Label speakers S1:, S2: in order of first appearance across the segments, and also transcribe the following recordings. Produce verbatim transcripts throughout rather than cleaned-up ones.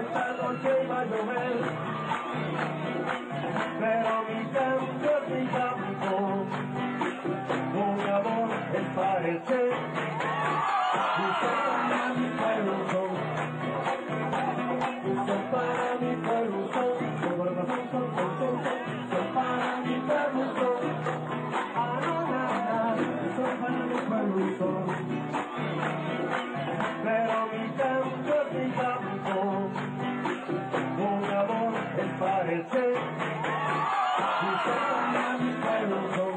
S1: esta noche iba a llover, pero mi canto es mi campo, un amor es parecer, usted para mi pueblo son, usted para mi pueblo son, son corazón, son, son, son, son, son para mi pueblo son, ah, na, na, na, son para mi pueblo son, pero mi canto es mi campo, un amor es parecer, usted para mi pueblo son,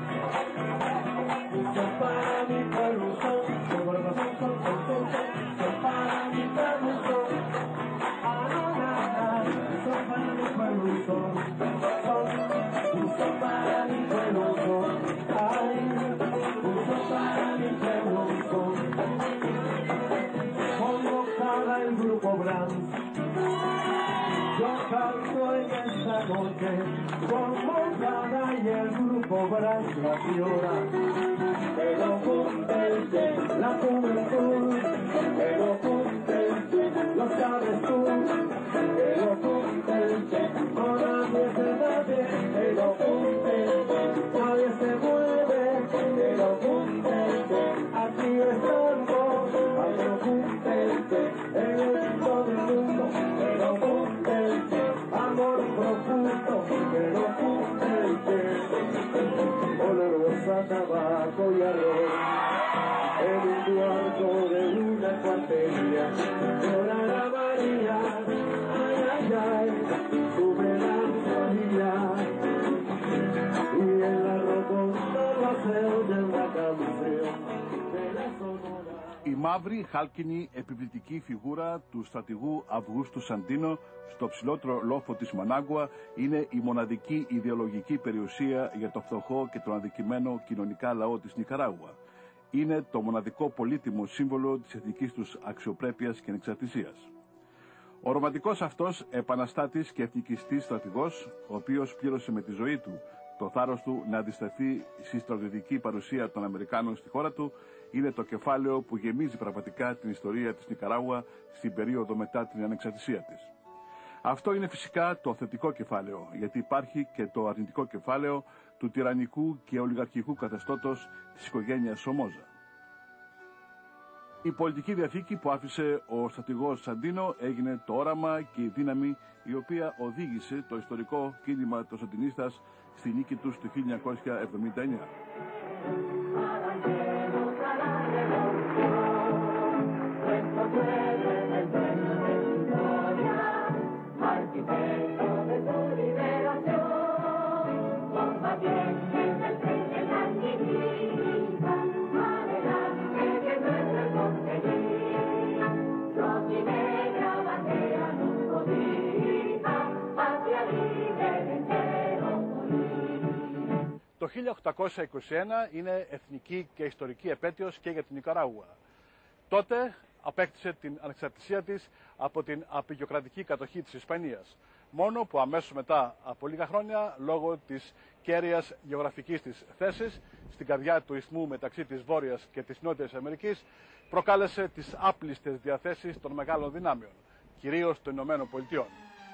S1: usted para mi pueblo son, son corazón, son, son, son, son, son para mi pueblo son, ah, na, na, na, son para mi pueblo son, son, usted para mi pueblo son, ay, usted para mi pueblo son, convocada el grupo Brahms, yo canto en esta noche, convocada y el grupo Brahms la fiora, pero contente la juventud, pero contente, lo sabes tú, pero contente, no nadie se nadie, pero contente, nadie se mueve, pero contente, aquí estamos, pero contente, en el todo el mundo, pero contente, amor profundo, pero contente, olorosa tabaco y arroz, en un cuarto de una cuartería, llorará María, ay, ay, ay, su melancolía, y en la rotonda se oye una canción de la Sonora.
S2: Η μαύρη, χάλκινη, επιβλητική φιγούρα του στρατηγού Αυγούστου Σαντίνο στο ψηλότερο λόφο της Μανάγκουα είναι η μοναδική ιδεολογική περιουσία για το φτωχό και τον αδικημένο κοινωνικά λαό της Νικαράγουα. Είναι το μοναδικό πολύτιμο σύμβολο της εθνικής τους αξιοπρέπειας και ανεξαρτησίας. Ο ρομαντικός αυτός επαναστάτης και εθνικιστής στρατηγός, ο οποίος πλήρωσε με τη ζωή του το θάρρος του να αντισταθεί στη στρατιωτική παρουσία των Αμερικάνων στη χώρα του, είναι το κεφάλαιο που γεμίζει πραγματικά την ιστορία της Νικαράγουα στην περίοδο μετά την ανεξαρτησία της. Αυτό είναι φυσικά το θετικό κεφάλαιο, γιατί υπάρχει και το αρνητικό κεφάλαιο του τυραννικού και ολιγαρχικού καθεστώτος της οικογένειας Σομόζα. Η πολιτική διαθήκη που άφησε ο στρατηγός Σαντίνο έγινε το όραμα και η δύναμη η οποία οδήγησε το ιστορικό κίνημα των Σαντινίστας στη νίκη τους το χίλια εννιακόσια εβδομήντα εννέα. Το χίλια οκτακόσια είκοσι ένα είναι εθνική και ιστορική επέτειος και για την Νικαράγουα. Τότε απέκτησε την ανεξαρτησία της από την απεικιοκρατική κατοχή της Ισπανίας. Μόνο που αμέσως μετά από λίγα χρόνια, λόγω της κέρυας γεωγραφικής της θέσης, στην καρδιά του ισθμού μεταξύ της Βόρειας και της Νότιας Αμερικής, προκάλεσε τις άπλιστες διαθέσεις των μεγάλων δυνάμεων, κυρίως των Ηνωμένων Πολιτειών.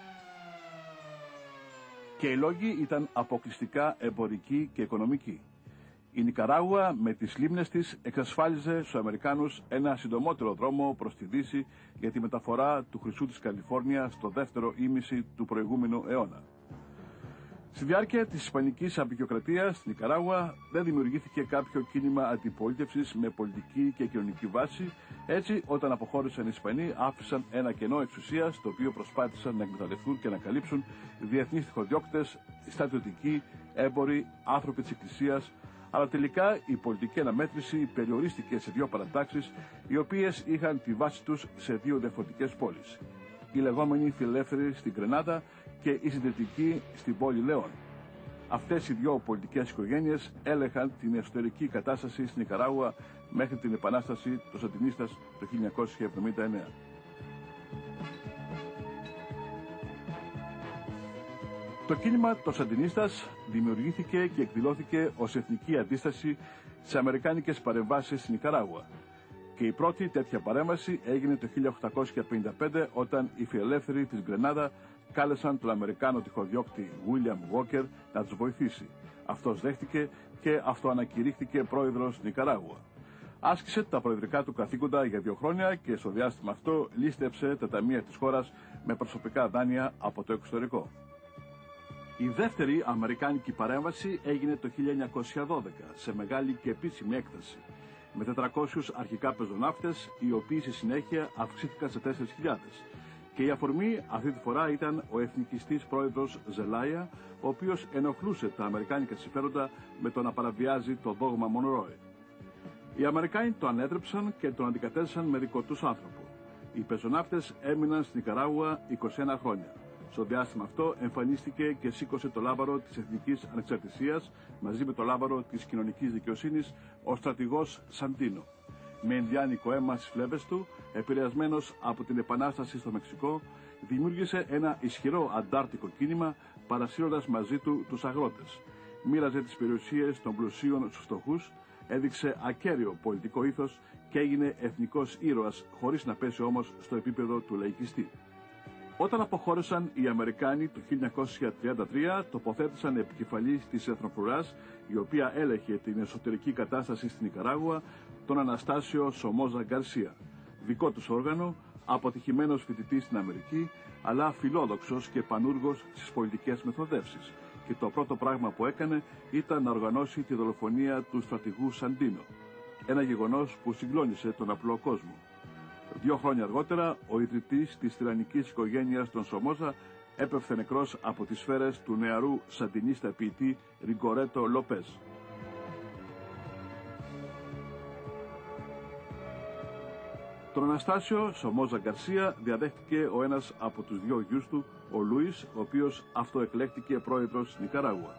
S2: Και οι λόγοι ήταν αποκλειστικά εμπορικοί και οικονομικοί. Η Νικαράγουα με τις λίμνες της εξασφάλιζε στους Αμερικάνους ένα συντομότερο δρόμο προς τη Δύση για τη μεταφορά του χρυσού της Καλιφόρνια στο δεύτερο ήμιση του προηγούμενου αιώνα. Στη διάρκεια της Ισπανικής απεικιοκρατίας στην Νικαράγουα δεν δημιουργήθηκε κάποιο κίνημα αντιπολίτευσης με πολιτική και κοινωνική βάση. Έτσι, όταν αποχώρησαν οι Ισπανοί, άφησαν ένα κενό εξουσίας, το οποίο προσπάθησαν να εκμεταλλευτούν και να καλύψουν διεθνείς τυχοδιώκτες, στρατιωτικοί, έμποροι, άνθρωποι της Εκκλησίας. Αλλά τελικά η πολιτική αναμέτρηση περιορίστηκε σε δύο παρατάξεις, οι οποίες είχαν τη βάση τους σε δύο διαφορετικές πόλεις. Οι λεγόμενοι φιλελεύθεροι στην Γκρενάδα και οι συντηρητικοί στην πόλη Λεόν. Αυτές οι δύο πολιτικές οικογένειες έλεγχαν την εσωτερική κατάσταση στην Νικαράγουα μέχρι την επανάσταση των Σαντινίστας το χίλια εννιακόσια εβδομήντα εννέα. Το κίνημα των Σαντινίστας δημιουργήθηκε και εκδηλώθηκε ως εθνική αντίσταση στις αμερικάνικες παρεμβάσεις στην Νικαράγουα. Και η πρώτη τέτοια παρέμβαση έγινε το χίλια οκτακόσια πενήντα πέντε, όταν οι φιλελεύθεροι της Γκρενάδα κάλεσαν τον Αμερικάνο τυχοδιώκτη William Walker να τους βοηθήσει. Αυτός δέχτηκε και αυτοανακηρύχθηκε πρόεδρος Νικαράγουα. Άσκησε τα προεδρικά του καθήκοντα για δύο χρόνια και στο διάστημα αυτό λίστεψε τα ταμεία της χώρας με προσωπικά δάνεια από το εξωτερικό. Η δεύτερη αμερικάνικη παρέμβαση έγινε το χίλια εννιακόσια δώδεκα σε μεγάλη και επίσημη έκταση, με τετρακόσιους αρχικά πεζοναύτες, οι οποίοι στη συνέχεια αυξήθηκαν σε τέσσερις χιλιάδες. Και η αφορμή αυτή τη φορά ήταν ο εθνικιστής πρόεδρος Ζελάια, ο οποίος ενοχλούσε τα αμερικάνικα συμφέροντα με το να παραβιάζει το δόγμα Μονρόε. Οι Αμερικάνοι το ανέτρεψαν και τον αντικατέστησαν με δικό τους άνθρωπο. Οι πεζοναύτες έμειναν στην Νικαράγουα είκοσι ένα χρόνια. Στο διάστημα αυτό εμφανίστηκε και σήκωσε το λάβαρο της εθνικής ανεξαρτησίας μαζί με το λάβαρο της κοινωνικής δικαιοσύνης ο στρατηγός Σαντίνο. Με ινδιάνικο αίμα στις φλέβες του, επηρεασμένος από την επανάσταση στο Μεξικό, δημιούργησε ένα ισχυρό αντάρτικο κίνημα παρασύροντας μαζί του τους αγρότες. Μοίραζε τις περιουσίες των πλουσίων στους φτωχούς, έδειξε ακέραιο πολιτικό ήθος και έγινε εθνικός ήρωας, χωρίς να πέσει όμως στο επίπεδο του λαϊκιστή. Όταν αποχώρησαν οι Αμερικάνοι το χίλια εννιακόσια τριάντα τρία, τοποθέτησαν επικεφαλής της Εθνοφρουράς, η οποία έλεγχε την εσωτερική κατάσταση στην Νικαράγουα, τον Αναστάσιο Σομόζα Γκαρσία. Δικό τους όργανο, αποτυχημένος φοιτητής στην Αμερική, αλλά φιλόδοξος και πανούργος στις πολιτικές μεθοδεύσεις. Και το πρώτο πράγμα που έκανε ήταν να οργανώσει τη δολοφονία του στρατηγού Σαντίνο. Ένα γεγονός που συγκλώνησε τον απλό κόσμο. Δύο χρόνια αργότερα, ο ιδρυτής της τυραννικής οικογένειας των Σομόζα έπεφθε νεκρός από τις σφαίρες του νεαρού σαντινίστα ποιητή Ριγκορέτο Λοπέζ. Τον Αναστάσιο Σομόζα Γκαρσία διαδέχτηκε ο ένας από τους δυο γιους του, ο Λούις, ο οποίος αυτοεκλέχτηκε πρόεδρος Νικαράγουα.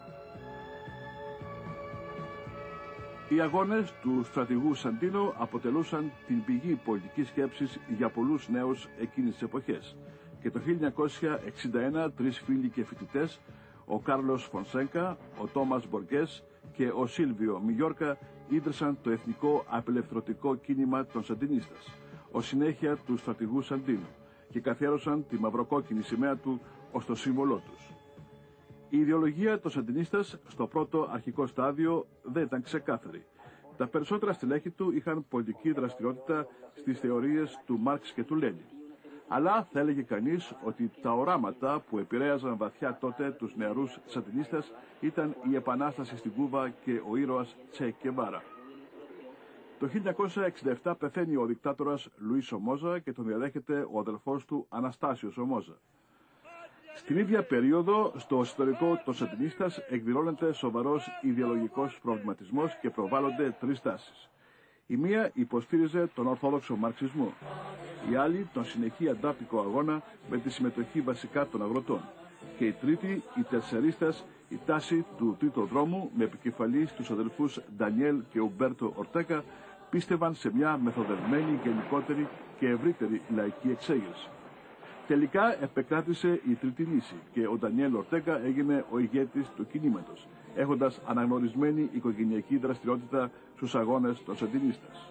S2: Οι αγώνες του στρατηγού Σαντίνο αποτελούσαν την πηγή πολιτικής σκέψης για πολλούς νέους εκείνης της εποχής. Και το χίλια εννιακόσια εξήντα ένα τρεις φίλοι και φοιτητές, ο Κάρλος Φονσέκα, ο Τόμας Μποργκές και ο Σίλβιο Μιγιόρκα, ίδρυσαν το εθνικό απελευθερωτικό κίνημα των Σαντινίστας, ως συνέχεια του στρατηγού Σαντίνο, και καθιέρωσαν τη μαυροκόκκινη σημαία του ως το σύμβολό τους. Η ιδεολογία των Σαντινίστας στο πρώτο αρχικό στάδιο δεν ήταν ξεκάθαρη. Τα περισσότερα στελέχη του είχαν πολιτική δραστηριότητα στις θεωρίες του Μάρξ και του Λένιν. Αλλά θα έλεγε κανείς ότι τα οράματα που επηρέαζαν βαθιά τότε τους νεαρούς Σαντινίστας ήταν η επανάσταση στην Κούβα και ο ήρωας Τσε Γκεβάρα. Το χίλια εννιακόσια εξήντα επτά πεθαίνει ο δικτάτορας Λουίς Σομόζα και τον διαδέχεται ο αδελφός του Αναστάσιο Σομόζα. Στην ίδια περίοδο, στο εσωτερικό των Σαντινίστας εκδηλώνεται σοβαρός ιδεολογικός προβληματισμός και προβάλλονται τρεις τάσεις. Η μία υποστήριζε τον ορθόδοξο μαρξισμό, η άλλη τον συνεχή αντάρτικο αγώνα με τη συμμετοχή βασικά των αγροτών και η τρίτη, οι τερσερίστας, η τάση του τρίτου δρόμου με επικεφαλής τους αδελφούς Ντανιέλ και Ουμπέρτο Ορτέκα, πίστευαν σε μια μεθοδευμένη, γενικότερη και ευρύτερη λαϊκή εξέγερση. Τελικά επεκράτησε η τρίτη λύση και ο Ντανιέλ Ορτέκα έγινε ο ηγέτης του κινήματος, έχοντας αναγνωρισμένη οικογενειακή δραστηριότητα στους αγώνες των Σαντινίστας.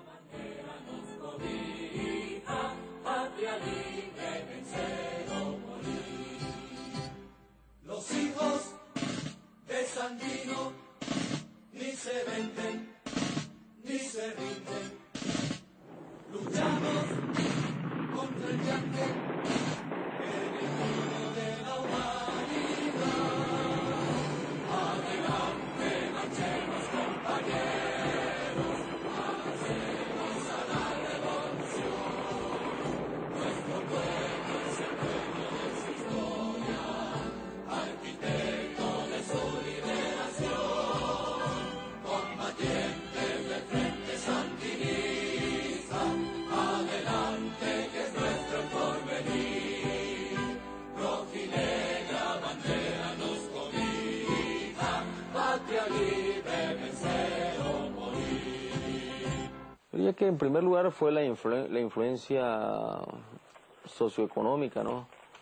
S3: Diría que en primer lugar fue la, influ la influencia socioeconómica, ¿no?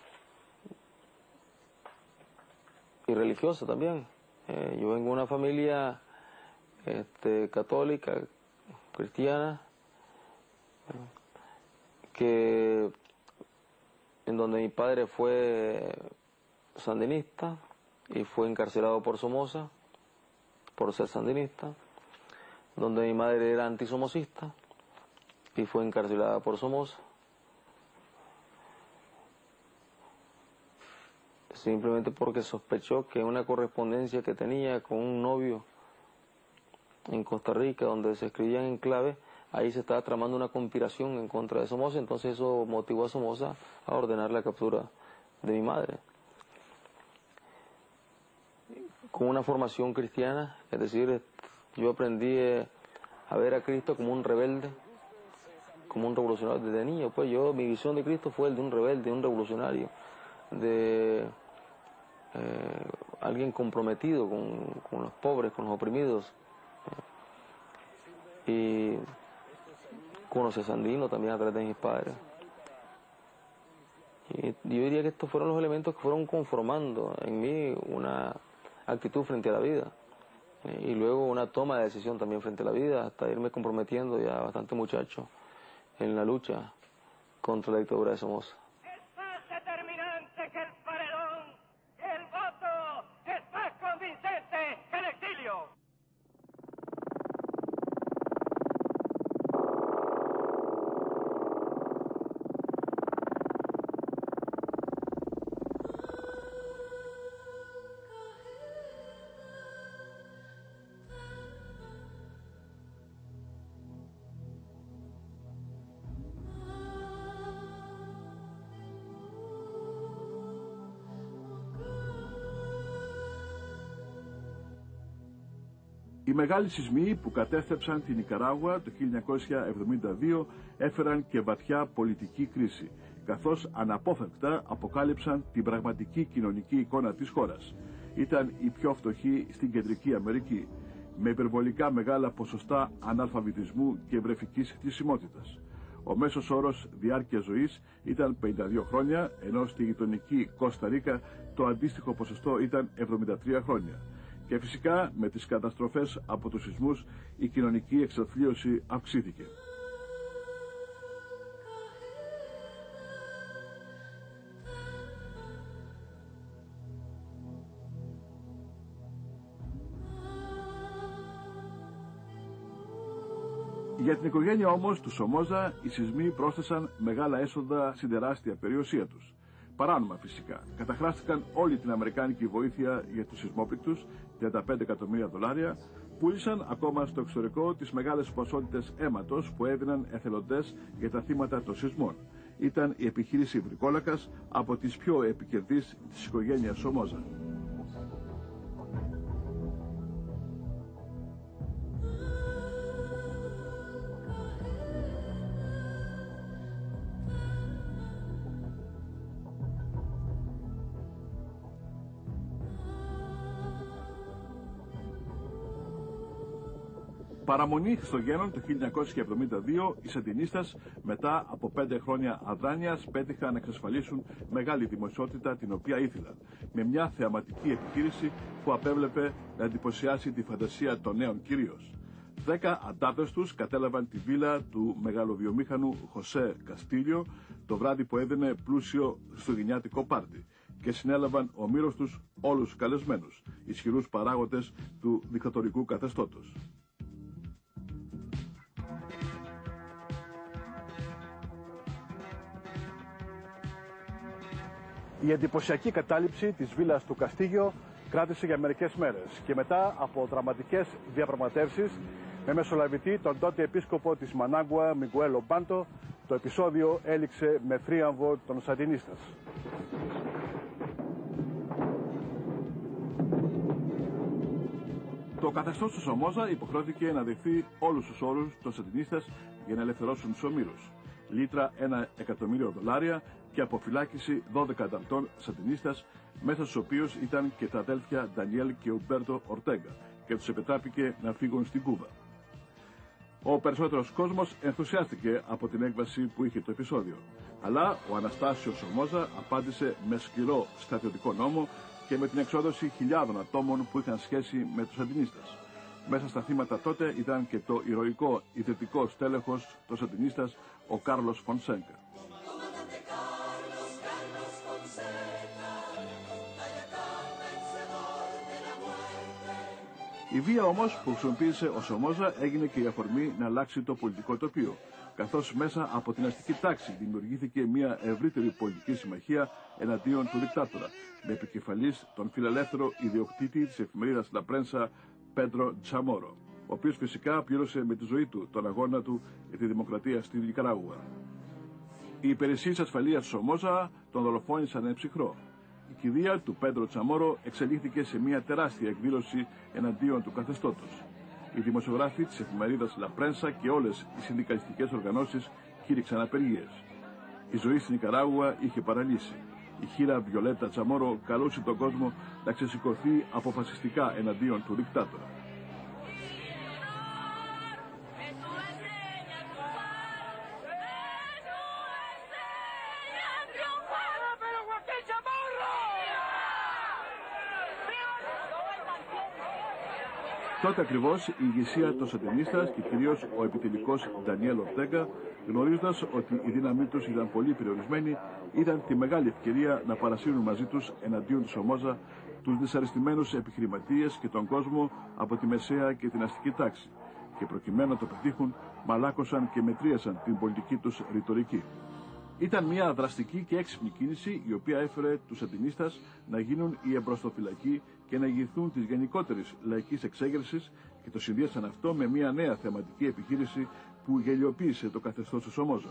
S3: Y religiosa también. Eh, yo vengo de una familia este, católica, cristiana, que en donde mi padre fue sandinista y fue encarcelado por Somoza por ser sandinista, donde mi madre era antisomocista y fue encarcelada por Somoza, simplemente porque sospechó que una correspondencia que tenía con un novio en Costa Rica, donde se escribían en clave, ahí se estaba tramando una conspiración en contra de Somoza. Entonces eso motivó a Somoza a ordenar la captura de mi madre. Con una formación cristiana, es decir, yo aprendí a ver a Cristo como un rebelde, como un revolucionario desde niño. Pues yo, mi visión de Cristo fue el de un rebelde, de un revolucionario, de eh, alguien comprometido con, con los pobres, con los oprimidos. Y conocí a Sandino también a través de mis padres. Y yo diría que estos fueron los elementos que fueron conformando en mí una actitud frente a la vida. Y luego una toma de decisión también frente a la vida, hasta irme comprometiendo ya bastante muchacho en la lucha contra la dictadura de Somoza.
S4: Es más determinante que el paredón, el voto es más convincente que el exilio.
S2: Οι μεγάλοι σεισμοί που κατέστρεψαν την Νικαράγουα το χίλια εννιακόσια εβδομήντα δύο έφεραν και βαθιά πολιτική κρίση, καθώς αναπόφευκτα αποκάλυψαν την πραγματική κοινωνική εικόνα της χώρας. Ήταν η πιο φτωχή στην Κεντρική Αμερική, με υπερβολικά μεγάλα ποσοστά αναλφαβητισμού και βρεφικής θνησιμότητας. Ο μέσος όρος διάρκειας ζωής ήταν πενήντα δύο χρόνια, ενώ στη γειτονική Κώστα Ρίκα το αντίστοιχο ποσοστό ήταν εβδομήντα τρία χρόνια. Και φυσικά με τις καταστροφές από τους σεισμούς η κοινωνική εξαθλίωση αυξήθηκε. Για την οικογένεια όμως του Σομόζα οι σεισμοί πρόσθεσαν μεγάλα έσοδα στην τεράστια περιουσία τους. Παράνομα φυσικά. Καταχράστηκαν όλη την αμερικάνικη βοήθεια για τους σεισμόπληκτους, τριάντα πέντε εκατομμύρια δολάρια, πούλησαν ακόμα στο εξωτερικό τις μεγάλες ποσότητες αίματος που έδιναν εθελοντές για τα θύματα των σεισμών. Ήταν η επιχείρηση Βρικόλακας από τις πιο επικερδείς της οικογένειας Σομόζα. Παραμονή Χριστουγέννων το χίλια εννιακόσια εβδομήντα δύο, οι Σαντινίστας μετά από πέντε χρόνια αδράνειας πέτυχαν να εξασφαλίσουν μεγάλη δημοσιότητα την οποία ήθελαν, με μια θεαματική επιχείρηση που απέβλεπε να εντυπωσιάσει τη φαντασία των νέων κυρίως. Δέκα αντάρτες τους κατέλαβαν τη βίλα του μεγαλοβιομήχανου Χωσέ Καστίλιο το βράδυ που έδινε πλούσιο χριστουγεννιάτικο πάρτι και συνέλαβαν ομήρως τους όλους τους καλεσμένους, ισχυρούς παράγοντες του δικτατορικού καθεστώτος. Η εντυπωσιακή κατάληψη της βίλας του Καστίγιο κράτησε για μερικές μέρες και μετά από δραματικές διαπραγματεύσεις με μεσολαβητή τον τότε επίσκοπο της Μανάγκουα Μιγκουέλ Ομπάντο, το επεισόδιο έληξε με θρίαμβο των Σαντινίστας. Το καθεστώς του Σομόζα υποχρεώθηκε να δεχθεί όλους τους όρους των Σαντινίστας για να ελευθερώσουν τους ομήρους. Λίτρα ένα εκατομμύριο δολάρια και αποφυλάκηση δώδεκα ανταρτών Σαντινίστας, μέσα στους οποίους ήταν και τα αδέλφια Ντανιέλ και Ουμπέρτο Ορτέγκα, και τους επιτράπηκε να φύγουν στην Κούβα. Ο περισσότερος κόσμος ενθουσιάστηκε από την έκβαση που είχε το επεισόδιο, αλλά ο Αναστάσιος Σομόζα απάντησε με σκληρό στρατιωτικό νόμο και με την εξόδωση χιλιάδων ατόμων που είχαν σχέση με τους Σαντινίστας. Μέσα στα θύματα τότε ήταν και το ηρωικό ιδρυτικό στέλεχος, το σαντινίστας, ο Κάρλος Φονσέκα. Η βία όμως που χρησιμοποίησε ο Σομόζα έγινε και η αφορμή να αλλάξει το πολιτικό τοπίο, καθώς μέσα από την αστική τάξη δημιουργήθηκε μια ευρύτερη πολιτική συμμαχία εναντίον του δικτάτορα, με επικεφαλής τον φιλελεύθερο ιδιοκτήτη της εφημερίδας La Prensa, Πέντρο Τσαμόρο, ο οποίος φυσικά πλήρωσε με τη ζωή του τον αγώνα του για τη δημοκρατία στη Νικαράγουα. Οι υπηρεσίες ασφαλείας του Σομόζα τον δολοφόνησαν εν ψυχρό. Η κηδεία του Πέντρο Τσαμόρο εξελίχθηκε σε μια τεράστια εκδήλωση εναντίον του καθεστώτος. Οι δημοσιογράφοι της εφημερίδας La Prensa και όλες οι συνδικαλιστικές οργανώσεις κήρυξαν απεργίες. Η ζωή στην Νικαράγουα είχε παραλύσει. Η χήρα Βιολέτα Τσαμόρο καλούσε τον κόσμο να ξεσηκωθεί αποφασιστικά εναντίον του δικτάτορα. Τότε ακριβώς η ηγεσία των σαντινίστας και κυρίως ο επιτελικός Ντανιέλ Ορτέγκα, γνωρίζοντας ότι η δύναμή τους ήταν πολύ περιορισμένη, ήταν τη μεγάλη ευκαιρία να παρασύρουν μαζί τους εναντίον του Σομόζα τους δυσαρεστημένους επιχειρηματίες και τον κόσμο από τη μεσαία και την αστική τάξη, και προκειμένου να το πετύχουν μαλάκωσαν και μετρίασαν την πολιτική τους ρητορική. Ήταν μια δραστική και έξυπνη κίνηση η οποία έφερε τους σαντινίστας να γίνουν οι εμπροστοφυλακοί και να ηγηθούν της γενικότερης λαϊκής εξέγερσης, και το συνδύασαν αυτό με μια νέα θεματική επιχείρηση που γελιοποίησε το καθεστώς του Σομόζα.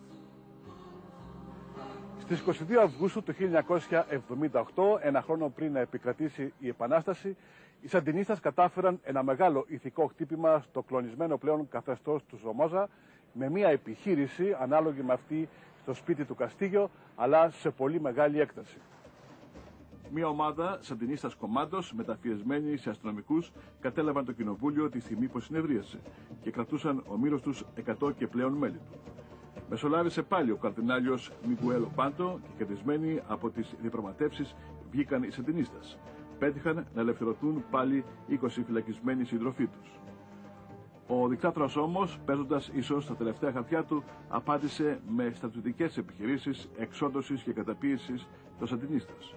S5: Στις είκοσι δύο Αυγούστου του χίλια εννιακόσια εβδομήντα οκτώ, ένα χρόνο πριν να επικρατήσει η Επανάσταση, οι σαντινίστας κατάφεραν ένα μεγάλο ηθικό χτύπημα στο κλονισμένο πλέον καθεστώς του Σομόζα, με μια επιχείρηση ανάλογη με αυτή στο σπίτι του Καστίγιο, αλλά σε πολύ μεγάλη έκταση.
S2: Μια ομάδα σαντινίστας κομμάντος, μεταφιεσμένοι σε αστυνομικούς, κατέλαβαν το κοινοβούλιο τη στιγμή που συνεδρίασε και κρατούσαν ομήρως τους εκατό και πλέον μέλη του. Μεσολάβησε πάλι ο καρδινάλιος Μιγκουέλ Οπάντο και κερδισμένοι από τις διαπραγματεύσεις βγήκαν οι σαντινίστας. Πέτυχαν να ελευθερωθούν πάλι είκοσι φυλακισμένοι συντροφοί τους. Ο δικτάτορας όμως, παίζοντας ίσως τα τελευταία χαρτιά του, απάντησε με στρατιωτικές επιχειρήσεις εξόντωσης και καταπίεσης των σαντινίστας.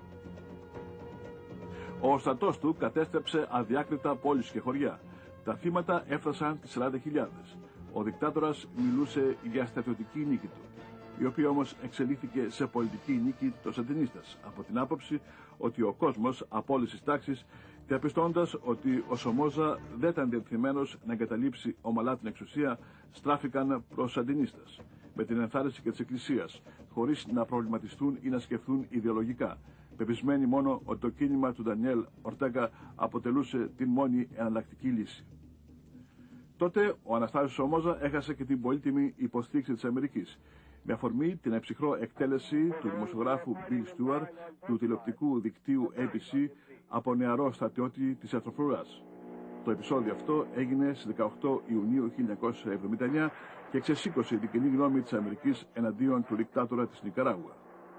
S2: Ο στρατός του κατέστρεψε αδιάκριτα πόλεις και χωριά. Τα θύματα έφτασαν τις σαράντα χιλιάδες. Ο δικτάτορας μιλούσε για στρατιωτική νίκη του, η οποία όμως εξελίχθηκε σε πολιτική νίκη των σαντινίστας, από την άποψη ότι ο κόσμος από όλες τις τάξεις, διαπιστώντας ότι ο Σομόζα δεν ήταν διατεθειμένος να εγκαταλείψει ομαλά την εξουσία, στράφηκαν προς σαντινίστας, με την ενθάρρυνση και της Εκκλησίας, χωρίς να προβληματιστούν ή να σκεφτούν ιδεολογικά, πεπισμένοι μόνο ότι το κίνημα του Ντανιέλ Ορτέγκα αποτελούσε την μόνη εναλλακτική λύση. Τότε ο Αναστάσιος Σομόζα έχασε και την πολύτιμη υποστήριξη της Αμερικής, με αφορμή την εψυχρό εκτέλεση του δημοσιογράφου Bill Stewart του τηλεοπτικού δικτύου έι μπι σι από νεαρό στρατιώτη της Αστροφλουράς. Το επεισόδιο αυτό έγινε στις δεκαοκτώ Ιουνίου χίλια εννιακόσια εβδομήντα εννιά και ξεσήκωσε την κοινή γνώμη της Αμερικής εναντίον του δικτάτορα της Νικαράγουα.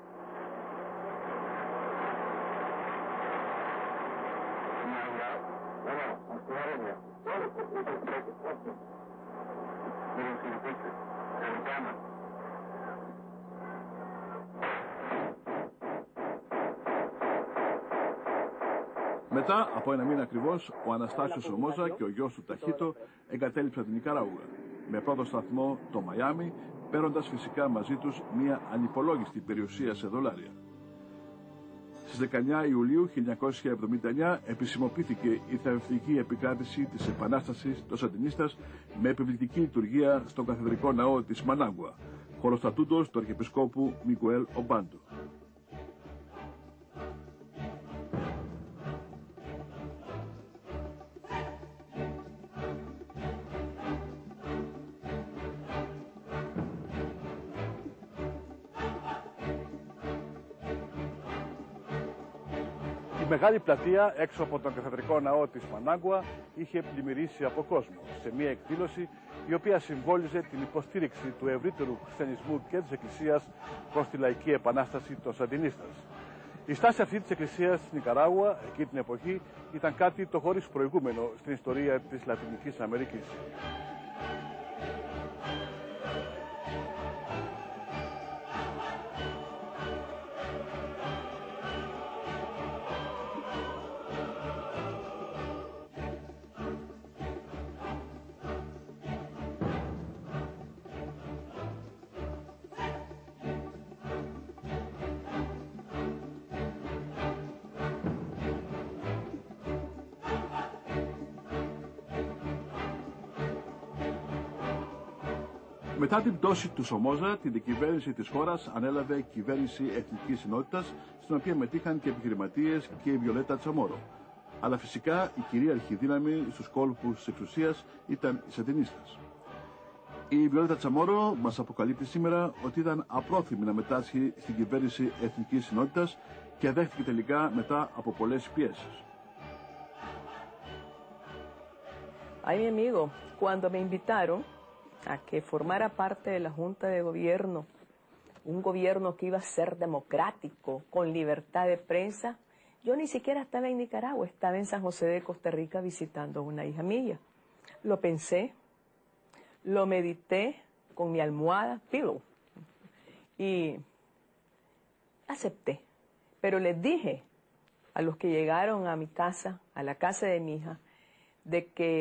S2: Μετά από ένα μήνα ακριβώς, ο Αναστάσιος Σομόζα και ο γιος του Ταχίτο εγκατέλειψαν την Νικαράγουα, με πρώτο σταθμό το Μαϊάμι, παίρνοντας φυσικά μαζί τους μια ανυπολόγιστη περιουσία σε δολάρια. Στις δεκαεννιά Ιουλίου χίλια εννιακόσια εβδομήντα εννιά επισημοποιήθηκε η θεραπευτική επικράτηση της Επανάστασης των Σαντινίστας με επιβλητική λειτουργία στον καθεδρικό ναό της Μανάγκουα, χωροστατούντος του Αρχιεπισκόπου Μιγκουέλ Ομπάντο.
S5: Η μεγάλη πλατεία έξω από τον καθεδρικό ναό της Μανάγκουα είχε πλημμυρίσει από κόσμο σε μια εκδήλωση η οποία συμβόλιζε την υποστήριξη του ευρύτερου χριστιανισμού και της Εκκλησίας προς τη λαϊκή επανάσταση των Σαντινίστας. Η στάση αυτή της Εκκλησίας στην Νικαράγουα εκεί την εποχή ήταν κάτι το χωρίς προηγούμενο στην ιστορία της Λατινικής Αμερικής.
S2: Μετά την πτώση του Σομόζα, την διακυβέρνηση της χώρας ανέλαβε κυβέρνηση Εθνικής Συνότητας, στην οποία μετήχαν και επιχειρηματίες και η Βιολέτα Τσαμόρο. Αλλά φυσικά η κυρίαρχη δύναμη στους κόλπους της εξουσίας ήταν οι Σαντινίστες. Η Βιολέτα Τσαμόρο μας αποκαλύπτει σήμερα ότι ήταν απρόθυμη να μετάσχει στην κυβέρνηση Εθνικής Συνότητας και δέχτηκε τελικά μετά από πολλές πιέσεις.
S6: Ay, mi amigo, cuando me invitaron a que formara parte de la Junta de Gobierno, un gobierno que iba a ser democrático, con libertad de prensa, yo ni siquiera estaba en Nicaragua, estaba en San José de Costa Rica visitando a una hija mía. Lo pensé, lo medité con mi almohada, pillow, y acepté. Pero les dije a los que llegaron a mi casa, a la casa de mi hija, de que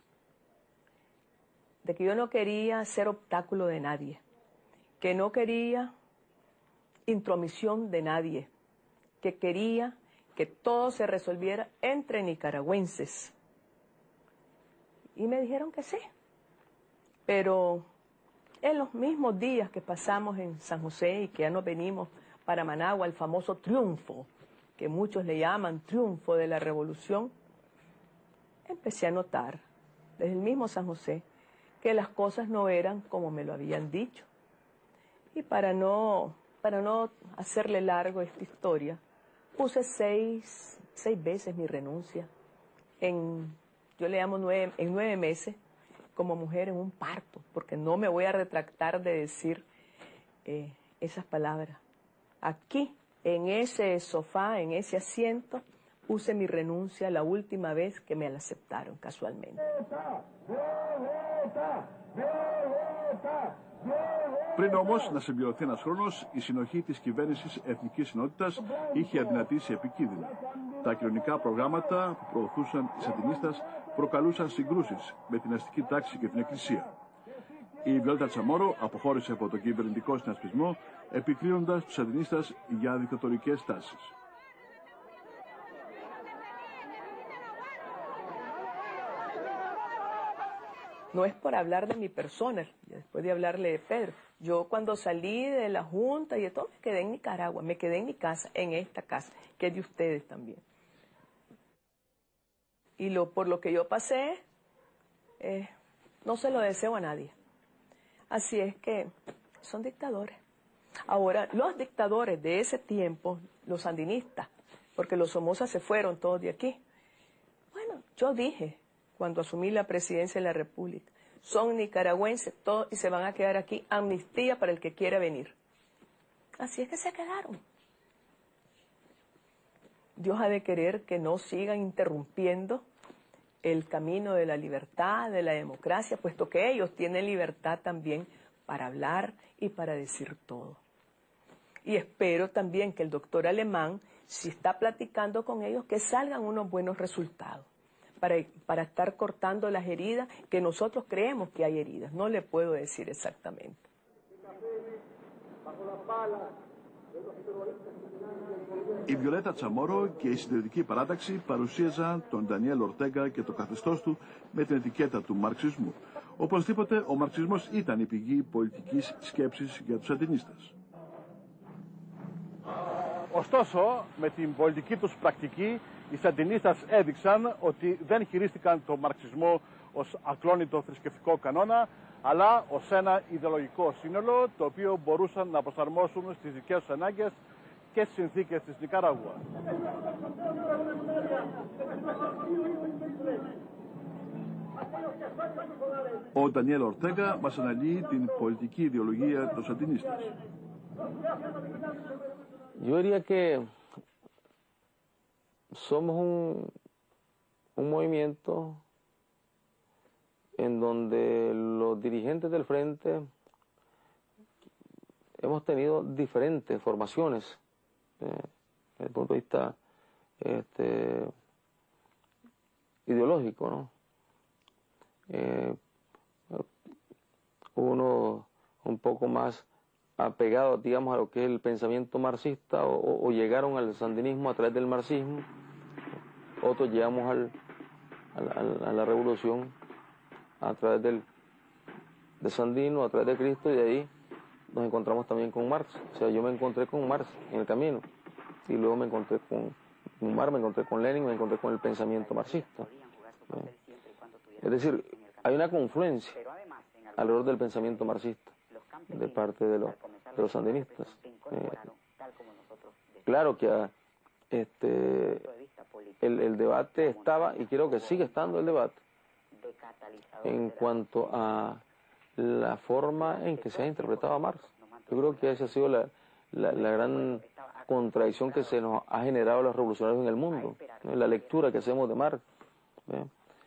S6: de que yo no quería ser obstáculo de nadie, que no quería intromisión de nadie, que quería que todo se resolviera entre nicaragüenses. Y me dijeron que sí. Pero en los mismos días que pasamos en San José y que ya nos venimos para Managua, el famoso triunfo, que muchos le llaman triunfo de la revolución, empecé a notar, desde el mismo San José, que las cosas no eran como me lo habían dicho. Y para no, para no hacerle largo esta historia, puse seis, seis veces mi renuncia. En, yo le llamo nueve, en nueve meses, como mujer en un parto, porque no me voy a retractar de decir eh, esas palabras. Aquí, en ese sofá, en ese asiento, puse mi renuncia la última vez que me la aceptaron casualmente.
S2: Πριν όμως να συμπληρωθεί ένας χρόνος, η συνοχή της κυβέρνησης Εθνικής Συνότητας είχε αδυνατήσει επικίνδυνα. Τα κοινωνικά προγράμματα που προωθούσαν οι Σαντινίστες προκαλούσαν συγκρούσεις με την αστική τάξη και την Εκκλησία. Η Βιολέτα Τσαμόρο αποχώρησε από τον κυβερνητικό συνασπισμό, επικρίνοντας τους Σαντινίστες για δικτατορικές τάσεις.
S6: No es por hablar de mi persona, después de hablarle de Pedro. Yo cuando salí de la Junta y de todo, me quedé en Nicaragua, me quedé en mi casa, en esta casa, que es de ustedes también. Y lo, por lo que yo pasé, eh, no se lo deseo a nadie. Así es que son dictadores. Ahora, los dictadores de ese tiempo, los sandinistas, porque los Somoza se fueron todos de aquí. Bueno, yo dije, cuando asumí la presidencia de la República, son nicaragüenses todos y se van a quedar aquí, amnistía para el que quiera venir. Así es que se quedaron. Dios ha de querer que no sigan interrumpiendo el camino de la libertad, de la democracia, puesto que ellos tienen libertad también para hablar y para decir todo. Y espero también que el doctor Alemán, si está platicando con ellos, que salgan unos buenos resultados. Para, para estar cortando las heridas, que nosotros creemos que hay heridas. No le puedo decir exactamente.
S2: Η Βιολέτα Τσαμόρο και η συντηρητική παράταξη παρουσίαζαν τον Ντανιέλ Ορτέγκα και το καθεστώς του με την ετικέτα του μαρξισμού. Οπωσδήποτε ο μαρξισμός ήταν η πηγή πολιτικής σκέψης για τους Σαντινίστες.
S5: Ωστόσο, με την πολιτική τους πρακτική, οι Σαντινίστες έδειξαν ότι δεν χειρίστηκαν το μαρξισμό ως ακλόνητο θρησκευτικό κανόνα, αλλά ως ένα ιδεολογικό σύνολο, το οποίο μπορούσαν να προσαρμόσουν στις δικές τους ανάγκες και στις συνθήκες της Νικαράγουα.
S2: Ο Ντανιέλ Ορτέγκα μας αναλύει την πολιτική ιδεολογία των Σαντινίστες.
S3: Yo diría que somos un, un movimiento en donde los dirigentes del frente hemos tenido diferentes formaciones eh, desde el punto de vista este, ideológico, ¿no? Eh, uno un poco más apegado, digamos, a lo que es el pensamiento marxista, o, o llegaron al sandinismo a través del marxismo, otros llegamos al, al, a la revolución a través del, de Sandino, a través de Cristo, y de ahí nos encontramos también con Marx. O sea, yo me encontré con Marx en el camino, y luego me encontré con Marx, me encontré con Lenin, me encontré con el pensamiento marxista. ¿Eh? Es decir, hay una confluencia alrededor del pensamiento marxista de parte de los, de los sandinistas. Eh, claro que a, este, el, el debate estaba, y creo que sigue estando el debate, en cuanto a la forma en que se ha interpretado a Marx. Yo creo que esa ha sido la, la, la gran contradicción que se nos ha generado los revolucionarios en el mundo, ¿no? La lectura que hacemos de Marx. ¿Eh?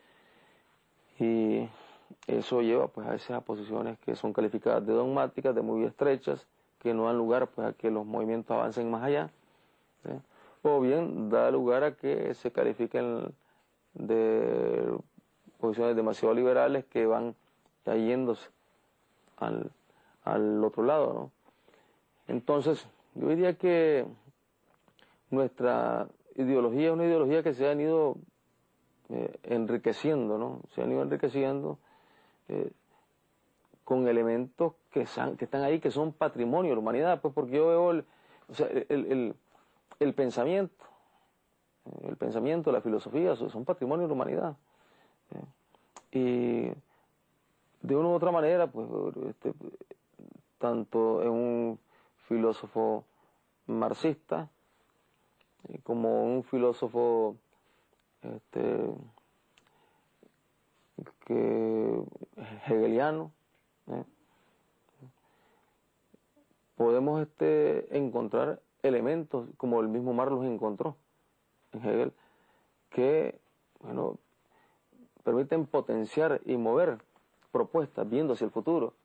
S3: Y eso lleva pues a esas posiciones que son calificadas de dogmáticas, de muy estrechas, que no dan lugar pues a que los movimientos avancen más allá, ¿sí? O bien da lugar a que se califiquen de posiciones demasiado liberales que van yéndose al, al otro lado, ¿no? Entonces, yo diría que nuestra ideología es una ideología que se ha ido eh, enriqueciendo, ¿no? Se han ido enriqueciendo eh, con elementos que, san, que están ahí, que son patrimonio de la humanidad, pues porque yo veo el, o sea, el, el, el pensamiento, el pensamiento, la filosofía, son patrimonio de la humanidad. ¿Eh? Y de una u otra manera, pues, este, tanto en un filósofo marxista eh, como un filósofo este, que hegeliano, ¿eh? podemos este, encontrar elementos como el mismo Marx los encontró en Hegel, que bueno, permiten potenciar y mover propuestas viendo hacia el futuro.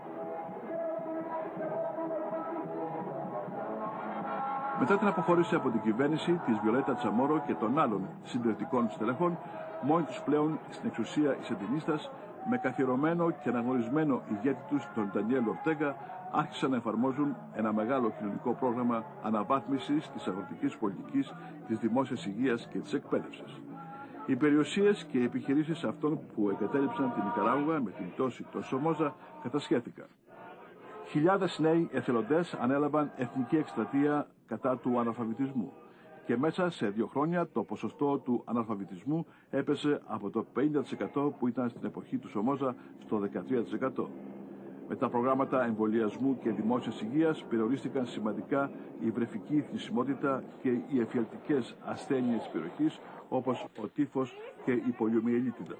S2: Μετά την αποχώρηση από την κυβέρνηση της Βιολέτα Τσαμόρο και των άλλων συντηρητικών στελεχών, μόνοι τους πλέον στην εξουσία οι Σαντινίστας, με καθιερωμένο και αναγνωρισμένο ηγέτη τους τον Ντανιέλ Ορτέγκα, άρχισαν να εφαρμόζουν ένα μεγάλο κοινωνικό πρόγραμμα αναβάθμισης της αγροτικής πολιτικής, της δημόσιας υγείας και της εκπαίδευσης. Οι περιουσίες και οι επιχειρήσεις αυτών που εγκατέλειψαν την Νικαράγουα με την πτώση των Σομόζα κατασχέθηκαν. Χιλιάδες νέοι εθελοντές ανέλαβαν εθνική εκστρατεία κατά του αναλφαβητισμού και μέσα σε δύο χρόνια το ποσοστό του αναλφαβητισμού έπεσε από το πενήντα τοις εκατό που ήταν στην εποχή του Σομόζα στο δεκατρία τοις εκατό. Με τα προγράμματα εμβολιασμού και δημόσιας υγείας περιορίστηκαν σημαντικά η βρεφική θνησιμότητα και οι εφιαλτικές ασθένειες της περιοχής όπως ο τύφος και η πολιομιελίτιδα.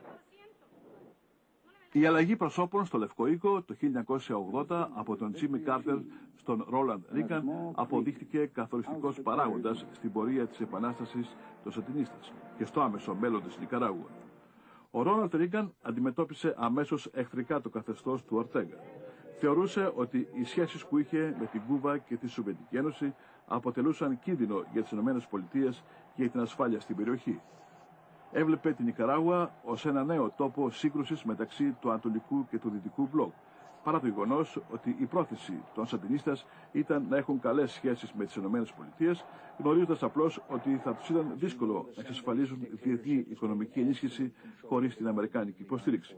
S2: Η αλλαγή προσώπων στο Λευκό Οίκο το χίλια εννιακόσια ογδόντα από τον Τζίμι Κάρτερ στον Ρόλαντ Ρίγκαν αποδείχθηκε καθοριστικός παράγοντας στην πορεία της επανάστασης των Σαντινίστας και στο άμεσο μέλλον της Νικαράγουα. Ο Ρόναλντ Ρίγκαν αντιμετώπισε αμέσως εχθρικά το καθεστώς του Ορτέγκα. Θεωρούσε ότι οι σχέσεις που είχε με την Κούβα και τη Σοβιετική Ένωση αποτελούσαν κίνδυνο για τις ΗΠΑ και για την ασφάλεια στην περιοχή. Έβλεπε την Νικαράγουα ως ένα νέο τόπο σύγκρουσης μεταξύ του Ανατολικού και του Δυτικού μπλοκ, παρά το γεγονός ότι η πρόθεση των Σαντινίστας ήταν να έχουν καλές σχέσεις με τις ΗΠΑ, γνωρίζοντας απλώς ότι θα τους ήταν δύσκολο να εξασφαλίζουν διεθνή οικονομική ενίσχυση χωρίς την αμερικάνικη υποστήριξη.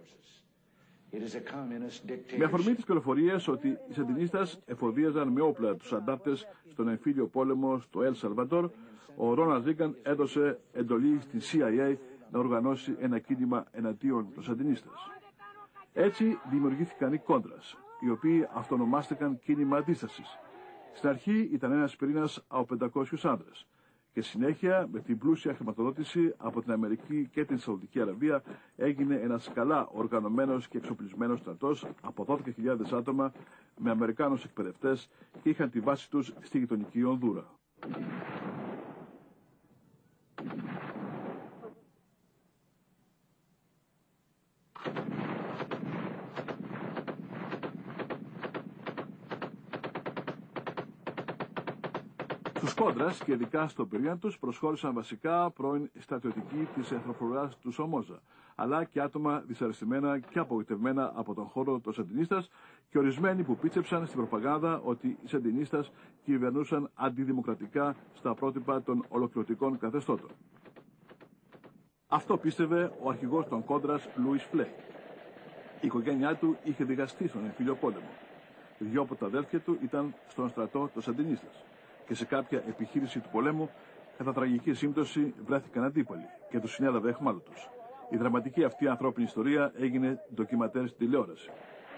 S2: Με αφορμή τις πληροφορίες ότι οι Σαντινίστας εφοδίαζαν με όπλα τους αντάρτες στον εμφύλιο πόλεμο στο Ελ Σαλβαντόρ, ο Ρόναλντ Ρίγκαν έδωσε εντολή στην σι άι έι να οργανώσει ένα κίνημα εναντίον των Σαντινίστας. Έτσι δημιουργήθηκαν οι Κόντρας, οι οποίοι αυτονομάστηκαν κίνημα αντίστασης. Στην αρχή ήταν ένας πυρήνας από πεντακόσιους άνδρες και συνέχεια με την πλούσια χρηματοδότηση από την Αμερική και την Σαουδική Αραβία έγινε ένας καλά οργανωμένος και εξοπλισμένος στρατός από δώδεκα χιλιάδες άτομα με Αμερικάνους εκπαιδευτές και είχαν τη βάση τους στη γειτονική Ονδούρα. Στους κόντρας και ειδικά στο πυρήνα τους προσχώρησαν βασικά πρώην στρατιωτικοί της εθνοφρουράς του Σομόζα, αλλά και άτομα δυσαρεστημένα και απογοητευμένα από τον χώρο των Σαντινίστας και ορισμένοι που πίστεψαν στην προπαγάνδα ότι οι Σαντινίστας κυβερνούσαν αντιδημοκρατικά στα πρότυπα των ολοκληρωτικών καθεστώτων. Αυτό πίστευε ο αρχηγός των κόντρας Λούις Φλέ. Η οικογένειά του είχε δικαστεί στον εμφύλιο πόλεμο. Δυο από τα αδέλφια του ήταν στον στρατό των Σαντινίστας και σε κάποια επιχείρηση του πολέμου, κατά τραγική σύμπτωση, βρέθηκαν αντίπαλοι και τους συνέλαβε αιχμάλωτος. Η δραματική αυτή ανθρώπινη ιστορία έγινε ντοκιματέρ στην τηλεόραση.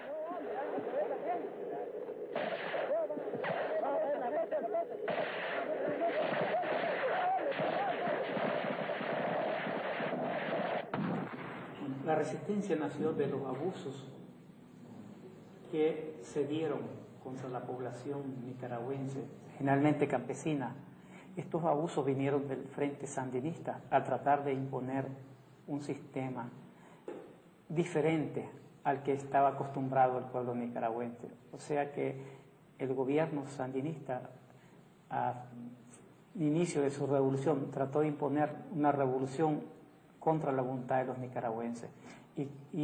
S7: La resistencia nació de los abusos que se dieron contra la población nicaragüense, generalmente campesina. Estos abusos vinieron del Frente Sandinista al tratar de imponer un sistema diferente al que estaba acostumbrado el pueblo nicaragüense. O sea que el gobierno sandinista, al inicio de su revolución, trató de imponer una revolución contra la voluntad de los nicaragüenses. Y, y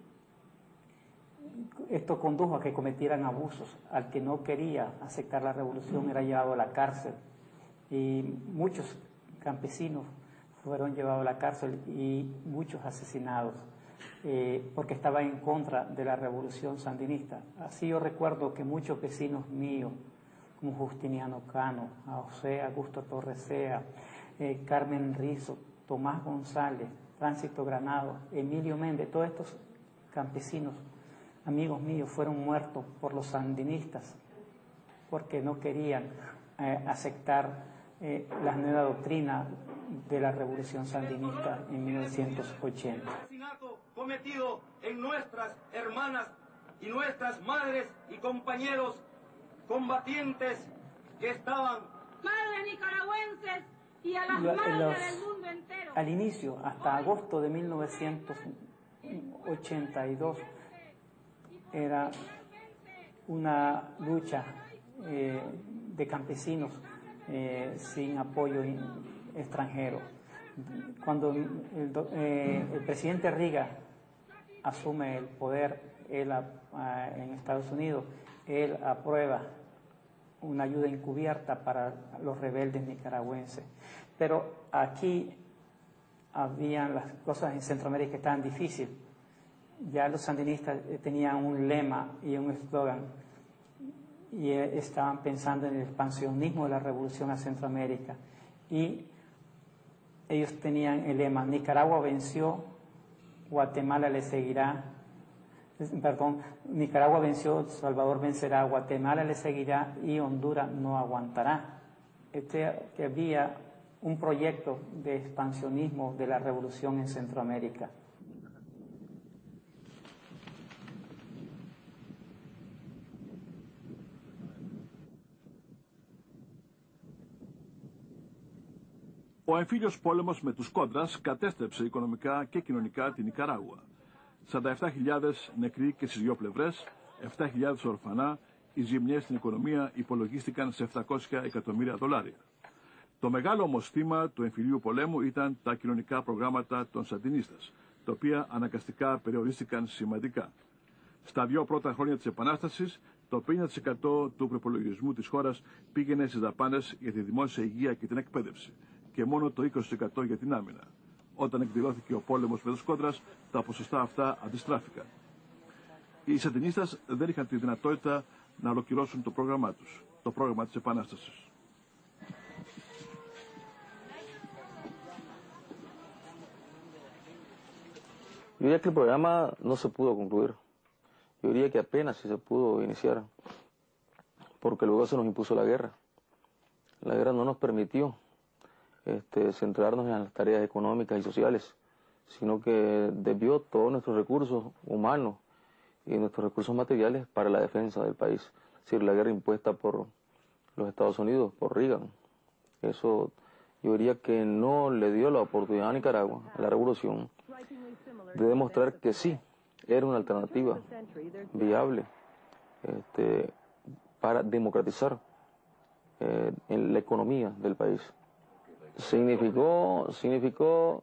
S7: esto condujo a que cometieran abusos. Al que no quería aceptar la revolución era llevado a la cárcel. Y muchos campesinos fueron llevados a la cárcel y muchos asesinados eh, porque estaban en contra de la revolución sandinista. Así yo recuerdo que muchos vecinos míos, como Justiniano Cano, José Augusto Torresea, eh, Carmen Rizo, Tomás González, Tránsito Granado, Emilio Méndez, todos estos campesinos, amigos míos, fueron muertos por los sandinistas porque no querían eh, aceptar eh, la nueva doctrina de la revolución sandinista en mil novecientos ochenta.
S4: El asesinato cometido en nuestras hermanas y nuestras madres y compañeros combatientes que estaban
S8: madres nicaragüenses y a las
S7: La,
S8: madres
S7: los,
S8: del mundo entero.
S7: Al inicio, hasta agosto de mil novecientos ochenta y dos, era una lucha eh, de campesinos eh, sin apoyo extranjero. Cuando el, eh, el presidente Riga asume el poder él, uh, en Estados Unidos, él aprueba una ayuda encubierta para los rebeldes nicaragüenses. Pero aquí habían las cosas en Centroamérica que estaban difíciles. Ya los sandinistas tenían un lema y un eslogan y estaban pensando en el expansionismo de la revolución a Centroamérica. Y ellos tenían el lema: Nicaragua venció, Guatemala le seguirá. Perdón, Nicaragua venció, Salvador vencerá, Guatemala le seguirá y Honduras no aguantará. Este, que había un proyecto de expansionismo de la revolución en Centroamérica.
S2: Ο εμφύλιος πόλεμος με τους κόντρας κατέστρεψε οικονομικά και κοινωνικά την Νικαράγουα. σαράντα επτά χιλιάδες νεκροί και στις δύο πλευρές, επτά χιλιάδες ορφανά, οι ζημιές στην οικονομία υπολογίστηκαν σε επτακόσια εκατομμύρια δολάρια. Το μεγάλο όμως θύμα του εμφυλίου πολέμου ήταν τα κοινωνικά προγράμματα των Σαντινίστας, τα οποία αναγκαστικά περιορίστηκαν σημαντικά. Στα δύο πρώτα χρόνια της Επανάστασης, το πενήντα τοις εκατό του προπολογισμού της χώρας πήγαινε στις δαπάνες για τη δημόσια υγεία και την εκπαίδευση και μόνο το είκοσι τοις εκατό για την άμυνα. Όταν εκδηλώθηκε ο πόλεμος με τους κόντρας, τα ποσοστά αυτά αντιστράφηκαν. Οι Σαντινίστας δεν είχαν τη δυνατότητα να ολοκληρώσουν το πρόγραμμά τους, το πρόγραμμα της Επανάστασης.
S3: Yo diría que el programa no se pudo concluir. Yo diría que apenas si se pudo iniciar, porque luego se nos impuso la guerra. La guerra no nos permitió este, centrarnos en las tareas económicas y sociales, sino que desvió todos nuestros recursos humanos y nuestros recursos materiales para la defensa del país. Es decir, la guerra impuesta por los Estados Unidos, por Reagan. Eso yo diría que no le dio la oportunidad a Nicaragua, a la revolución, de demostrar que sí, era una alternativa viable este, para democratizar eh, en la economía del país. Significó, significó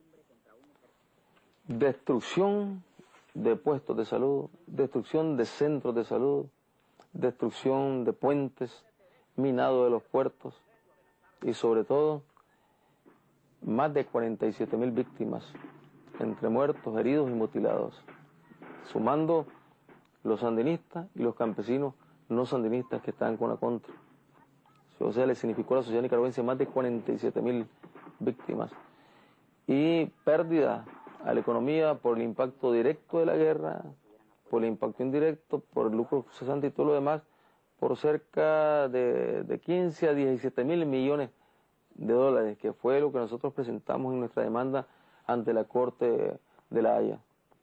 S3: destrucción de puestos de salud, destrucción de centros de salud, destrucción de puentes, minado de los puertos y sobre todo más de cuarenta y siete mil víctimas entre muertos, heridos y mutilados, sumando los sandinistas y los campesinos no sandinistas que estaban con la contra. O sea, le significó a la sociedad nicaragüense más de cuarenta y siete mil víctimas y pérdida a la economía por el impacto directo de la guerra, por el impacto indirecto, por el lucro cesante y todo lo demás, por cerca de, de quince a diecisiete mil millones de dólares, que fue lo que nosotros presentamos en nuestra demanda ante la Corte de La Haya.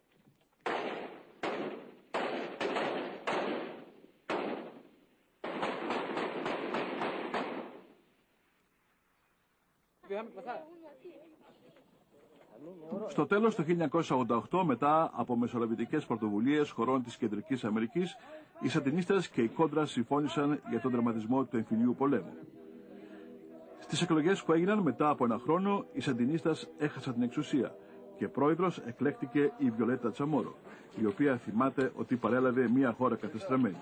S2: Στο τέλος του χίλια εννιακόσια ογδόντα οκτώ, μετά από μεσολαβητικές πρωτοβουλίες χωρών της Κεντρικής Αμερικής, οι Σαντινίστες και οι Κόντρας συμφώνησαν για τον τερματισμό του εμφυλίου πολέμου. Στις εκλογές που έγιναν μετά από ένα χρόνο, οι Σαντινίστες έχασαν την εξουσία και πρόεδρος εκλέχτηκε η Βιολέτα Τσαμόρο, η οποία θυμάται ότι παρέλαβε μια χώρα κατεστραμμένη.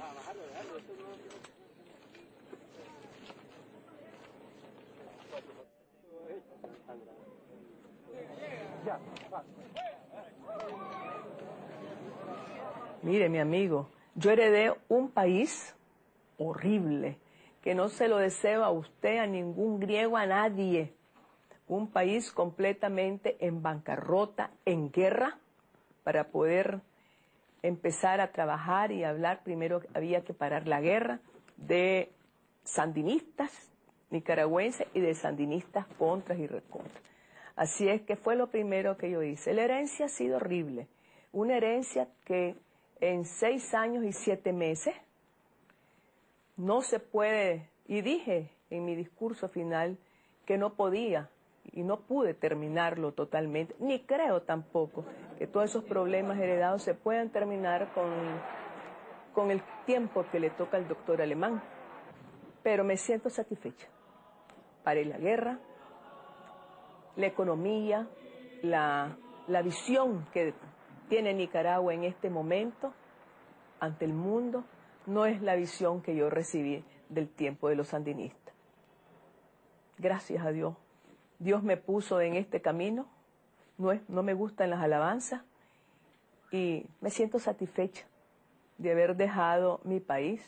S6: Mire, mi amigo, yo heredé un país horrible, que no se lo deseo a usted, a ningún griego, a nadie. Un país completamente en bancarrota, en guerra, para poder empezar a trabajar y hablar. Primero había que parar la guerra de sandinistas nicaragüenses y de sandinistas contras y recontra. Así es que fue lo primero que yo hice. La herencia ha sido horrible, una herencia que en seis años y siete meses no se puede, y dije en mi discurso final que no podía y no pude terminarlo totalmente, ni creo tampoco que todos esos problemas heredados se puedan terminar con, con el tiempo que le toca al doctor Alemán. Pero me siento satisfecha. Paré la guerra, la economía, la, la visión que tiene Nicaragua en este momento ante el mundo no es la visión que yo recibí del tiempo de los sandinistas. Gracias a Dios. Dios me puso en este camino, no, es, no me gustan las alabanzas y me siento satisfecha de haber dejado mi país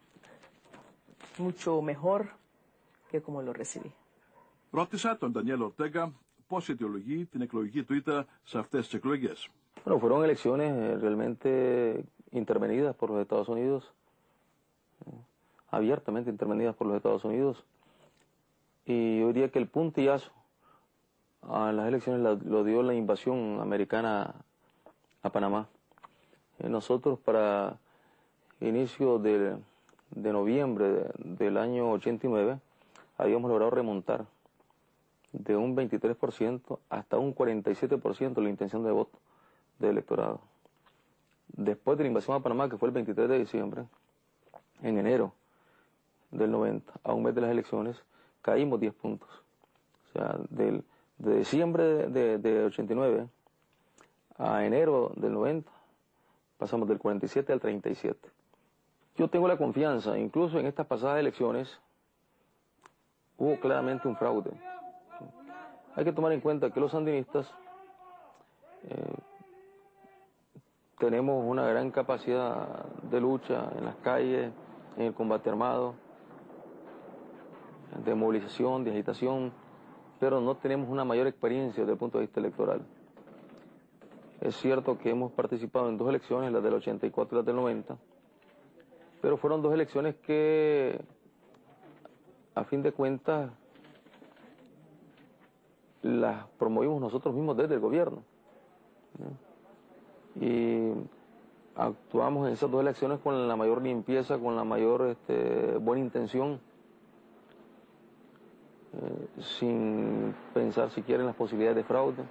S6: mucho mejor que como lo recibí.
S2: Ρώτησα τον Ντανιέλ Ορτέγκα πώς αιτιολογεί την εκλογική του ήττα σε αυτές τις εκλογές.
S3: Bueno, fueron elecciones realmente intervenidas por los Estados Unidos, abiertamente intervenidas por los Estados Unidos, y yo diría que el puntillazo a las elecciones la, lo dio la invasión americana a Panamá. Eh, nosotros para inicio de, de noviembre de, del año ochenta y nueve habíamos logrado remontar de un veintitrés por ciento hasta un cuarenta y siete por ciento la intención de voto del electorado. Después de la invasión a Panamá, que fue el veintitrés de diciembre, en enero del noventa, a un mes de las elecciones, caímos diez puntos. O sea, del, de diciembre de, de, de ochenta y nueve a enero del noventa, pasamos del cuarenta y siete al treinta y siete. Yo tengo la confianza, incluso en estas pasadas elecciones, hubo claramente un fraude. Hay que tomar en cuenta que los sandinistas eh, tenemos una gran capacidad de lucha en las calles, en el combate armado, de movilización, de agitación, pero no tenemos una mayor experiencia desde el punto de vista electoral. Es cierto que hemos participado en dos elecciones, las del ochenta y cuatro y las del noventa, pero fueron dos elecciones que, a fin de cuentas, las promovimos nosotros mismos desde el gobierno. Y actuamos en esas dos elecciones con la mayor limpieza, con la mayor este, buena intención, eh, sin pensar siquiera en las posibilidades de fraude.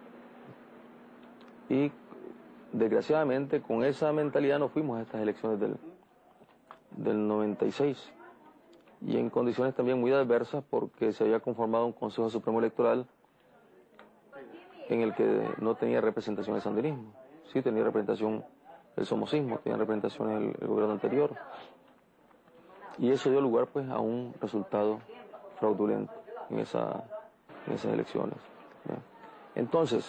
S3: Y desgraciadamente con esa mentalidad nos fuimos a estas elecciones del, del noventa y seis. y en condiciones también muy adversas porque se había conformado un Consejo Supremo Electoral en el que no tenía representación el sandinismo. Sí tenía representación el somocismo, tenía representación el, el gobierno anterior. Y eso dio lugar pues a un resultado fraudulento en, esa, en esas elecciones. ¿Ya? Entonces,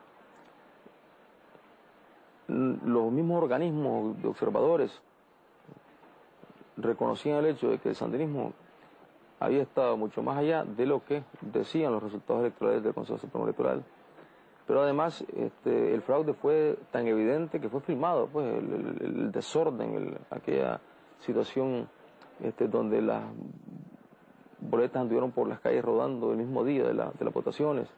S3: los mismos organismos de observadores reconocían el hecho de que el sandinismo había estado mucho más allá de lo que decían los resultados electorales del Consejo Supremo Electoral. Pero además este, el fraude fue tan evidente que fue filmado, pues el, el, el desorden, el, aquella situación este, donde las boletas anduvieron por las calles rodando el mismo día de, la, de las votaciones.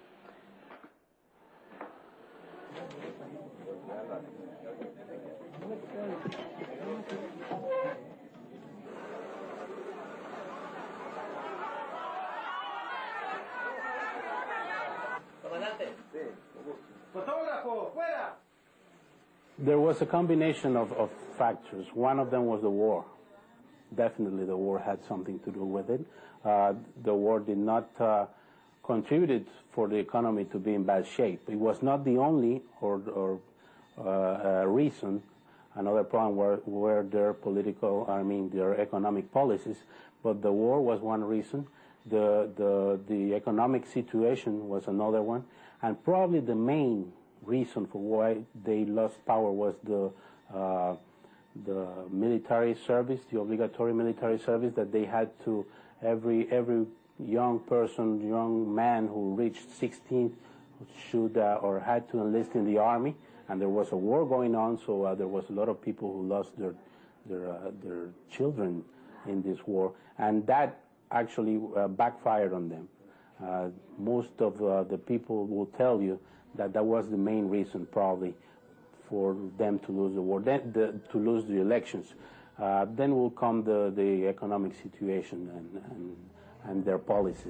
S9: There was a combination of, of factors. One of them was the war. Definitely the war had something to do with it. Uh, the war did not uh, contribute for the economy to be in bad shape. It was not the only or, or uh, uh, reason. Another problem were, were their political, I mean their economic policies, but the war was one reason. The, the, the economic situation was another one, and probably the main reason for why they lost power was the uh, the military service, the obligatory military service that they had to, every every young person, young man who reached sixteen should uh, or had to enlist in the army, and there was a war going on, so uh, there was a lot of people who lost their their uh, their children in this war, and that actually uh, backfired on them. Uh, most of uh, the people will tell you that that was the main reason probably for them to lose the war, then the, to lose the elections. Uh, then will come the, the economic situation and, and, and their policies.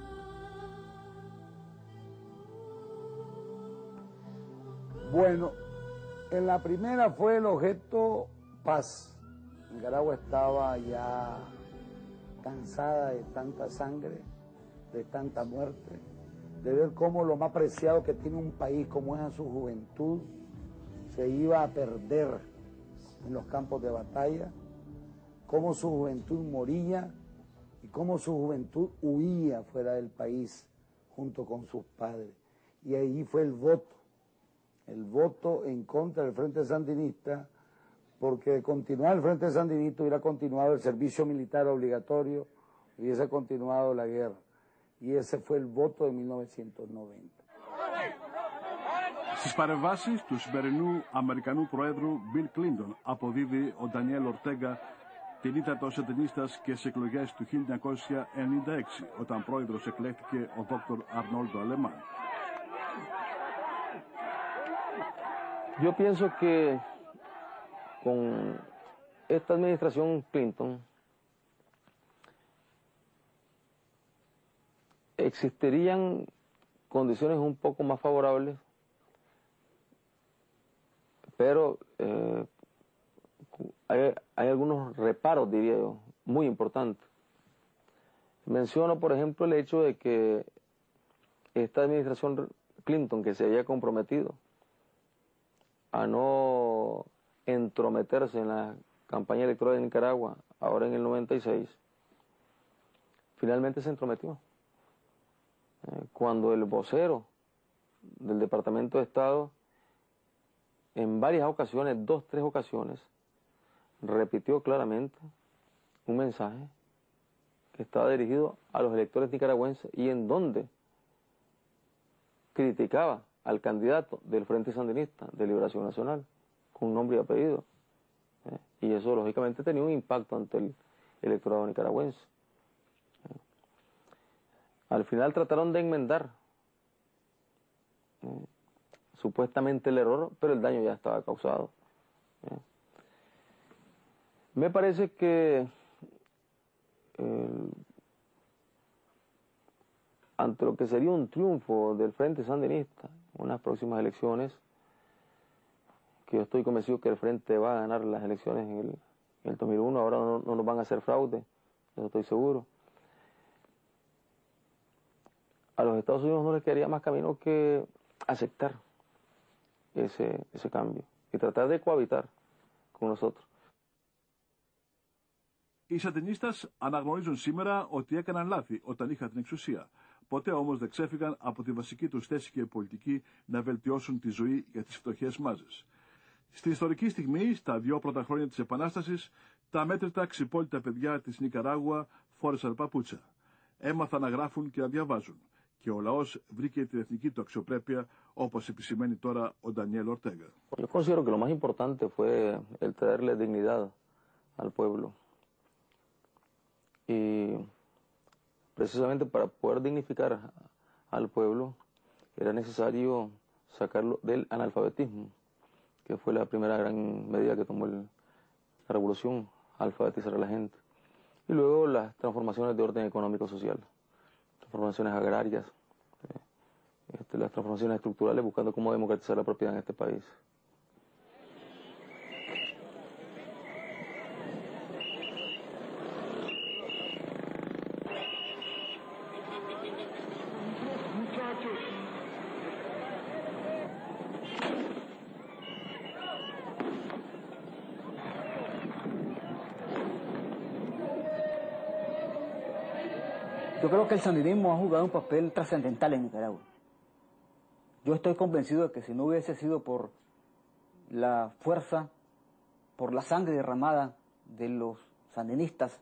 S10: Bueno, en la primera fue el objeto paz. Nicaragua estaba ya cansada de tanta sangre, de tanta muerte, de ver cómo lo más preciado que tiene un país como es a su juventud se iba a perder en los campos de batalla, cómo su juventud moría y cómo su juventud huía fuera del país junto con sus padres. Y ahí fue el voto, el voto en contra del Frente Sandinista, porque de continuar el Frente Sandinista hubiera continuado el servicio militar obligatorio, hubiese continuado la guerra. Y ese fue el voto de mil novecientos noventa.
S2: Στις παρεμβάσεις του σημερινού Αμερικανού Προέδρου Bill Clinton αποδίδει ο Ντανιέλ Ορτέγκα την ήττα των σαντινίστας και στις εκλογές του χίλια εννιακόσια ενενήντα έξι, όταν πρόεδρος εκλέχθηκε ο δόκτωρ Αρνόλδο Αλεμάν.
S3: Yo pienso que con esta administración Clinton existirían condiciones un poco más favorables, pero eh, hay, hay algunos reparos, diría yo, muy importantes. Menciono, por ejemplo, el hecho de que esta administración Clinton, que se había comprometido a no entrometerse en la campaña electoral de Nicaragua, ahora en el noventa y seis, finalmente se entrometió. Eh, cuando el vocero del Departamento de Estado, en varias ocasiones, dos, tres ocasiones, repitió claramente un mensaje que estaba dirigido a los electores nicaragüenses y en donde criticaba al candidato del Frente Sandinista de Liberación Nacional, con nombre y apellido. ¿eh? Y eso, lógicamente, tenía un impacto ante el electorado nicaragüense. ¿eh? Al final trataron de enmendar ¿eh? supuestamente el error, pero el daño ya estaba causado. ¿eh? Me parece que eh, ante lo que sería un triunfo del Frente Sandinista en unas próximas elecciones, que yo estoy convencido que el Frente va a ganar las elecciones en el, en el dos mil uno, ahora no, no nos van a hacer fraude, eso estoy seguro. A los Estados Unidos no les quedaría más camino que aceptar ese, ese cambio y tratar de cohabitar con nosotros.
S2: Οι σαντινίστας αναγνωρίζουν σήμερα ότι έκαναν λάθη όταν είχαν την εξουσία. Ποτέ όμως δεν ξέφυγαν από τη βασική τους θέση και πολιτική να βελτιώσουν τη ζωή για τις φτωχές μάζες. Στη ιστορική στιγμή, στα δύο πρώτα χρόνια της Επανάστασης, τα μέτρητα ξυπόλυτα παιδιά της Νικαράγουα φόρεσαν παπούτσα. Έμαθαν να γράφουν και να διαβάζουν. Και ο λαός βρήκε την εθνική του αξιοπρέπεια, όπως επισημαίνει τώρα ο Ντανιέλ Ορτέγα.
S3: Yo considero que lo más importante fue el traerle dignidad al pueblo. Y precisamente para poder dignificar al pueblo era necesario sacarlo del analfabetismo, que fue la primera gran medida que tomó el, la revolución, alfabetizar a la gente. Y luego las transformaciones de orden económico-social, transformaciones agrarias, eh, este, las transformaciones estructurales, buscando cómo democratizar la propiedad en este país.
S11: Yo creo que el sandinismo ha jugado un papel trascendental en Nicaragua. Yo estoy convencido de que si no hubiese sido por la fuerza, por la sangre derramada de los sandinistas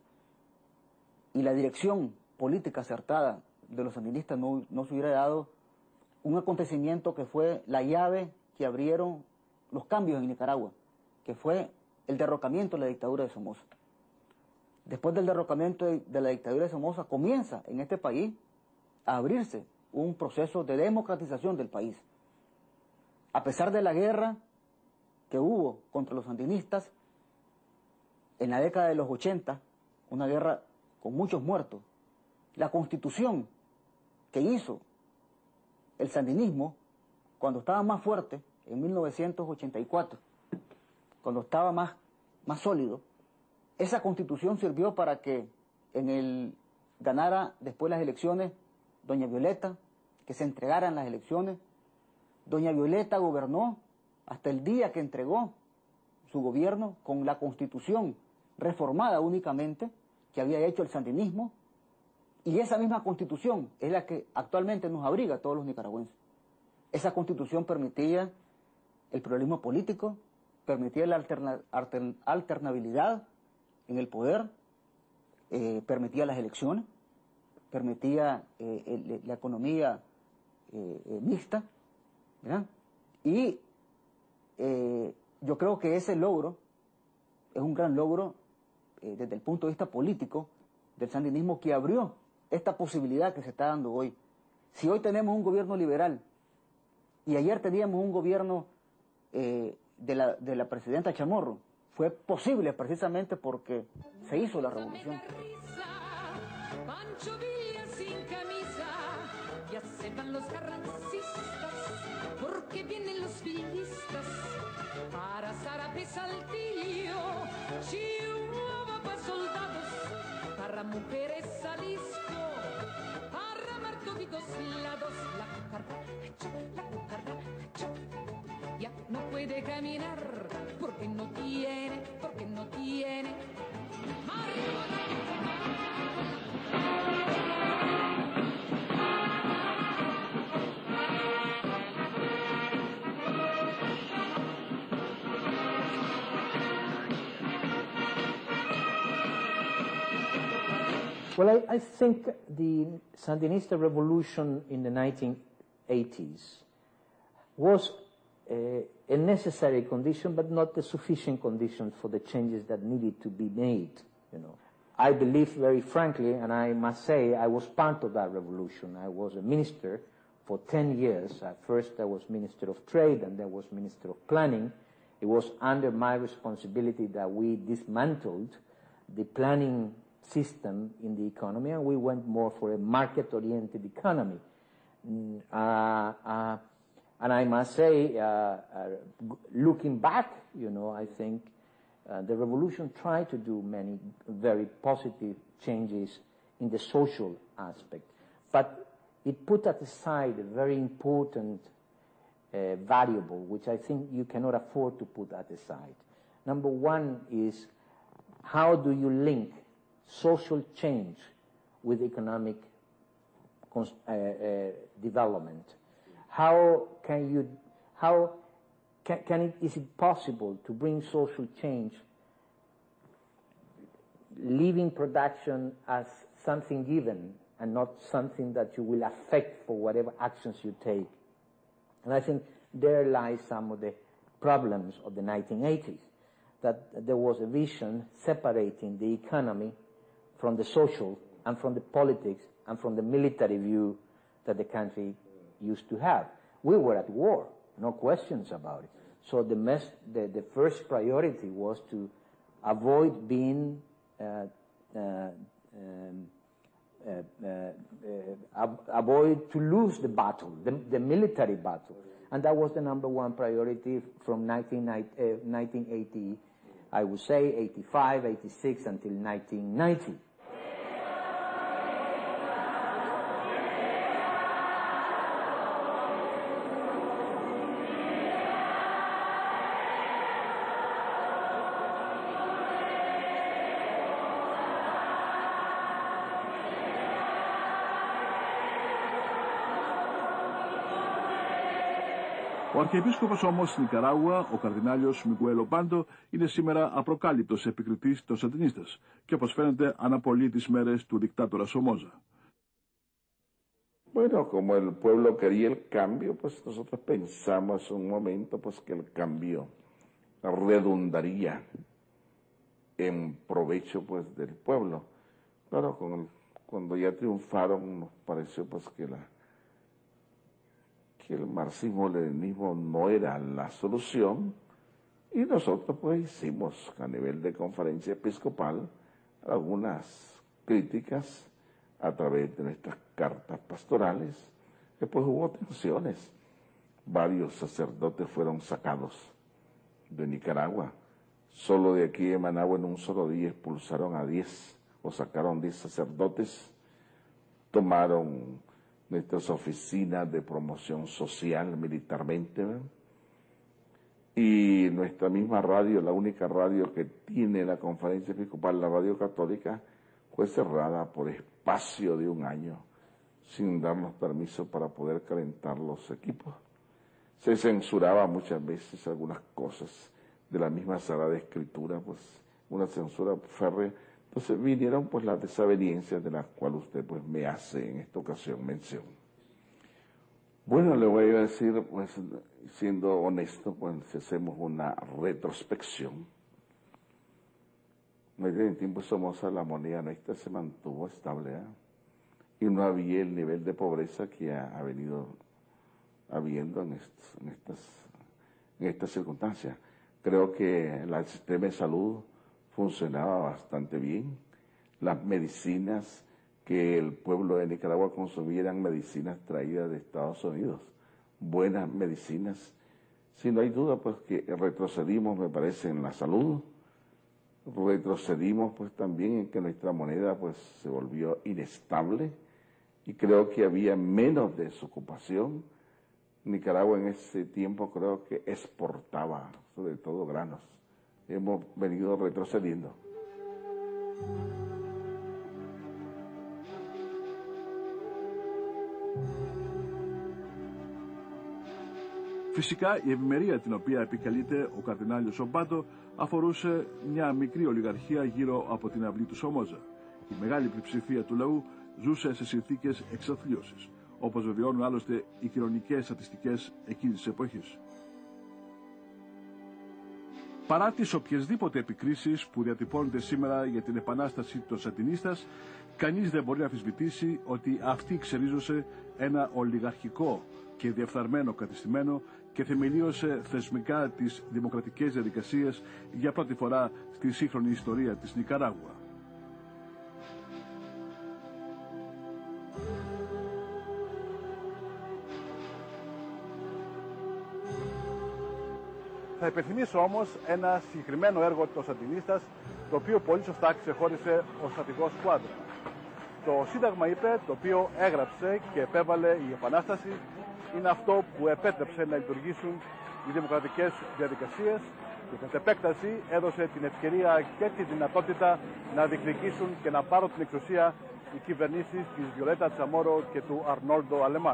S11: y la dirección política acertada de los sandinistas, no, no se hubiera dado un acontecimiento que fue la llave que abrieron los cambios en Nicaragua, que fue el derrocamiento de la dictadura de Somoza. Después del derrocamiento de, de la dictadura de Somoza, comienza en este país a abrirse un proceso de democratización del país. A pesar de la guerra que hubo contra los sandinistas en la década de los ochenta, una guerra con muchos muertos, la constitución que hizo el sandinismo cuando estaba más fuerte, en mil novecientos ochenta y cuatro, cuando estaba más, más sólido, esa constitución sirvió para que en el ganara después las elecciones doña Violeta, que se entregaran las elecciones. Doña Violeta gobernó hasta el día que entregó su gobierno con la constitución reformada únicamente que había hecho el sandinismo, y esa misma constitución es la que actualmente nos abriga a todos los nicaragüenses. Esa constitución permitía el pluralismo político, permitía la alterna, altern, alternabilidad en el poder, eh, permitía las elecciones, permitía eh, el, la economía eh, eh, mixta, ¿verdad? Y eh, yo creo que ese logro es un gran logro eh, desde el punto de vista político del sandinismo, que abrió esta posibilidad que se está dando hoy. Si hoy tenemos un gobierno liberal y ayer teníamos un gobierno eh, de, la, de la presidenta Chamorro, fue posible precisamente porque se hizo la revolución.
S12: Pancho Villa sin camisa, ya se van los carrancistas, porque vienen los villistas para Zarape Saltillo, Chihuahua para soldados, para mujeres Jalisco, para mar todos lados, la cucaracha, la cucaracha, ya no puede caminar, porque no tiene, porque no tiene
S13: Well, I, I think the Sandinista revolution in the nineteen eighties was uh, a necessary condition, but not a sufficient condition for the changes that needed to be made, you know. I believe very frankly, and I must say, I was part of that revolution. I was a minister for ten years. At first I was Minister of Trade, and then was Minister of Planning. It was under my responsibility that we dismantled the planning system in the economy, and we went more for a market-oriented economy. Uh, uh, and I must say, uh, uh, looking back, you know, I think Uh, the revolution tried to do many very positive changes in the social aspect, but it put aside a very important uh, variable, which I think you cannot afford to put that aside. Number one is, how do you link social change with economic uh, uh, development? How can you, how can, can it, is it possible to bring social change, leaving production as something given and not something that you will affect for whatever actions you take? And I think there lies some of the problems of the nineteen eighties, that there was a vision separating the economy from the social and from the politics and from the military view that the country used to have. We were at war, no questions about it. So the, mes the, the first priority was to avoid being, uh, uh, um, uh, uh, uh, avoid to lose the battle, the, the military battle. And that was the number one priority from nineteen eighty, I would say, eighty-five, eighty-six until nineteen ninety.
S2: Ο Αρχιεπίσκοπος όμως στην Νικαράγουα, ο καρδινάλιος Μιγουέλ Ομπάντο, είναι σήμερα απροκάλυπτος επικριτής των σαντινίστας και όπως φαίνεται αναπολύει τις μέρες του δικτάτορα Σομόζα.
S14: Bueno, como el pueblo quería el cambio, pues nosotros pensamos un momento pues que el cambio redundaría en provecho pues del pueblo. Claro, con el, cuando ya triunfaron nos pareció pues que la que el marxismo-leninismo no era la solución, y nosotros pues hicimos a nivel de conferencia episcopal algunas críticas a través de nuestras cartas pastorales. Después hubo tensiones, varios sacerdotes fueron sacados de Nicaragua, solo de aquí de Managua en un solo día expulsaron a diez, o sacaron diez sacerdotes, tomaron nuestras oficinas de promoción social militarmente, ¿verdad? Y nuestra misma radio, la única radio que tiene la conferencia episcopal, la radio católica, fue cerrada por espacio de un año, sin darnos permiso para poder calentar los equipos. Se censuraba muchas veces algunas cosas de la misma Sagrada Escritura, pues una censura férrea. Entonces vinieron pues las desavenencias de las cuales usted pues me hace en esta ocasión mención. Bueno, le voy a decir, pues siendo honesto, pues si hacemos una retrospección, en el tiempo Somoza la moneda nuestra se mantuvo estable, ¿eh? Y no había el nivel de pobreza que ha, ha venido habiendo en, estos, en, estas, en estas circunstancias. Creo que el sistema de salud funcionaba bastante bien. Las medicinas que el pueblo de Nicaragua consumía eran medicinas traídas de Estados Unidos, buenas medicinas. Si no hay duda, pues que retrocedimos, me parece, en la salud, retrocedimos pues también en que nuestra moneda pues se volvió inestable y creo que había menos desocupación. Nicaragua en ese tiempo creo que exportaba sobre todo granos. Hemos venido retrocediendo.
S2: Φυσικά η ευημερία την οποία επικαλείται ο καρδινάλιος Ομπάντο αφορούσε μια μικρή ολιγαρχία γύρω από την αυλή του Σομόζα. Η μεγάλη πλειοψηφία του λαού ζούσε σε συνθήκες εξαθλίωσης, όπως βεβαιώνουν άλλωστε οι κοινωνικές στατιστικές εκείνης της εποχής. Παρά τις οποιασδήποτε επικρίσεις που διατυπώνονται σήμερα για την επανάσταση των σαντινίστας, κανείς δεν μπορεί να αμφισβητήσει ότι αυτή ξερίζωσε ένα ολιγαρχικό και διεφθαρμένο κατεστημένο και θεμελίωσε θεσμικά τις δημοκρατικές διαδικασίες για πρώτη φορά στη σύγχρονη ιστορία της Νικαράγουα.
S5: Θα υπενθυμίσω όμως ένα συγκεκριμένο έργο των Σαντινίστας, το οποίο πολύ σωστά ξεχώρισε ο στρατηγός Κουάντρα. Το Σύνταγμα, είπε, το οποίο έγραψε και επέβαλε η Επανάσταση, είναι αυτό που επέτρεψε να λειτουργήσουν οι δημοκρατικές διαδικασίες και κατ' επέκταση έδωσε την ευκαιρία και τη δυνατότητα να διεκδικήσουν και να πάρουν την εξουσία οι κυβερνήσεις της Βιολέτα Τσαμόρο και του Αρνόλντο Αλεμάρ.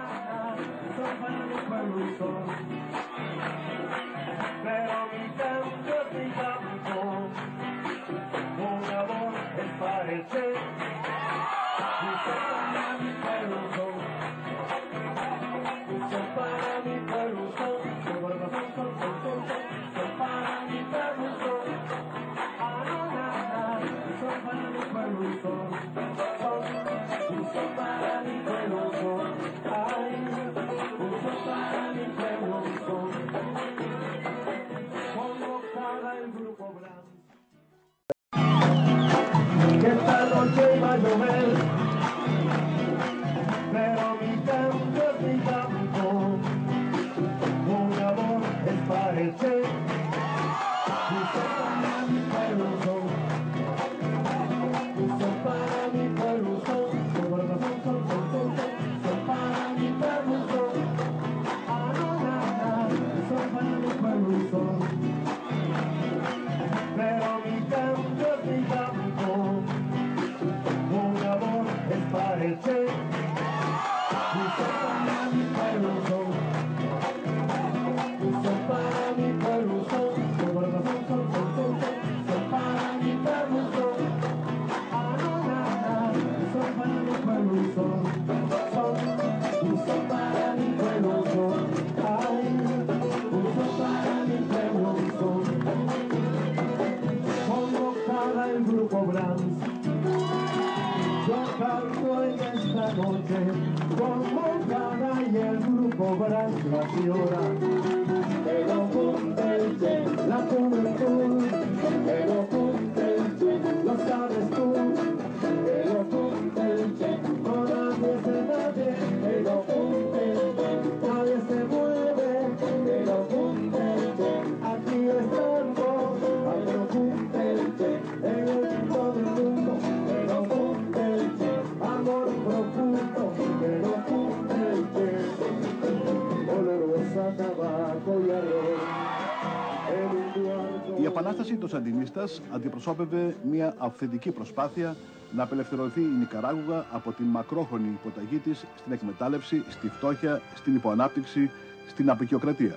S5: Η Επανάσταση των Σαντινίστας αντιπροσώπευε μια αυθεντική προσπάθεια να απελευθερωθεί η Νικαράγουα από την μακρόχρονη υποταγή της στην εκμετάλλευση, στη φτώχεια, στην υποανάπτυξη, στην αποικιοκρατία.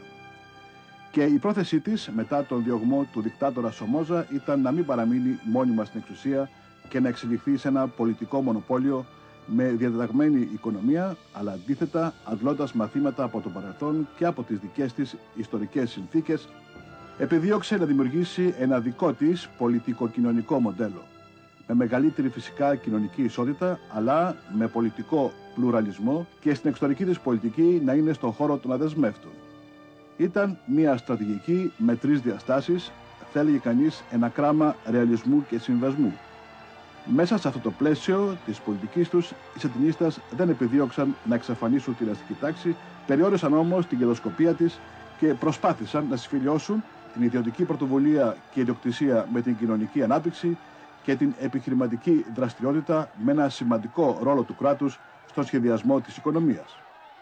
S5: Και η πρόθεσή της μετά τον διωγμό του δικτάτορα Σομόζα ήταν να μην παραμείνει μόνιμα στην εξουσία και να εξελιχθεί σε ένα πολιτικό μονοπόλιο με διατεταγμένη οικονομία, αλλά αντίθετα αντλώντας μαθήματα από το παρελθόν και από τις δικές της ιστορικές συνθήκες, επιδίωξε να δημιουργήσει ένα δικό της πολιτικο-κοινωνικό μοντέλο, με μεγαλύτερη φυσικά κοινωνική ισότητα, αλλά με πολιτικό πλουραλισμό και στην εξωτερική της πολιτική να είναι στον χώρο των αδεσμεύτων. Ήταν μια στρατηγική με τρεις διαστάσεις, θα έλεγε κανείς ένα κράμα ρεαλισμού και συμβασμού. Μέσα σε αυτό το πλαίσιο της πολιτικής τους, οι Σαντινίστας δεν επιδίωξαν να εξαφανίσουν την αστική τάξη, περιόρισαν όμως την κερδοσκοπία της και προσπάθησαν να συμφιλιώσουν την ιδιωτική πρωτοβουλία και ιδιοκτησία με την κοινωνική ανάπτυξη και την επιχειρηματική δραστηριότητα με ένα σημαντικό ρόλο του κράτους στον σχεδιασμό της οικονομίας.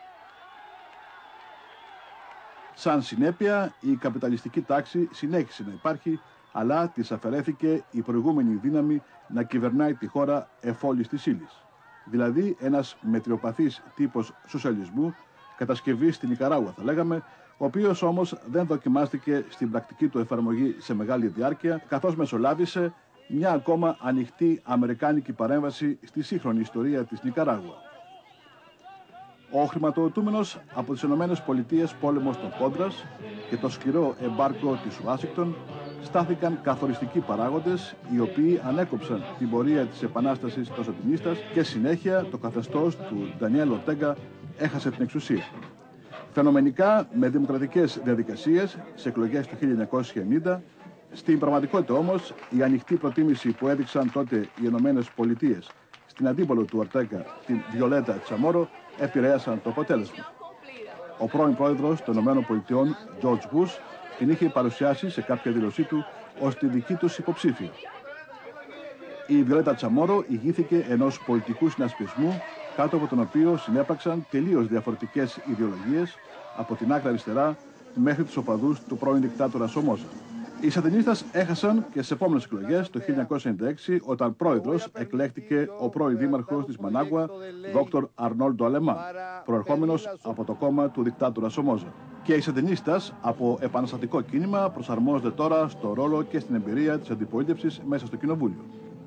S5: Σαν συνέπεια, η καπιταλιστική τάξη συνέχισε να υπάρχει, αλλά της αφαιρέθηκε η προηγούμενη δύναμη να κυβερνάει τη χώρα εφόλης της ύλης. Δηλαδή ένας μετριοπαθής τύπος σοσιαλισμού, κατασκευής στην Νικαράγουα θα λέγαμε, ο οποίος όμως δεν δοκιμάστηκε στην πρακτική του εφαρμογή σε μεγάλη διάρκεια, καθώς μεσολάβησε μια ακόμα ανοιχτή αμερικάνικη παρέμβαση στη σύγχρονη ιστορία της Νικαράγουα. Ο χρηματοδοτούμενος από τις ΗΠΑ πόλεμος των Κόντρας και το σκληρό εμπάργκο της Ουάσιγκτον στάθηκαν καθοριστικοί παράγοντες, οι οποίοι ανέκοψαν την πορεία της Επανάστασης των Σαντινίστας και συνέχεια το καθεστώς του Ντανιέλ Ορτέγκα έχασε την εξουσία. Φαινομενικά με δημοκρατικές διαδικασίες σε εκλογές του χίλια εννιακόσια ενενήντα, στην πραγματικότητα όμως η ανοιχτή προτίμηση που έδειξαν τότε οι ΗΠΑ στην αντίπολο του Ορτέγκα, την Βιολέτα Τσαμόρο, επηρέασαν το αποτέλεσμα. Ο πρώην πρόεδρος των ΗΠΑ, George Bush,
S2: την είχε παρουσιάσει σε κάποια δήλωσή του ως τη δική τους υποψήφια. Η Βιολέτα Τσαμόρο ηγήθηκε ενός πολιτικού συνασπισμού κάτω από τον οποίο συνέπραξαν τελείως διαφορετικές ιδεολογίες από την άκρα αριστερά μέχρι τους οπαδούς του πρώην δικτάτορα Σομόζα. Οι Σαντινίστας έχασαν και στις επόμενες εκλογές το χίλια εννιακόσια ενενήντα έξι, όταν πρόεδρος εκλέχτηκε ο πρώην δήμαρχος της Μανάγουα, δόκτωρ Αρνόλντο Αλεμά, προερχόμενος από το κόμμα του δικτάτορα Σομόζα. Και οι Σαντινίστας από επαναστατικό κίνημα προσαρμόζονται τώρα στο ρόλο και στην εμπειρία της αντιπολίτευσης μέσα στο κοινοβούλιο.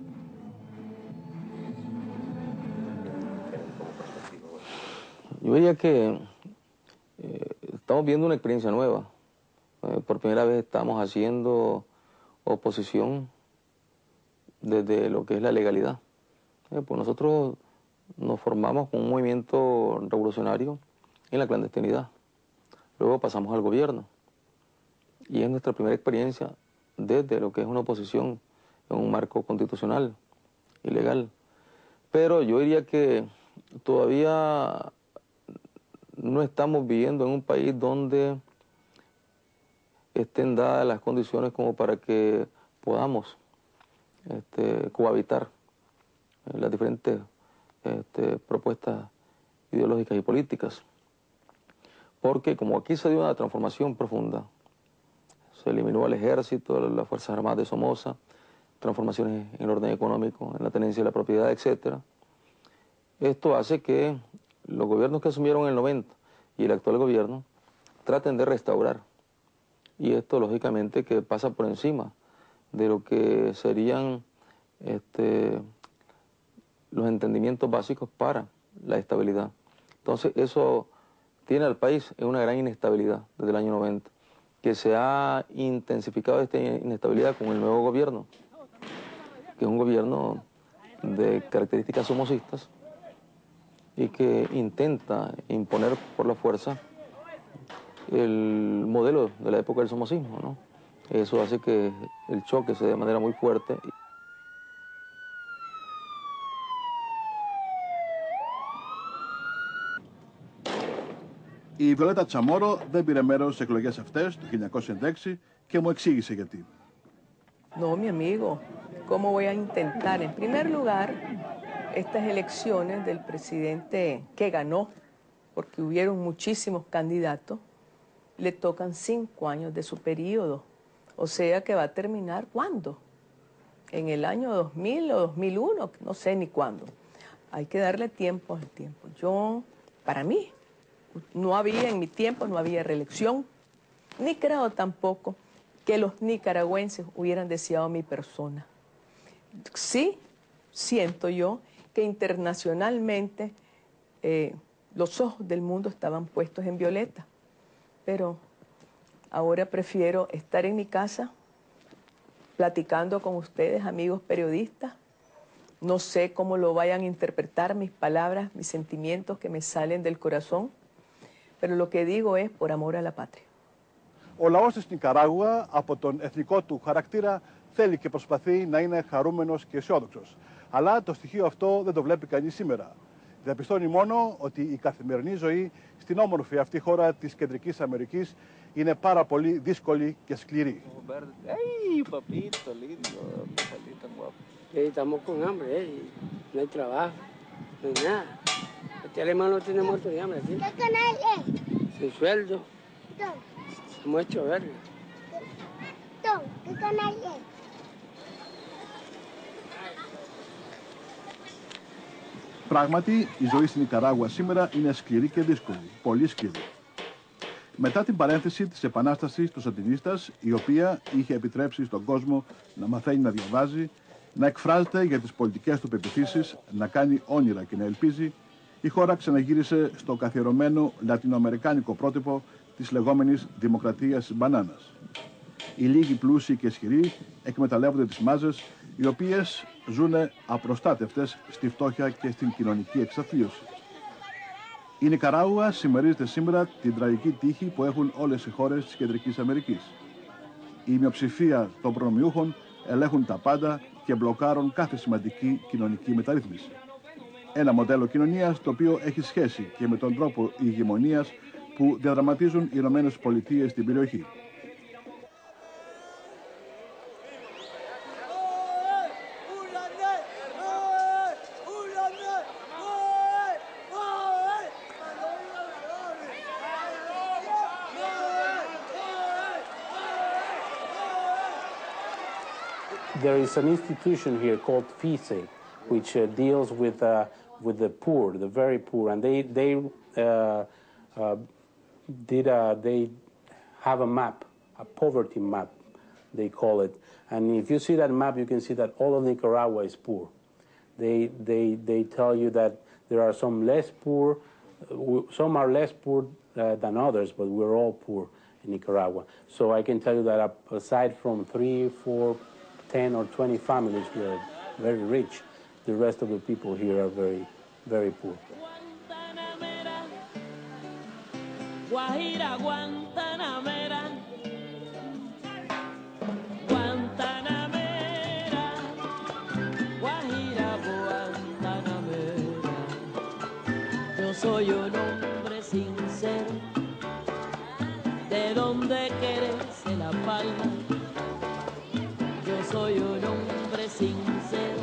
S3: Yo diría que eh, estamos viendo una experiencia nueva. Eh, por primera vez estamos haciendo oposición desde lo que es la legalidad. Eh, pues nosotros nos formamos con un movimiento revolucionario en la clandestinidad. Luego pasamos al gobierno. Y es nuestra primera experiencia desde lo que es una oposición en un marco constitucional y legal. Pero yo diría que todavía no estamos viviendo en un país donde estén dadas las condiciones como para que podamos este, cohabitar las diferentes este, propuestas ideológicas y políticas. Porque como aquí se dio una transformación profunda, se eliminó el ejército, las Fuerzas Armadas de Somoza, transformaciones en el orden económico, en la tenencia de la propiedad, etcétera. Esto hace que los gobiernos que asumieron en el noventa y el actual gobierno traten de restaurar. Y esto, lógicamente, que pasa por encima de lo que serían este, los entendimientos básicos para la estabilidad. Entonces, eso tiene al país en una gran inestabilidad desde el año noventa, que se ha intensificado esta inestabilidad con el nuevo gobierno, que es un gobierno de características somocistas, y que intenta imponer por la fuerza el modelo de la época del somocismo, ¿no? Eso hace que el choque se dé de manera muy fuerte.
S2: Η Βιολέτα Τσαμόρο δεν πήρε μέρος στις εκλογές αυτές το χίλια εννιακόσια ενενήντα έξι και μου εξήγησε γιατί.
S6: No, mi amigo, ¿cómo voy a intentar? En primer lugar, estas elecciones del presidente que ganó, porque hubieron muchísimos candidatos, le tocan cinco años de su periodo. O sea que va a terminar ¿cuándo? En el año dos mil o dos mil uno, no sé ni cuándo. Hay que darle tiempo al tiempo. Yo, para mí, no había, en mi tiempo no había reelección, ni creo tampoco que los nicaragüenses hubieran deseado mi persona. Sí, siento yo que internacionalmente eh, los ojos del mundo estaban puestos en Violeta. Pero ahora prefiero estar en mi casa, platicando con ustedes, amigos periodistas. No sé cómo lo vayan a interpretar mis palabras, mis sentimientos que me salen del corazón, pero lo que digo es por amor a la patria.
S5: Ο λαός της Νικαράγουα από τον εθνικό του χαρακτήρα θέλει και προσπαθεί να είναι χαρούμενος και αισιόδοξος. Αλλά το στοιχείο αυτό δεν το βλέπει κανείς σήμερα. Διαπιστώνει μόνο ότι η καθημερινή ζωή στην όμορφη αυτή χώρα της Κεντρικής Αμερικής είναι πάρα πολύ δύσκολη και σκληρή.
S15: Estamos con hambre, eh, no hay trabajo, no hay nada. Este alemán no tiene muerto ni hambre, ¿sí? ¿Qué canal es? Sin sueldo. Hemos hecho verga.
S16: ¿Qué canal es?
S2: Πράγματι, η ζωή στην Νικαράγουα σήμερα είναι σκληρή και δύσκολη, πολύ σκληρή. Μετά την παρένθεση της επανάστασης των Σαντινίστας, η οποία είχε επιτρέψει στον κόσμο να μαθαίνει να διαβάζει, να εκφράζεται για τις πολιτικές του πεποιθήσεις, να κάνει όνειρα και να ελπίζει, η χώρα ξαναγύρισε στο καθιερωμένο λατινοαμερικάνικο πρότυπο της λεγόμενης δημοκρατίας της μπανάνας. Οι λίγοι πλούσιοι και ισχυροί εκμεταλλεύονται τις μάζες, οι οποίες ζουν απροστάτευτες στη φτώχεια και στην κοινωνική εξαθλίωση. Η Νικαράγουα συμμερίζεται σήμερα την τραγική τύχη που έχουν όλες οι χώρες της Κεντρικής Αμερικής. Η μειοψηφία των προνομιούχων ελέγχουν τα πάντα και μπλοκάρουν κάθε σημαντική κοινωνική μεταρρύθμιση. Ένα μοντέλο κοινωνίας το οποίο έχει σχέση και με τον τρόπο ηγεμονίας που διαδραματίζουν οι Ηνωμένες Πολιτείες στην περιοχή.
S9: there is an institution here called FICE, which uh, deals with uh, with the poor, the very poor, and they they uh, uh, did a, they have a map, a poverty map, they call it. And if you see that map, you can see that all of Nicaragua is poor. They they they tell you that there are some less poor, uh, some are less poor uh, than others, but we're all poor in Nicaragua. So I can tell you that aside from three, four, ten or twenty families who are very rich, the rest of the people here are very, very poor.
S17: Guajira, Guantanamera, Guantanamera, Guajira, Guantanamera. Yo soy un hombre sincero, de donde crece la palma. Yo soy un hombre sincero,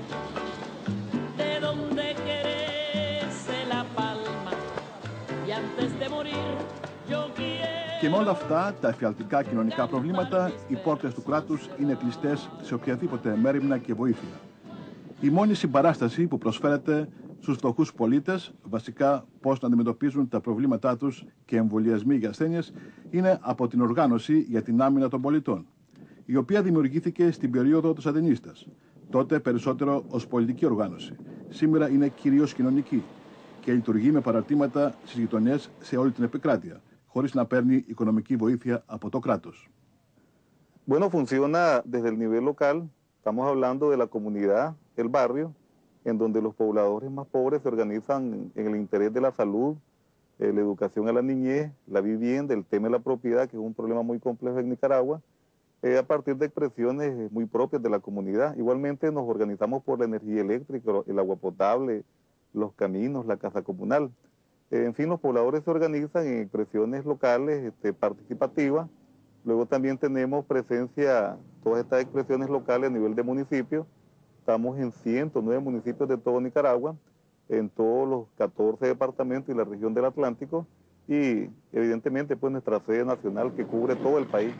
S17: de donde crece la palma. Y antes de morir, yo quiero.
S2: Και με όλα αυτά τα εφιαλτικά κοινωνικά προβλήματα, οι πόρτες του κράτους είναι κλειστές σε οποιαδήποτε μέριμνα και βοήθεια. Η μόνη συμπαράσταση που προσφέρεται στους φτωχούς πολίτες, βασικά πώς να αντιμετωπίζουν τα προβλήματά τους και εμβολιασμοί για ασθένειες, είναι από την Οργάνωση για την Άμυνα των Πολιτών, η οποία δημιουργήθηκε στην περίοδο του Σαντινίστας, τότε περισσότερο ως πολιτική οργάνωση. Σήμερα είναι κυρίως κοινωνική και λειτουργεί με παραρτήματα στις γειτονιές σε όλη την επικράτεια, χωρίς να παίρνει οικονομική βοήθεια από το κράτος.
S18: Bueno, funciona desde el nivel local. Estamos hablando de la comunidad, el barrio, en donde los pobladores más pobres se organizan en el interés de la salud, eh, la educación a la niñez, la vivienda, el tema de la propiedad, que es un problema muy complejo en Nicaragua, eh, a partir de expresiones muy propias de la comunidad. Igualmente nos organizamos por la energía eléctrica, el agua potable, los caminos, la casa comunal. Eh, en fin, los pobladores se organizan en expresiones locales, este, participativas. Luego también tenemos presencia, todas estas expresiones locales a nivel de municipio. Estamos en ciento nueve municipios de todo Nicaragua, en todos los catorce departamentos y la región del Atlántico, y evidentemente pues nuestra sede nacional que cubre todo el país.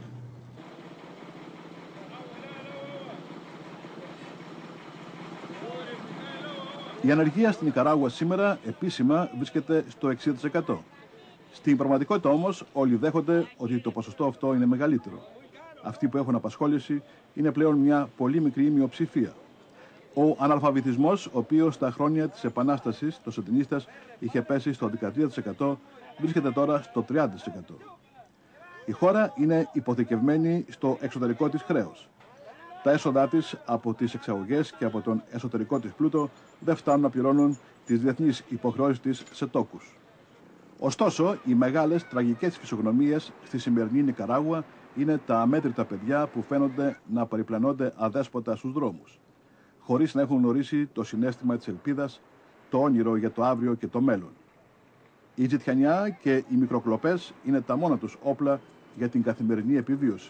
S2: Η ανεργία στην Νικαράγουα σήμερα επίσημα βρίσκεται στο εξήντα τοις εκατό. Στην πραγματικότητα όμως όλοι δέχονται ότι το ποσοστό αυτό είναι μεγαλύτερο. Αυτοί που έχουν απασχόληση είναι πλέον μια πολύ μικρή μειοψηφία. Ο αναλφαβητισμός, ο οποίος στα χρόνια της Επανάστασης, το Σαντινίστας, είχε πέσει στο δεκατρία τοις εκατό, βρίσκεται τώρα στο τριάντα τοις εκατό. Η χώρα είναι υποθηκευμένη στο εξωτερικό της χρέος. Τα έσοδά της από τις εξαγωγές και από τον εσωτερικό της πλούτο δεν φτάνουν να πληρώνουν τις διεθνείς υποχρεώσεις της σε τόκους. Ωστόσο, οι μεγάλες τραγικές φυσιογνωμίες στη σημερινή Νικαράγουα είναι τα αμέτρητα παιδιά που φαίνονται να περιπλανώνται αδέσποτα στους δρόμους, χωρίς να έχουν γνωρίσει το συναίσθημα της ελπίδας, το όνειρο για το αύριο και το μέλλον. Η τζιτιανιά και οι μικροκλοπές είναι τα μόνα τους όπλα για την καθημερινή επιβίωση.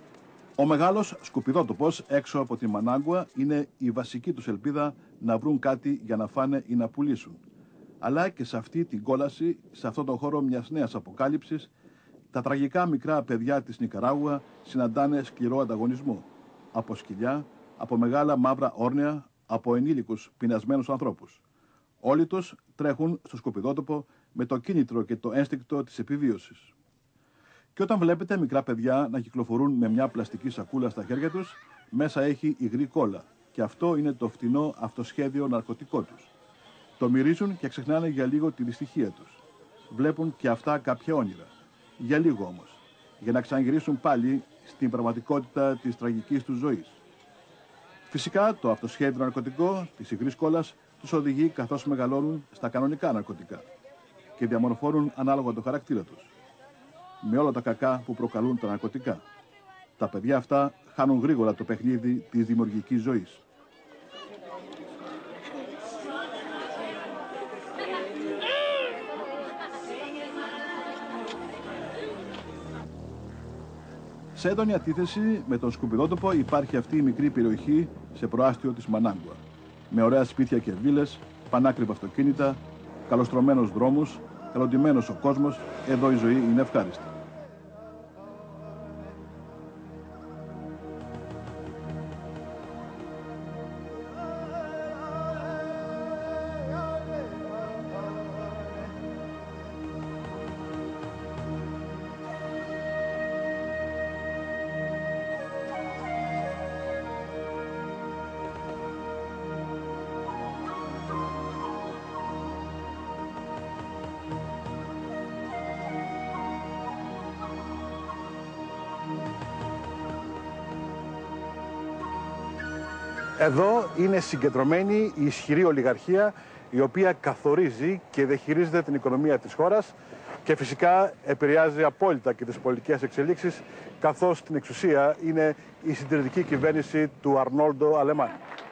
S2: Ο μεγάλος σκουπιδότοπος έξω από τη Μανάγκουα είναι η βασική τους ελπίδα να βρουν κάτι για να φάνε ή να πουλήσουν. Αλλά και σε αυτή την κόλαση, σε αυτόν τον χώρο μιας νέας αποκάλυψης, τα τραγικά μικρά παιδιά της Νικαράγουα συναντάνε σκληρό ανταγωνισμό. Από σκυλιά, από μεγάλα μαύρα όρνια, από ενήλικους πεινασμένους ανθρώπους. Όλοι τους τρέχουν στο σκουπιδότοπο με το κίνητρο και το ένστικτο της επιβίωσης. Και όταν βλέπετε μικρά παιδιά να κυκλοφορούν με μια πλαστική σακούλα στα χέρια τους, μέσα έχει υγρή κόλλα. Και αυτό είναι το φτηνό αυτοσχέδιο ναρκωτικό τους. Το μυρίζουν και ξεχνάνε για λίγο τη δυστυχία τους. Βλέπουν και αυτά κάποια όνειρα. Για λίγο όμως. Για να ξαναγυρίσουν πάλι στην πραγματικότητα της τραγικής τους ζωής. Φυσικά το αυτοσχέδιο ναρκωτικό της υγρής κόλλας τους οδηγεί καθώς μεγαλώνουν στα κανονικά ναρκωτικά. Και διαμορφώνουν ανάλογα το χαρακτήρα τους. Με όλα τα κακά που προκαλούν τα ναρκωτικά. Τα παιδιά αυτά χάνουν γρήγορα το παιχνίδι της δημιουργικής ζωής. Σε έντονη αντίθεση με τον σκουπιδότοπο υπάρχει αυτή η μικρή περιοχή σε προάστιο της Μανάγκουα. Με ωραία σπίτια και βίλες, πανάκριβα αυτοκίνητα, καλοστρωμένους δρόμους, καλοντημένος ο κόσμος, εδώ η ζωή είναι ευχάριστη.
S5: Εδώ είναι συγκεντρωμένη η ισχυρή ολιγαρχία η οποία καθορίζει και διαχειρίζεται την οικονομία της χώρας και φυσικά επηρεάζει απόλυτα και τις πολιτικές εξελίξεις, καθώς στην εξουσία είναι η συντηρητική κυβέρνηση του Αρνόλντο Αλεμάν.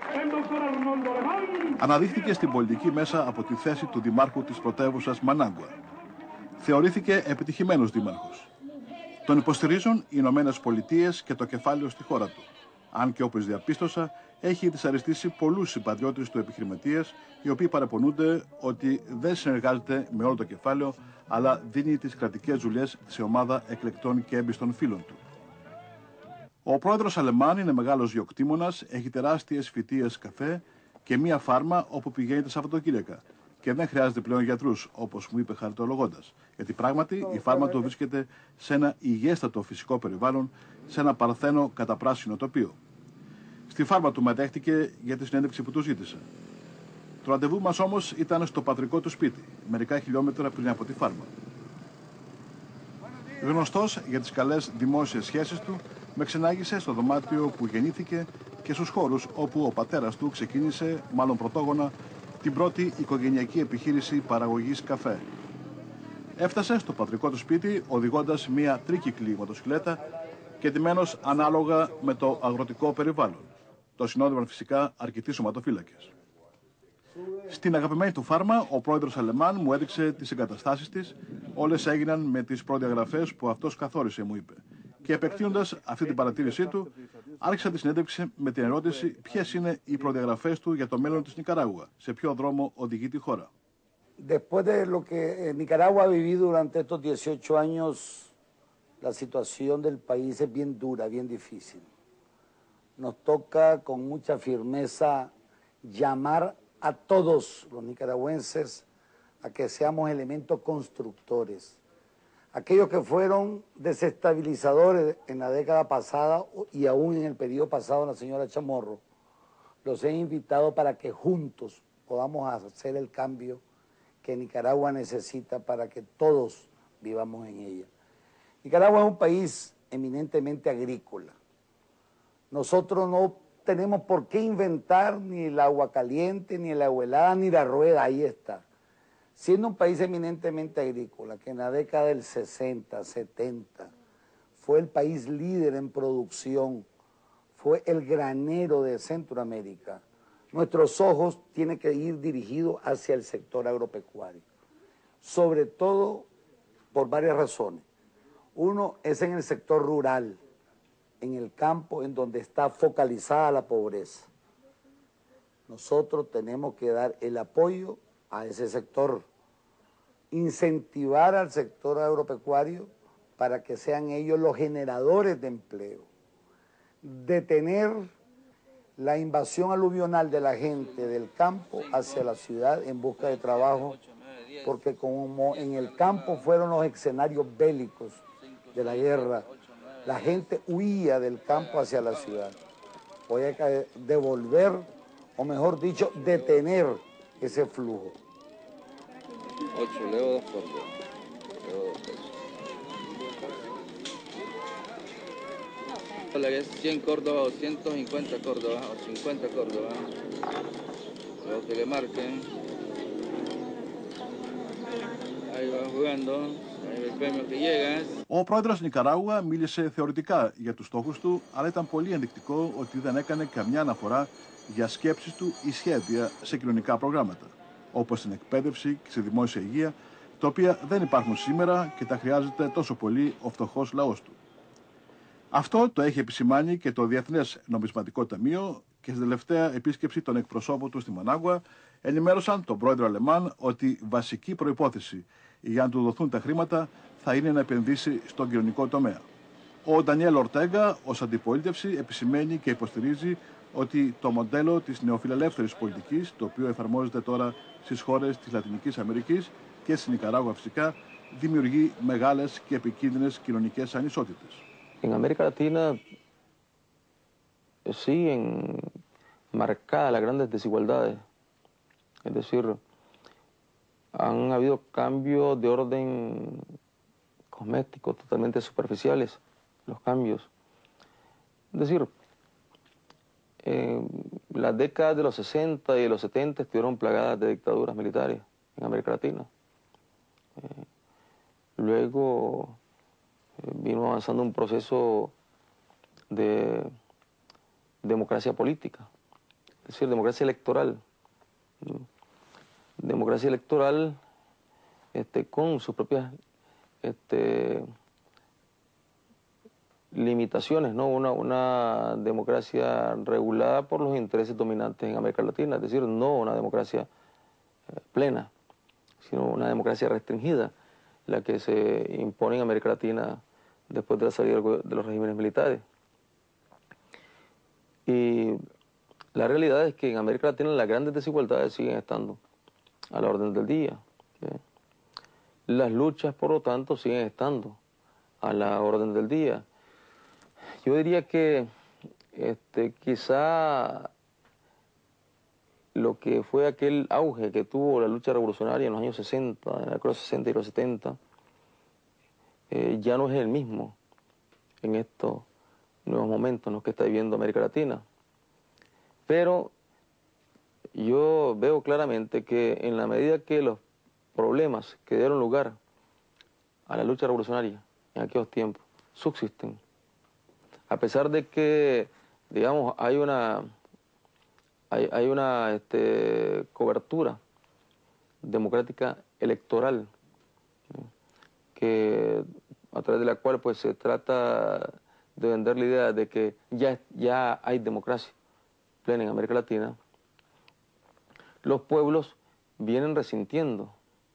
S2: Αναδείχθηκε στην πολιτική μέσα από τη θέση του δημάρχου της πρωτεύουσας Μανάγκουα. Θεωρήθηκε επιτυχημένος δήμαρχος. Τον υποστηρίζουν οι Ηνωμένες Πολιτείες και το κεφάλαιο στη χώρα του. Αν και όπως διαπίστωσα, έχει δυσαρεστήσει πολλούς συμπατριώτες του επιχειρηματίες, οι οποίοι παραπονούνται ότι δεν συνεργάζεται με όλο το κεφάλαιο, αλλά δίνει τις κρατικές δουλειές σε ομάδα εκλεκτών και έμπιστων φίλων του. Ο πρόεδρος Αλεμάν είναι μεγάλος γεωκτήμονας, έχει τεράστιες φυτείες καφέ και μία φάρμα όπου πηγαίνει τα Σαββατοκύριακα. Και δεν χρειάζεται πλέον γιατρούς, όπως μου είπε χαριτολογώντας. Γιατί πράγματι η φάρμα του βρίσκεται σε ένα υγιέστατο φυσικό περιβάλλον, σε ένα παρθένο καταπράσινο τοπίο. Στη φάρμα του μετέχτηκε για τη συνέντευξη που του ζήτησα. Το ραντεβού μας όμως ήταν στο πατρικό του σπίτι, μερικά χιλιόμετρα πριν από τη φάρμα. Γνωστός για τις καλές δημόσιες σχέσεις του, με ξενάγησε στο δωμάτιο που γεννήθηκε και στους χώρους όπου ο πατέρας του ξεκίνησε, μάλλον πρωτόγωνα, την πρώτη οικογενειακή επιχείρηση παραγωγής καφέ. Έφτασε στο πατρικό του σπίτι οδηγώντας μία τρίκυκλη μοτοσυκλέτα και ντυμένος ανάλογα με το αγροτικό περιβάλλον. Το συνόδευαν φυσικά αρκετοί σωματοφύλακες. Στην αγαπημένη του φάρμα, ο πρόεδρος Αλεμάν μου έδειξε τις εγκαταστάσεις της. Όλες έγιναν με τις προδιαγραφές που αυτός καθόρισε, μου είπε. Και επεκτείνοντας αυτή την παρατήρησή του, άρχισα τη συνέντευξη με την ερώτηση ποιες είναι οι προδιαγραφές του για το μέλλον της Νικαράγουα, σε ποιο δρόμο οδηγεί τη χώρα.
S10: Después de lo que Nicaragua ha vivido durante estos dieciocho años, la situación del país es bien dura, bien difícil. Nos toca con mucha firmeza llamar a todos los nicaragüenses a que seamos elementos constructores. Aquellos que fueron desestabilizadores en la década pasada y aún en el periodo pasado, la señora Chamorro, los he invitado para que juntos podamos hacer el cambio que Nicaragua necesita para que todos vivamos en ella. Nicaragua es un país eminentemente agrícola. Nosotros no tenemos por qué inventar ni el agua caliente, ni el agua helada, ni la rueda, ahí está. Siendo un país eminentemente agrícola, que en la década del sesenta, setenta, fue el país líder en producción, fue el granero de Centroamérica, nuestros ojos tienen que ir dirigidos hacia el sector agropecuario, sobre todo por varias razones. Uno es en el sector rural, en el campo en donde está focalizada la pobreza. Nosotros tenemos que dar el apoyo a ese sector, incentivar al sector agropecuario para que sean ellos los generadores de empleo, detener la invasión aluvional de la gente del campo hacia la ciudad en busca de trabajo, porque como en el campo fueron los escenarios bélicos de la guerra, la gente huía del campo hacia la ciudad. Hoy hay que devolver, o mejor dicho, detener ese flujo.
S3: ocho leudos por dos. La que es cien Córdoba o ciento cincuenta Córdoba o cincuenta Córdoba. Lo que le marquen. Ahí va jugando. Ahí el premio que llega.
S2: Ο πρόεδρος Νικαράγουα μίλησε θεωρητικά για τους στόχους του, αλλά ήταν πολύ ενδεικτικό ότι δεν έκανε καμιά αναφορά για σκέψεις του ή σχέδια σε κοινωνικά προγράμματα, όπως στην εκπαίδευση και στη δημόσια υγεία, τα οποία δεν υπάρχουν σήμερα και τα χρειάζεται τόσο πολύ ο φτωχός λαός του. Αυτό το έχει επισημάνει και το Διεθνές Νομισματικό Ταμείο και στην τελευταία επίσκεψη των εκπροσώπων του στη Μανάγκουα ενημέρωσαν τον πρόεδρο Αλεμάν ότι βασική προϋπόθεση για να του δοθούν τα χρήματα θα είναι να επενδύσει στον κοινωνικό τομέα. Ο Ντανιέλ Ορτέγκα ως αντιπολίτευση επισημαίνει και υποστηρίζει ότι το μοντέλο της νεοφιλελεύθερης πολιτικής, το οποίο εφαρμόζεται τώρα στις χώρες της Λατινικής Αμερικής και στην Νικαράγουα φυσικά, δημιουργεί μεγάλες και επικίνδυνες κοινωνικές ανισότητες.
S3: En América Latina siguen marcadas las grandes desigualdades. Es decir, han habido cambios de orden cosméticos totalmente superficiales, los cambios. Es decir, eh, las décadas de los sesenta y de los setenta estuvieron plagadas de dictaduras militares en América Latina. Eh, luego eh, vino avanzando un proceso de democracia política, es decir, democracia electoral. Democracia electoral este, con sus propias este, limitaciones, ¿no? Una, una democracia regulada por los intereses dominantes en América Latina, es decir, no una democracia eh, plena, sino una democracia restringida, la que se impone en América Latina después de la salida de los regímenes militares. Y la realidad es que en América Latina las grandes desigualdades siguen estando a la orden del día. ¿Sí? Las luchas, por lo tanto, siguen estando a la orden del día. Yo diría que este, quizá lo que fue aquel auge que tuvo la lucha revolucionaria en los años sesenta, en la década de los sesenta y los setenta, eh, ya no es el mismo en estos nuevos momentos en los que está viviendo América Latina. Pero yo veo claramente que en la medida que los problemas que dieron lugar a la lucha revolucionaria en aquellos tiempos subsisten, a pesar de que, digamos, hay una, hay, hay una este, cobertura democrática electoral, ¿sí? que, a través de la cual pues, se trata de vender la idea de que ya, ya hay democracia plena en América Latina, los pueblos vienen resintiendo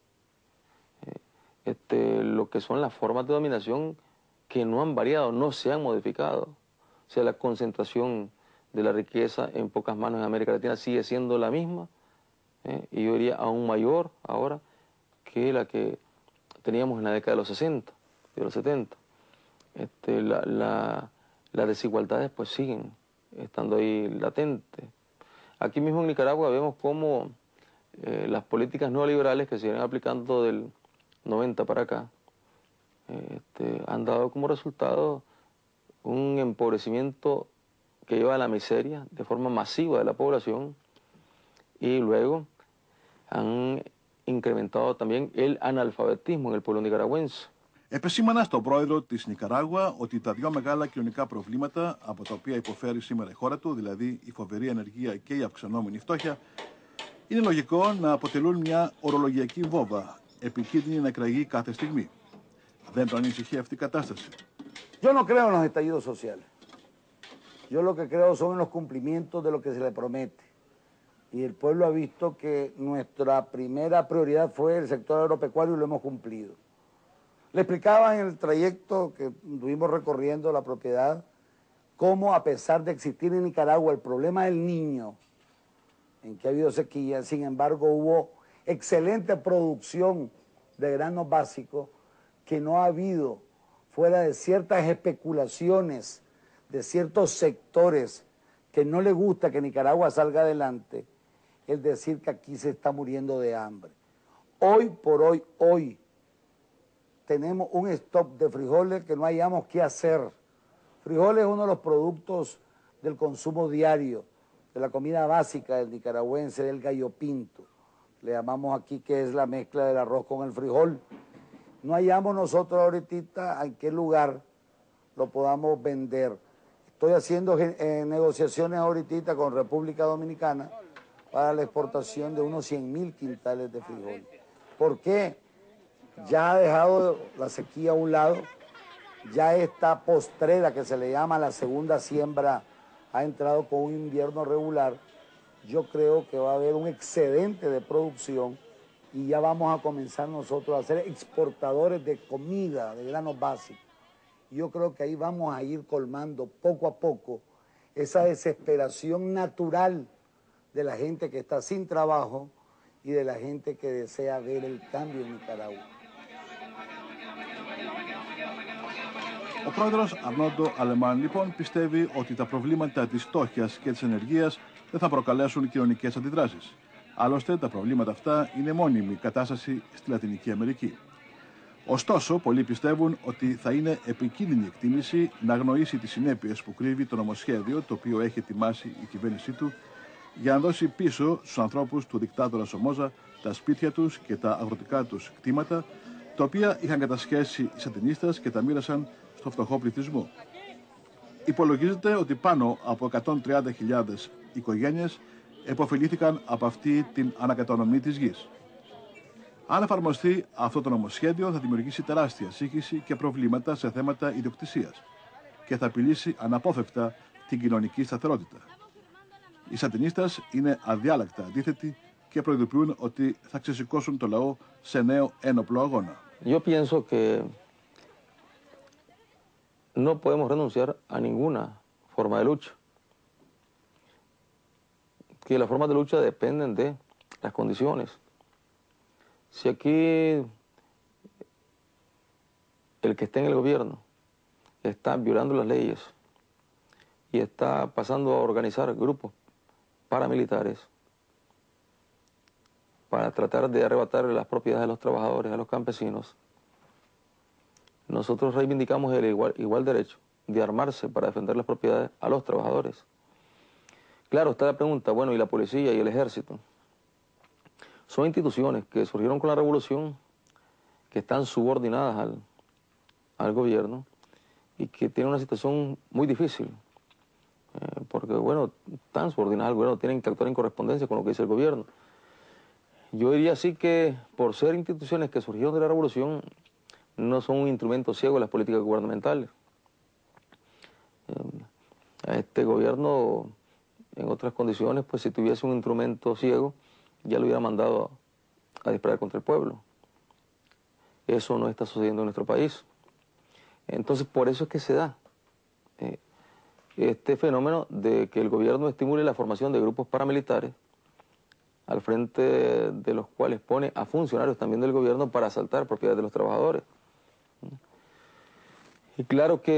S3: eh, este, lo que son las formas de dominación que no han variado, no se han modificado. O sea, la concentración de la riqueza en pocas manos en América Latina sigue siendo la misma, eh, y yo diría aún mayor ahora que la que teníamos en la década de los sesenta, de los setenta. Este, la, la, las desigualdades pues siguen estando ahí latentes. Aquí mismo en Nicaragua vemos cómo eh, las políticas neoliberales que se vienen aplicando del noventa para acá eh, este, han dado como resultado un empobrecimiento que lleva a la miseria de forma masiva de la población, y luego han incrementado también el analfabetismo en el pueblo nicaragüense.
S2: Επεσήμανα στον πρόεδρο της Νικαράγουα ότι τα δύο μεγάλα κοινωνικά προβλήματα από τα οποία υποφέρει σήμερα η χώρα του, δηλαδή η φοβερή ανεργία και η αυξανόμενη φτώχεια, είναι λογικό να αποτελούν μια ορολογιακή βόμβα, επικίνδυνη να εκραγεί κάθε στιγμή. Δεν τον ανησυχεί αυτή η κατάσταση?
S10: Yo no creo en los estallidos sociales. Yo lo que creo son en los cumplimientos de lo que se le promete. Y el pueblo ha visto que nuestra primera prioridad fue el sector agropecuario y lo hemos cumplido. Le explicaba en el trayecto que estuvimos recorriendo la propiedad cómo, a pesar de existir en Nicaragua el problema del niño, en que ha habido sequía, sin embargo hubo excelente producción de granos básicos, que no ha habido, fuera de ciertas especulaciones de ciertos sectores que no les gusta que Nicaragua salga adelante, es decir que aquí se está muriendo de hambre. Hoy por hoy, hoy, tenemos un stock de frijoles que no hayamos qué hacer. Frijoles es uno de los productos del consumo diario, de la comida básica del nicaragüense, del gallo pinto. Le llamamos aquí que es la mezcla del arroz con el frijol. No hallamos nosotros ahorita en qué lugar lo podamos vender. Estoy haciendo eh, negociaciones ahorita con República Dominicana para la exportación de unos cien mil quintales de frijol. ¿Por qué? Ya ha dejado la sequía a un lado, ya esta postrera que se le llama la segunda siembra ha entrado con un invierno regular. Yo creo que va a haber un excedente de producción y ya vamos a comenzar nosotros a ser exportadores de comida, de granos básicos. Yo creo que ahí vamos a ir colmando poco a poco esa desesperación natural de la gente que está sin trabajo y de la gente que desea ver el cambio en Nicaragua.
S2: Ο πρόεδρος Αρνόντο Αλεμάν λοιπόν πιστεύει ότι τα προβλήματα της φτώχειας και της ενεργείας δεν θα προκαλέσουν κοινωνικές αντιδράσεις. Άλλωστε τα προβλήματα αυτά είναι μόνιμη κατάσταση στη Λατινική Αμερική. Ωστόσο, πολλοί πιστεύουν ότι θα είναι επικίνδυνη εκτίμηση να αγνοήσει τις συνέπειες που κρύβει το νομοσχέδιο το οποίο έχει ετοιμάσει η κυβέρνησή του για να δώσει πίσω στους ανθρώπους του δικτάτορα Σομόζα τα σπίτια τους και τα αγροτικά τους κτήματα, τα οποία είχαν κατασχέσει οι σαντινίστες και τα μοίρασαν στο φτωχό πληθυσμό. Υπολογίζεται ότι πάνω από εκατόν τριάντα χιλιάδες οικογένειες επωφελήθηκαν από αυτή την ανακατανομή της γης. Αν εφαρμοστεί αυτό το νομοσχέδιο, θα δημιουργήσει τεράστια σύγχυση και προβλήματα σε θέματα ιδιοκτησίας και θα απειλήσει αναπόφευκτα την κοινωνική σταθερότητα. Οι σαντινίστες είναι αδιάλακτα αντίθετοι και προειδοποιούν ότι θα ξεσηκώσουν το λαό σε νέο ένοπλο αγώνα.
S3: Yo pienso que no podemos renunciar a ninguna forma de lucha. Que las formas de lucha dependen de las condiciones. Si aquí el que esté en el gobierno está violando las leyes y está pasando a organizar grupos paramilitares para tratar de arrebatar las propiedades de los trabajadores, a los campesinos, nosotros reivindicamos el igual, igual derecho de armarse para defender las propiedades a los trabajadores. Claro, está la pregunta, bueno, ¿y la policía y el ejército? Son instituciones que surgieron con la revolución, que están subordinadas al, al gobierno y que tienen una situación muy difícil, eh, porque, bueno, están subordinadas al gobierno, tienen que actuar en correspondencia con lo que dice el gobierno. Yo diría así que, por ser instituciones que surgieron de la revolución, no son un instrumento ciego de las políticas gubernamentales. Eh, a este gobierno, en otras condiciones, pues si tuviese un instrumento ciego, ya lo hubiera mandado a, a disparar contra el pueblo. Eso no está sucediendo en nuestro país. Entonces, por eso es que se da eh, este fenómeno de que el gobierno estimule la formación de grupos paramilitares al frente de los cuales pone a funcionarios también del gobierno para asaltar propiedades de los trabajadores. Y claro que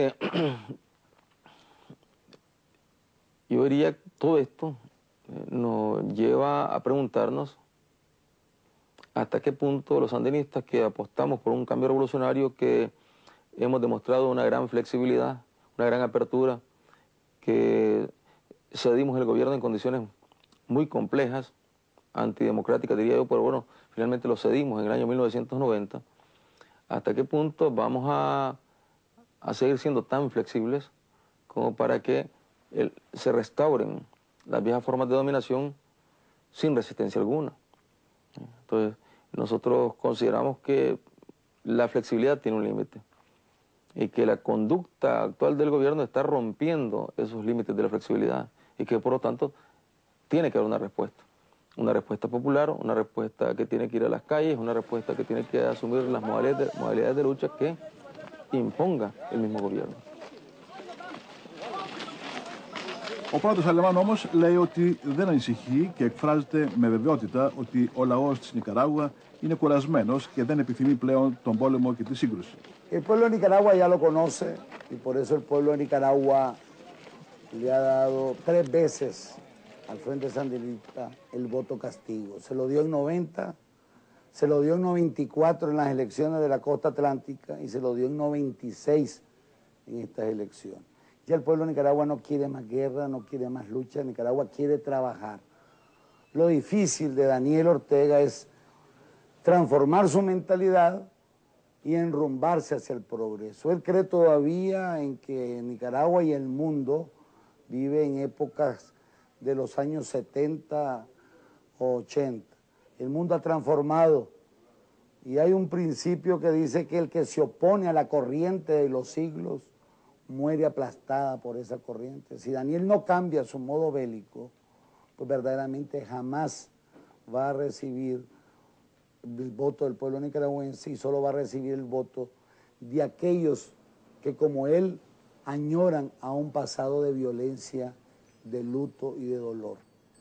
S3: yo diría que todo esto nos lleva a preguntarnos hasta qué punto los sandinistas que apostamos por un cambio revolucionario, que hemos demostrado una gran flexibilidad, una gran apertura, que cedimos el gobierno en condiciones muy complejas, antidemocráticas diría yo, pero bueno, finalmente lo cedimos en el año mil novecientos noventa, hasta qué punto vamos a, a seguir siendo tan flexibles como para que el, se restauren las viejas formas de dominación sin resistencia alguna. Entonces, nosotros consideramos que la flexibilidad tiene un límite y que la conducta actual del gobierno está rompiendo esos límites de la flexibilidad y que, por lo tanto, tiene que haber una respuesta. Una respuesta popular, una respuesta que tiene que ir a las calles, una respuesta que tiene que asumir las modalidades de, modalidades de lucha que imponga el mismo gobierno.
S2: Ο πρόεδρος Αλεμάν όμως λέει ότι δεν ανησυχεί και εκφράζεται με βεβαιότητα ότι ο λαός της Νικαράγουα είναι κουρασμένος και δεν επιθυμεί πλέον τον πόλεμο και τη σύγκρουση.
S10: El pueblo de Nicaragua ya lo conoce y por eso el pueblo de Nicaragua le ha dado tres veces al Frente Sandinista el voto castigo. Se lo dio en noventa, se lo dio en noventa y cuatro en las elecciones de la costa atlántica y se lo dio en noventa y seis en estas elecciones. Ya el pueblo de Nicaragua no quiere más guerra, no quiere más lucha, Nicaragua quiere trabajar. Lo difícil de Daniel Ortega es transformar su mentalidad y enrumbarse hacia el progreso. Él cree todavía en que Nicaragua y el mundo vive en épocas de los años setenta o ochenta. El mundo ha transformado y hay un principio que dice que el que se opone a la corriente de los siglos muere aplastada por esa corriente. Si Daniel no cambia su modo bélico, pues verdaderamente jamás va a recibir el voto del pueblo nicaragüense y solo va a recibir el voto de aquellos que como él añoran a un pasado de violencia, de luto y de dolor.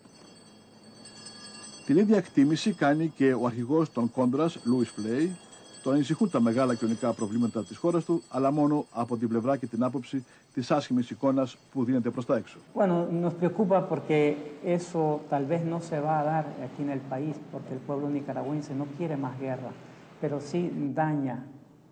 S2: Την ίδια εκτίμηση κάνει και ο αρχηγός των Κόντρας, Λούις Φλέι. Τον ανησυχούν τα μεγάλα κοινωνικά προβλήματα της χώρας του, αλλά μόνο από την πλευρά και την άποψη της άσχημης εικόνας που δίνεται προς τα έξω.
S7: Bueno, nos preocupa porque eso tal vez no se va a dar aquí en el país, porque el pueblo nicaragüense no quiere más guerra, pero sí daña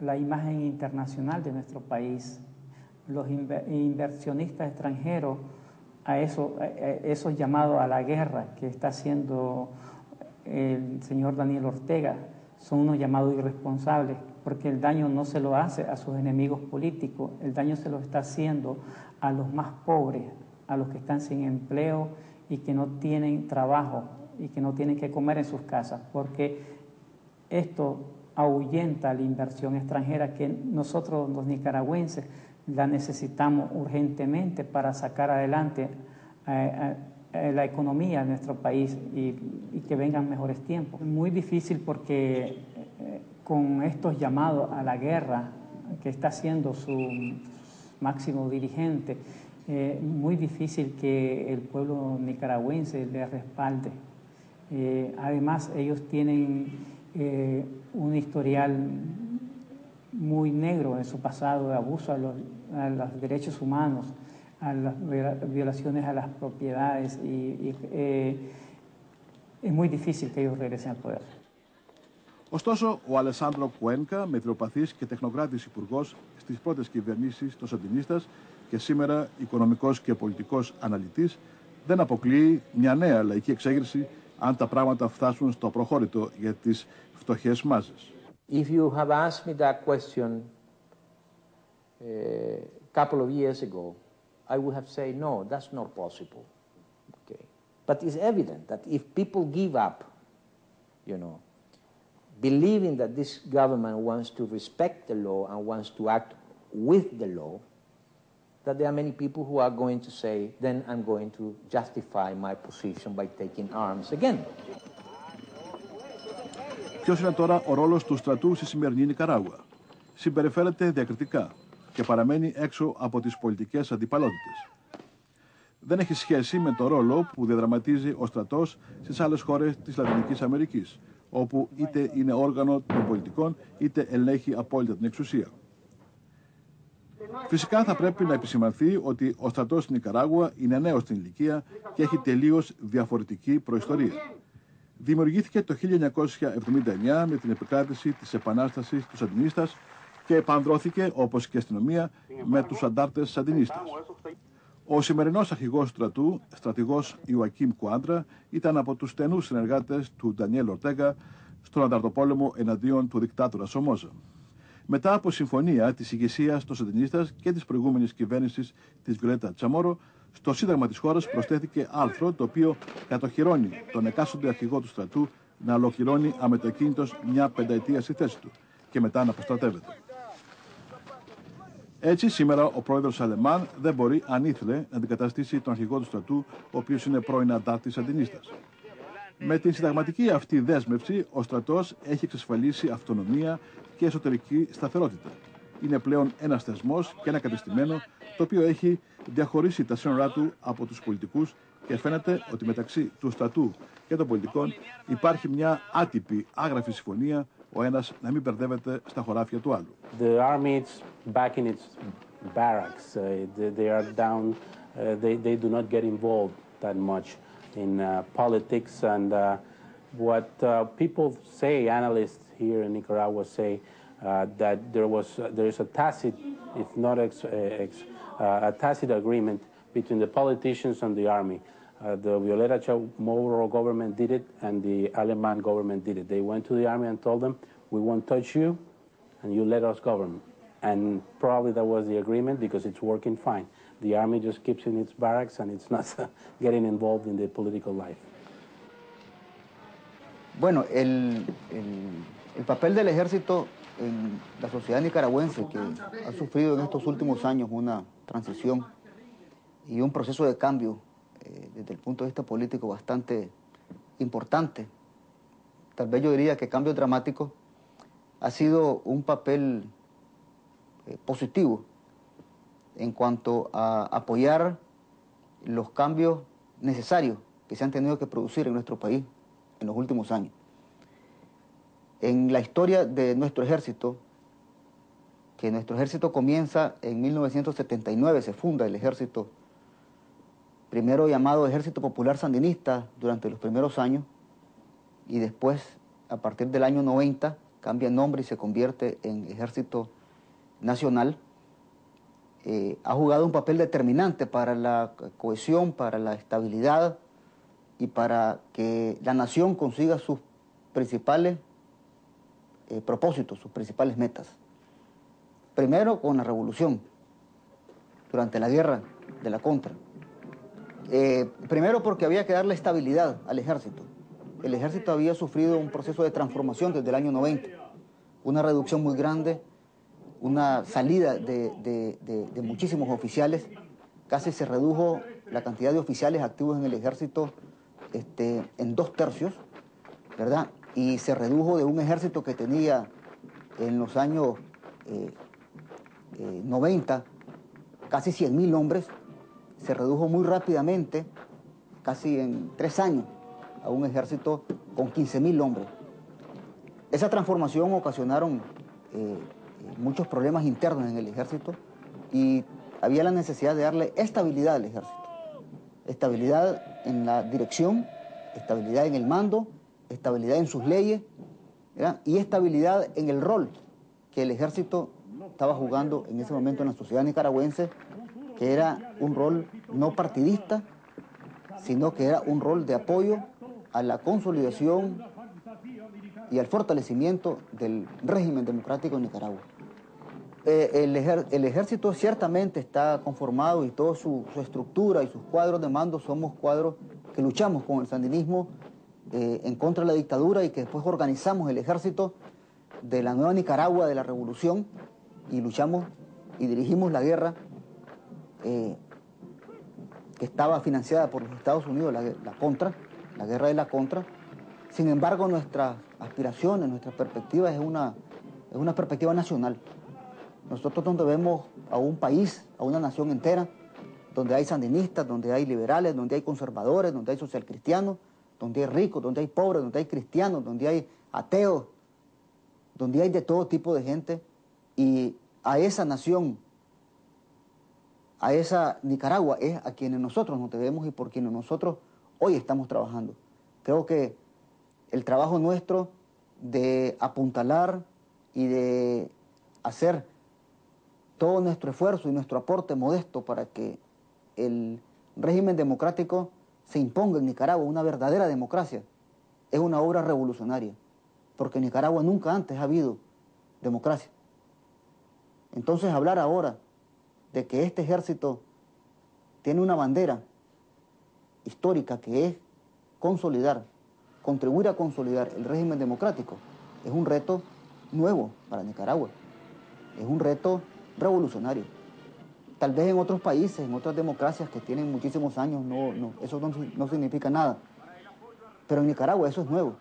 S7: la imagen internacional de nuestro país. Los inversionistas extranjeros, a, eso, a esos llamados a la guerra que está haciendo el señor Daniel Ortega, son unos llamados irresponsables, porque el daño no se lo hace a sus enemigos políticos, el daño se lo está haciendo a los más pobres, a los que están sin empleo y que no tienen trabajo y que no tienen que comer en sus casas, porque esto ahuyenta la inversión extranjera que nosotros los nicaragüenses la necesitamos urgentemente para sacar adelante eh, eh, la economía de nuestro país y, y que vengan mejores tiempos. Muy difícil porque eh, con estos llamados a la guerra que está haciendo su máximo dirigente, eh, muy difícil que el pueblo nicaragüense le respalde. Eh, además, ellos tienen eh, un historial muy negro en su pasado de abuso a los, a los derechos humanos, a las violaciones a las propiedades y, y ε, es muy difícil que ellos regresen al poder.
S2: Ωστόσο, ο Αλεσάνδρο Κουένκα, μετριοπαθής και τεχνοκράτης υπουργός στις πρώτες κυβερνήσεις των Σαντινίστας και σήμερα οικονομικός και πολιτικός αναλυτής, δεν αποκλείει μια νέα λαϊκή εξέγερση αν τα πράγματα φτάσουν στο προχώρητο για τις φτωχές μάζες.
S13: If you have asked me that question a couple of years ago, I would have said, no, that's not possible. Okay. But it's evident that if people give up, you know, believing that this government wants to respect the law and wants to act with the law, that there are many people who are going to say, then I'm going to justify my position by taking arms again.
S2: Ποιος είναι τώρα ο ρόλος του στρατού στη σημερινή Νικαράγουα? Συμπεριφέρεται διακριτικά και παραμένει έξω από τις πολιτικές αντιπαλότητες. Δεν έχει σχέση με το ρόλο που διαδραματίζει ο στρατός στις άλλες χώρες της Λατινικής Αμερικής, όπου είτε είναι όργανο των πολιτικών, είτε ελέγχει απόλυτα την εξουσία. Φυσικά θα πρέπει να επισημανθεί ότι ο στρατός στην Νικαράγουα είναι νέος στην ηλικία και έχει τελείως διαφορετική προϊστορία. Δημιουργήθηκε το χίλια εννιακόσια εβδομήντα εννιά με την επικράτηση της Επανάστασης του Σαντινίστας και επανδρώθηκε, όπως και η αστυνομία, με τους αντάρτες Σαντινίστας. Ο σημερινός αρχηγός στρατού, στρατηγός Ιωακίμ Κουάντρα, ήταν από τους στενούς συνεργάτες του Ντανιέλ Ορτέγα στον ανταρτοπόλεμο εναντίον του δικτάτορα Σομόζα. Μετά από συμφωνία της ηγεσίας των Σαντινίστας και της προηγούμενης κυβέρνησης της Βιολέτα Τσαμόρο, στο Σύνταγμα της χώρας προσθέθηκε άρθρο το οποίο κατοχυρώνει τον εκάστοτε αρχηγό του στρατού να ολοκληρώνει αμετακίνητος μια πενταετία στη θέση του και μετά να αποστρατεύεται. Έτσι, σήμερα ο πρόεδρος Αλεμάν δεν μπορεί, αν ήθελε, να αντικαταστήσει τον αρχηγό του στρατού, ο οποίος είναι πρώην αντάρτης Σαντινίστας. Με την συνταγματική αυτή δέσμευση, ο στρατός έχει εξασφαλίσει αυτονομία και εσωτερική σταθερότητα. Είναι πλέον ένας θεσμός και ένα κατεστημένο, το οποίο έχει διαχωρίσει τα σύνορά του από τους πολιτικούς και φαίνεται ότι μεταξύ του στρατού και των πολιτικών υπάρχει μια άτυπη άγραφη συμφωνία, ο ένας να μην μπερδεύεται στα χωράφια του άλλου.
S9: The army is back in its barracks. Uh, they, they are down. Uh, they, they do not get involved that much in uh, politics. And uh, what uh, people say, analysts here in Nicaragua say, uh, that there was uh, there is a tacit, if not ex, ex, uh, a tacit agreement between the politicians and the army. Uh, the Violeta Chamorro government did it, and the Aleman government did it. They went to the army and told them, we won't touch you, and you let us govern. And probably that was the agreement because it's working fine. The army just keeps in its barracks and it's not getting involved in the political life.
S11: Bueno, el, el, el papel del ejército en la sociedad nicaragüense, que ha sufrido en estos últimos años una transición y un proceso de cambio eh, desde el punto de vista político bastante importante, tal vez yo diría que cambio dramático, ha sido un papel eh, positivo en cuanto a apoyar los cambios necesarios que se han tenido que producir en nuestro país en los últimos años. En la historia de nuestro ejército, que nuestro ejército comienza en mil novecientos setenta y nueve, se funda el ejército, primero llamado Ejército Popular Sandinista durante los primeros años, y después, a partir del año noventa, cambia nombre y se convierte en Ejército Nacional, eh, ha jugado un papel determinante para la cohesión, para la estabilidad y para que la nación consiga sus principales eh, propósitos, sus principales metas. Primero con la revolución, durante la guerra de la Contra. Eh, primero porque había que darle estabilidad al ejército. El ejército había sufrido un proceso de transformación desde el año noventa, una reducción muy grande, una salida de, de, de, de muchísimos oficiales, casi se redujo la cantidad de oficiales activos en el ejército este, en dos tercios, ¿verdad? Y se redujo de un ejército que tenía en los años eh, eh, noventa casi cien mil hombres, se redujo muy rápidamente, casi en tres años, a un ejército con quince mil hombres. Esa transformación ocasionaron eh, muchos problemas internos en el ejército y había la necesidad de darle estabilidad al ejército. Estabilidad en la dirección, estabilidad en el mando, estabilidad en sus leyes, ¿verdad? Y estabilidad en el rol que el ejército estaba jugando en ese momento en la sociedad nicaragüense, que era un rol no partidista, sino que era un rol de apoyo a la consolidación y al fortalecimiento del régimen democrático en Nicaragua. Eh, el, ejer el ejército ciertamente está conformado y toda su, su estructura y sus cuadros de mando somos cuadros que luchamos con el sandinismo eh, en contra de la dictadura y que después organizamos el ejército de la nueva Nicaragua, de la revolución, y luchamos y dirigimos la guerra eh, que estaba financiada por los Estados Unidos, la, la Contra, la guerra de la Contra. Sin embargo, nuestras aspiraciones, nuestras perspectivas es una, es una perspectiva nacional. Nosotros donde vemos a un país, a una nación entera, donde hay sandinistas, donde hay liberales, donde hay conservadores, donde hay socialcristianos, donde hay ricos, donde hay pobres, donde hay cristianos, donde hay ateos, donde hay de todo tipo de gente, y a esa nación, a esa Nicaragua es a quienes nosotros nos debemos y por quienes nosotros hoy estamos trabajando. Creo que el trabajo nuestro de apuntalar y de hacer todo nuestro esfuerzo y nuestro aporte modesto para que el régimen democrático se imponga en Nicaragua, una verdadera democracia, es una obra revolucionaria, porque en Nicaragua nunca antes ha habido democracia. Entonces hablar ahora de que este ejército tiene una bandera histórica que es consolidar, contribuir a consolidar el régimen democrático, es un reto nuevo para Nicaragua, es un reto revolucionario. Tal vez en otros países, en otras democracias que tienen muchísimos años, no, no, eso no, no significa nada, pero en Nicaragua eso es nuevo.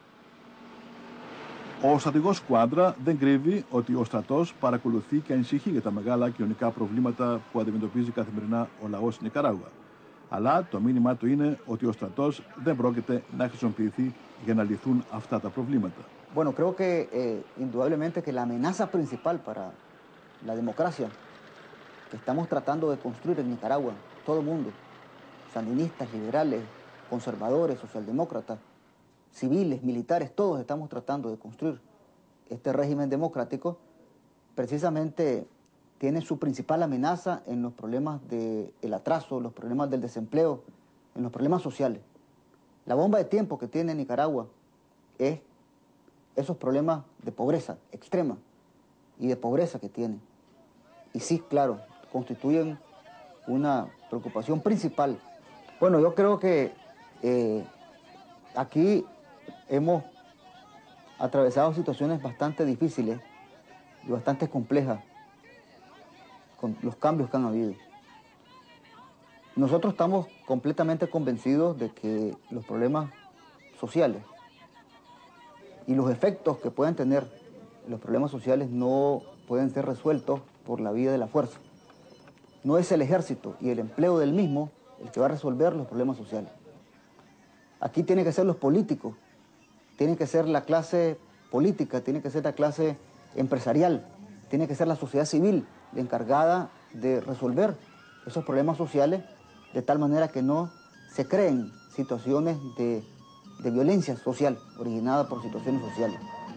S2: Ο στρατηγός Κουάντρα δεν κρύβει ότι ο στρατός παρακολουθεί και ανησυχεί για τα μεγάλα κοινωνικά προβλήματα που αντιμετωπίζει καθημερινά ο λαός στην Νικαράγουα. Αλλά το μήνυμά του είναι ότι ο στρατός δεν πρόκειται να χρησιμοποιηθεί για να λυθούν αυτά τα προβλήματα.
S11: Bueno, creo que eh, indudablemente que la amenaza principal para la democracia que estamos tratando de construir en Nicaragua, todo el mundo, sandinistas, liberales, conservadores, socialdemócratas, civiles, militares, todos estamos tratando de construir este régimen democrático, precisamente tiene su principal amenaza en los problemas del atraso, los problemas del desempleo, en los problemas sociales. La bomba de tiempo que tiene Nicaragua es esos problemas de pobreza extrema y de pobreza que tiene. Y sí, claro, constituyen una preocupación principal. Bueno, yo creo que eh, aquí hemos atravesado situaciones bastante difíciles y bastante complejas con los cambios que han habido. Nosotros estamos completamente convencidos de que los problemas sociales y los efectos que pueden tener los problemas sociales no pueden ser resueltos por la vía de la fuerza. No es el ejército y el empleo del mismo el que va a resolver los problemas sociales. Aquí tienen que ser los políticos, tiene que ser la clase política, tiene que ser la clase empresarial, tiene que ser la sociedad civil la encargada de resolver esos problemas sociales de tal manera que no se creen situaciones de, de violencia social originada por situaciones sociales.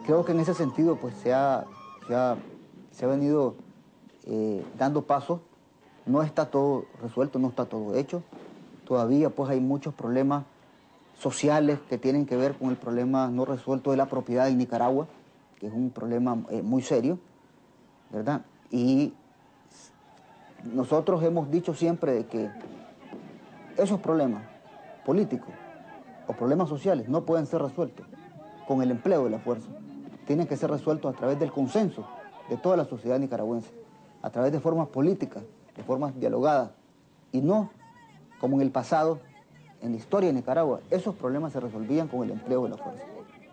S11: creo que en ese sentido pues se ha, se ha, se ha venido eh, dando pasos. No está todo resuelto, no está todo hecho. Todavía pues hay muchos problemas sociales que tienen que ver con el problema no resuelto de la propiedad en Nicaragua, que es un problema eh, muy serio, ¿verdad? Y nosotros hemos dicho siempre de que esos problemas políticos o problemas sociales no pueden ser resueltos con el empleo de la fuerza. Tienen que ser resueltos a través del consenso de toda la sociedad nicaragüense, a través de formas políticas, de formas dialogadas, y no como en el pasado, en la historia de Nicaragua, esos problemas se resolvían con el empleo de la fuerza.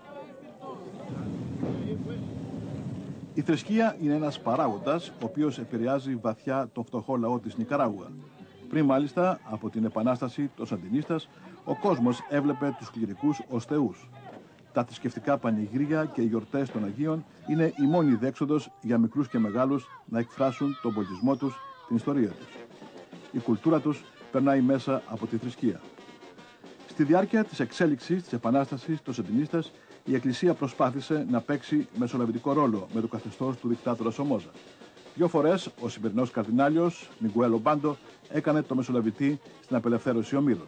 S2: Η θρησκεία είναι ένας παράγοντας ο οποίος επηρεάζει βαθιά το φτωχό λαό της Νικαράγουα. Πριν μάλιστα από την Επανάσταση των Σαντινίστας, ο κόσμος έβλεπε τους κληρικούς ως θεούς. Τα θρησκευτικά πανηγύρια και οι γιορτές των Αγίων είναι η μόνη διέξοδος για μικρούς και μεγάλους να εκφράσουν τον πολιτισμό τους, την ιστορία τους. Η κουλτούρα τους περνάει μέσα από τη θρησκεία. Στη διάρκεια της εξέλιξης της Επανάστασης των Σαντινίστας, η Εκκλησία προσπάθησε να παίξει μεσολαβητικό ρόλο με το καθεστώς του δικτάτορα Σομόζα. Δύο φορές ο σημερινός καρδινάλιος Μιγκουέλ Ομπάντο έκανε το μεσολαβητή στην απελευθέρωση ομήρων.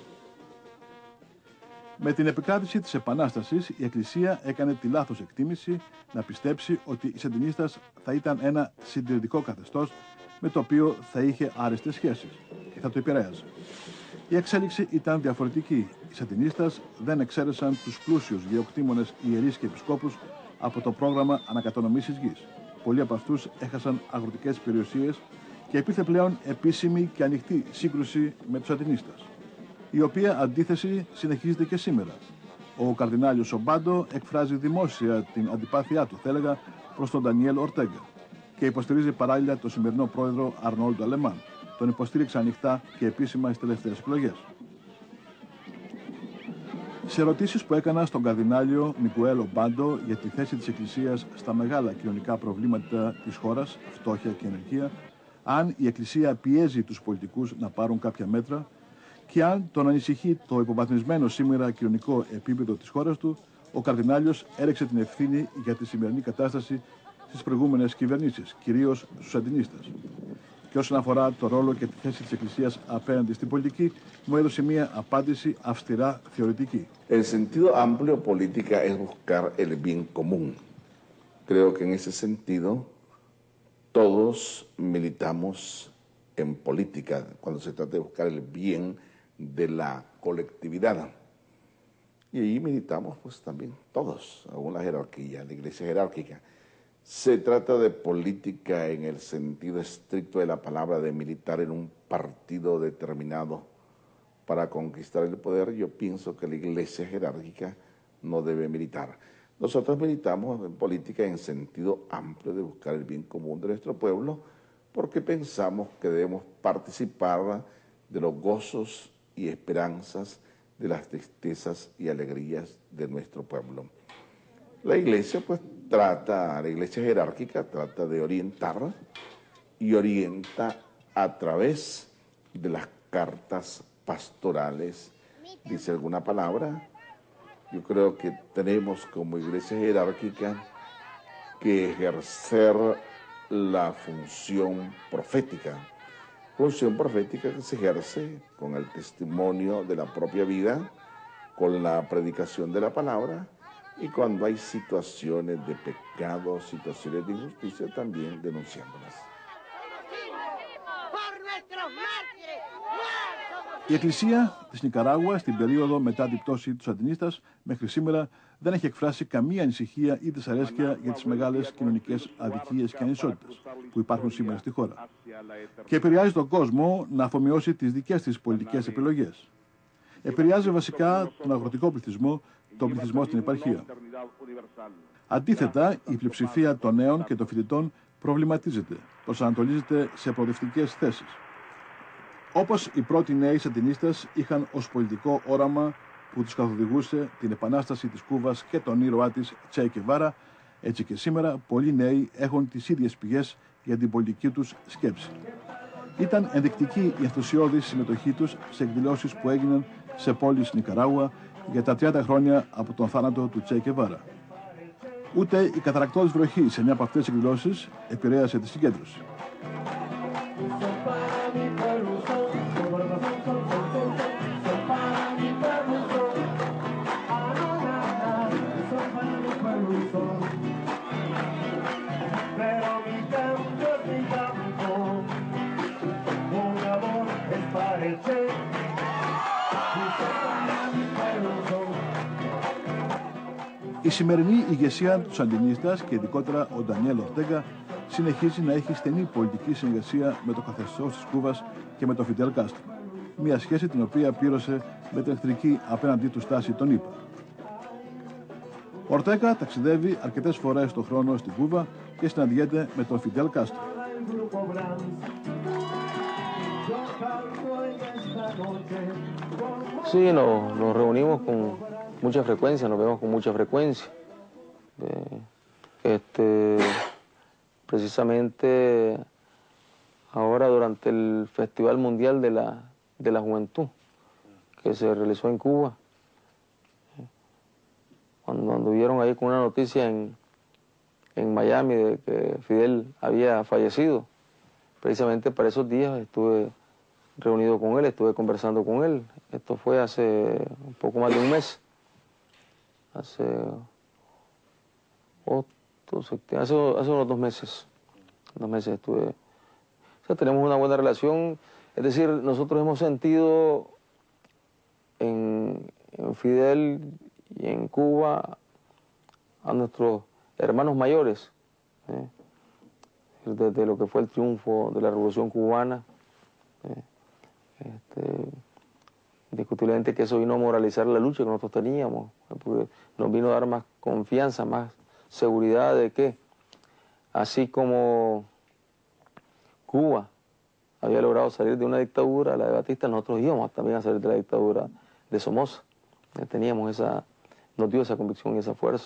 S2: Με την επικράτηση της Επανάστασης, η Εκκλησία έκανε τη λάθος εκτίμηση να πιστέψει ότι οι Σαντινίστας θα ήταν ένα συντηρητικό καθεστώς με το οποίο θα είχε άρεστες σχέσεις και θα το επηρέαζε. Η εξέλιξη ήταν διαφορετική. Οι Σαντινίστας δεν εξαίρεσαν τους πλούσιους γεωκτήμονες, ιερείς και επισκόπους από το πρόγραμμα ανακατανομής της γης. Πολλοί από αυτούς έχασαν αγροτικές περιουσίες και υπήρχε πλέον επίσημη και ανοιχτή σύγκρουση με τους Σαντινίστας, η οποία αντίθεση συνεχίζεται και σήμερα. Ο καρδινάλιος Ομπάντο εκφράζει δημόσια την αντιπάθειά του, θα έλεγα, προς τον Ντανιέλ Ορτέγκα και υποστηρίζει παράλληλα τον σημερινό πρόεδρο Αρνόλντο Αλεμάν. Τον υποστήριξε ανοιχτά και επίσημα στις τελευταίες εκλογές. Σε ερωτήσεις που έκανα στον καρδινάλιο Μιγκουέλ Ομπάντο για τη θέση της Εκκλησίας στα μεγάλα κοινωνικά προβλήματα της χώρας, φτώχεια και ενεργεία, αν η Εκκλησία πιέζει τους πολιτικούς να πάρουν κάποια μέτρα και αν τον ανησυχεί το υποβαθμισμένο σήμερα κοινωνικό επίπεδο της χώρας του, ο καρδινάλιος έριξε την ευθύνη για τη σημερινή κατάσταση στις προηγούμενες κυβερνήσεις, κυρίως στους Σαντινίστας. Και όσον αφορά το ρόλο και τη θέση της Εκκλησίας απέναντι στην πολιτική, μου έδωσε μια απάντηση αυστηρά θεωρητική.
S14: En sentido amplio, política es buscar el bien común. Creo que en ese sentido todos militamos en política cuando se trata de buscar el bien de la colectividad. Y ahí militamos pues también todos, a una jerarquía, la iglesia jerárquica. Se trata de política en el sentido estricto de la palabra, de militar en un partido determinado para conquistar el poder. Yo pienso que la iglesia jerárquica no debe militar. Nosotros militamos en política en sentido amplio de buscar el bien común de nuestro pueblo, porque pensamos que debemos participar de los gozos y esperanzas, de las tristezas y alegrías de nuestro pueblo. La iglesia pues trata, la iglesia jerárquica trata de orientar y orienta a través de las cartas pastorales. Dice alguna palabra, yo creo que tenemos como iglesia jerárquica que ejercer la función profética. Función profética que se ejerce con el testimonio de la propia vida, con la predicación de la palabra, y cuando hay situaciones de pecado, situaciones de injusticia, también denunciándolas.
S2: Η Εκκλησία της Νικαράγουα στην περίοδο μετά την πτώση του Σαντινίστας μέχρι σήμερα δεν έχει εκφράσει καμία ανησυχία ή δυσαρέσκεια για τις μεγάλες κοινωνικές αδικίες και ανισότητες που υπάρχουν σήμερα στη χώρα και επηρεάζει τον κόσμο να αφομοιώσει τις δικές της πολιτικές επιλογές. Επηρεάζει βασικά τον αγροτικό πληθυσμό, τον πληθυσμό στην επαρχία. Αντίθετα, η πλειοψηφία των νέων και των φοιτητών προβληματίζεται, προσανατολίζεται σε προοδευτικές θέσεις. Όπως οι πρώτοι νέοι Σαντινίστες είχαν ως πολιτικό όραμα που τους καθοδηγούσε την επανάσταση της Κούβας και τον ήρωά της Τσε Γκεβάρα, έτσι και σήμερα πολλοί νέοι έχουν τις ίδιες πηγές για την πολιτική τους σκέψη. Ήταν ενδεικτική η ενθουσιώδη συμμετοχή τους σε εκδηλώσεις που έγιναν σε πόλεις Νικαράγουα για τα τριάντα χρόνια από τον θάνατο του Τσε Γκεβάρα. Ούτε η καταρακτώδης βροχή σε μια από αυτές τις εκδηλώσεις επηρέασε τη συγκέντρωση. Η σημερινή ηγεσία του Σαντινίστας και ειδικότερα ο Ντανιέλ Ορτέγκα συνεχίζει να έχει στενή πολιτική συνεργασία με το καθεστώς της Κούβας και με τον Φιντέλ Κάστρο. Μια σχέση την οποία πλήρωσε με την εχθρική απέναντί του στάση των ΗΠΑ. Ο Ορτέγκα ταξιδεύει αρκετές φορές το χρόνο στην Κούβα και συναντιέται με τον Φιντέλ Κάστρο.
S3: Sí, nos, nos reunimos con mucha frecuencia, nos vemos con mucha frecuencia. Eh, este, precisamente ahora durante el Festival Mundial de la, de la Juventud que se realizó en Cuba, cuando anduvieron ahí con una noticia en, en Miami de que Fidel había fallecido, precisamente para esos días estuve reunido con él, estuve conversando con él. Esto fue hace un poco más de un mes. Hace, otro, hace, hace unos dos meses. Dos meses estuve. O sea, tenemos una buena relación. Es decir, nosotros hemos sentido en, en Fidel y en Cuba a nuestros hermanos mayores, ¿eh? Desde lo que fue el triunfo de la Revolución Cubana. ¿eh? Este, indiscutiblemente que eso vino a moralizar la lucha que nosotros teníamos, porque nos vino a dar más confianza, más seguridad de que, así como Cuba había logrado salir de una dictadura, la de Batista, nosotros íbamos también a salir de la dictadura de Somoza. Teníamos esa, nos dio esa convicción y esa fuerza.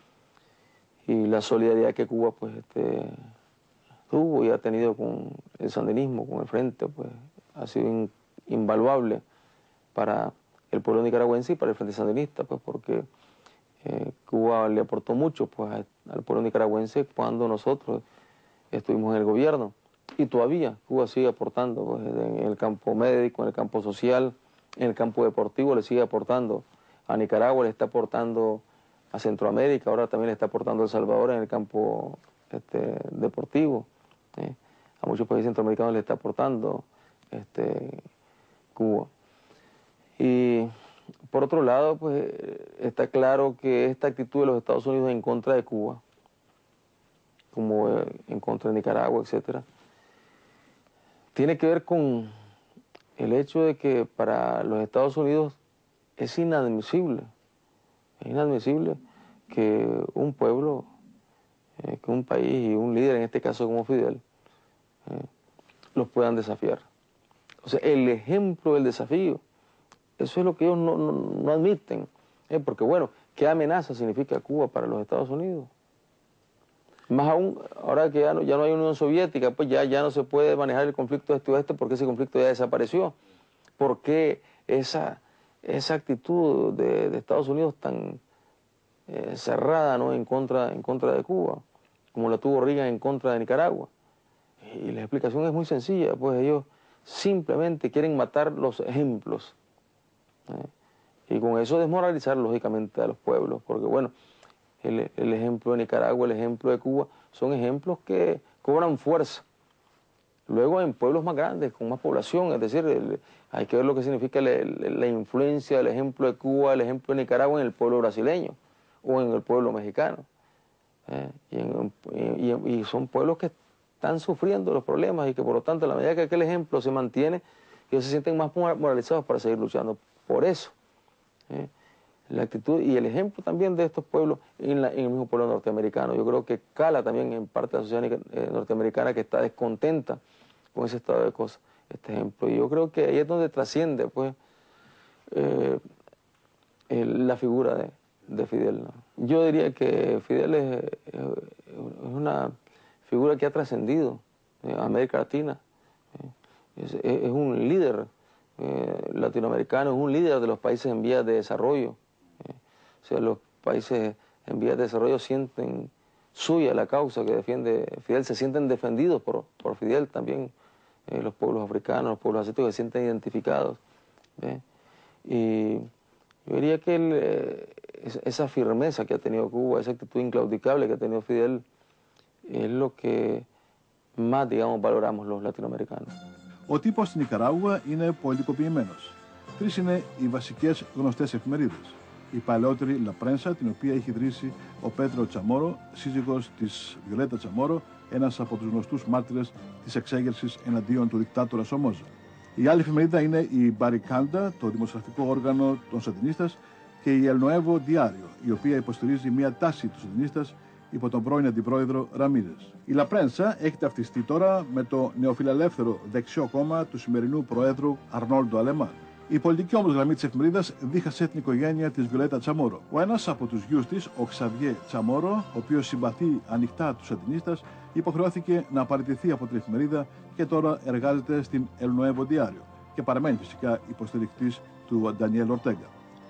S3: Y la solidaridad que Cuba pues, este, tuvo y ha tenido con el sandinismo, con el frente, pues ha sido in, invaluable para el pueblo nicaragüense y para el Frente Sandinista, pues porque eh, Cuba le aportó mucho pues, a, al pueblo nicaragüense cuando nosotros estuvimos en el gobierno. Y todavía Cuba sigue aportando pues, en el campo médico, en el campo social, en el campo deportivo, le sigue aportando a Nicaragua, le está aportando a Centroamérica, ahora también le está aportando a El Salvador en el campo este, deportivo. ¿eh? A muchos países centroamericanos le está aportando este, Cuba. Y por otro lado, pues está claro que esta actitud de los Estados Unidos en contra de Cuba, como en contra de Nicaragua, etcétera, tiene que ver con el hecho de que para los Estados Unidos es inadmisible, es inadmisible que un pueblo, eh, que un país y un líder, en este caso como Fidel, eh, los puedan desafiar. O sea, el ejemplo del desafío, eso es lo que ellos no, no, no admiten. ¿eh? Porque, bueno, ¿qué amenaza significa Cuba para los Estados Unidos? Más aún, ahora que ya no, ya no hay Unión Soviética, pues ya, ya no se puede manejar el conflicto este-oeste porque ese conflicto ya desapareció. ¿Por qué esa, esa actitud de, de Estados Unidos tan eh, cerrada, ¿no? en, contra, en contra de Cuba, como la tuvo Reagan en contra de Nicaragua? Y la explicación es muy sencilla, pues ellos simplemente quieren matar los ejemplos. ¿eh? Y con eso desmoralizar lógicamente a los pueblos, porque bueno, el, el ejemplo de Nicaragua, el ejemplo de Cuba, son ejemplos que cobran fuerza. Luego en pueblos más grandes, con más población, es decir, el, hay que ver lo que significa la, la influencia del ejemplo de Cuba, el ejemplo de Nicaragua en el pueblo brasileño o en el pueblo mexicano. ¿eh? Y, en, y, y son pueblos que están sufriendo los problemas y que por lo tanto a la medida que aquel ejemplo se mantiene, ellos se sienten más moralizados para seguir luchando. Por eso, ¿eh? la actitud y el ejemplo también de estos pueblos en, la, en el mismo pueblo norteamericano. Yo creo que cala también en parte de la sociedad eh, norteamericana que está descontenta con ese estado de cosas, este ejemplo. Y yo creo que ahí es donde trasciende pues, eh, el, la figura de, de Fidel. ¿no? Yo diría que Fidel es, es una figura que ha trascendido eh, a América Latina. Eh, es, es un líder eh, latinoamericano, es un líder de los países en vías de desarrollo. Eh, o sea, los países en vías de desarrollo sienten suya la causa que defiende Fidel, se sienten defendidos por, por Fidel también, eh, los pueblos africanos, los pueblos asiáticos se sienten identificados. ¿Ve? Y yo diría que el, eh, esa firmeza que ha tenido Cuba, esa actitud inclaudicable que ha tenido Fidel, es lo que más, digamos, valoramos los latinoamericanos.
S2: Ο τύπος στην Νικαράγουα είναι πολιτικοποιημένος. Τρεις είναι οι βασικές γνωστές εφημερίδες. Η παλαιότερη La Prensa, την οποία έχει ιδρύσει ο Πέτρο Τσαμόρο, σύζυγος της Βιολέτα Τσαμόρο, ένας από τους γνωστούς μάρτυρες της εξέγερσης εναντίον του δικτάτορα Σομόζα. Η άλλη εφημερίδα είναι η Barricada, το δημοσιογραφικό όργανο των Σαντινίστας, και η El Nuevo Diario, η οποία υποστηρίζει μια τάση του Σαντινίστας υπό τον πρώην αντιπρόεδρο Ραμίρες. Η La Prensa έχει ταυτιστεί τώρα με το νεοφιλελεύθερο δεξιό κόμμα του σημερινού προέδρου Αρνόλντο Αλεμάν. Η πολιτική όμως γραμμή της εφημερίδας δίχασε την οικογένεια της Βιολέτα Τσαμόρο. Ο ένας από τους γιους της, ο Ξαβιέ Τσαμόρο, ο οποίος συμπαθεί ανοιχτά τους Σαντινίστας, υποχρεώθηκε να παραιτηθεί από την εφημερίδα και τώρα εργάζεται στην El Nuevo Diario και παραμένει φυσικά υποστηρικτής του Ντανιέλ Ορτέγκα.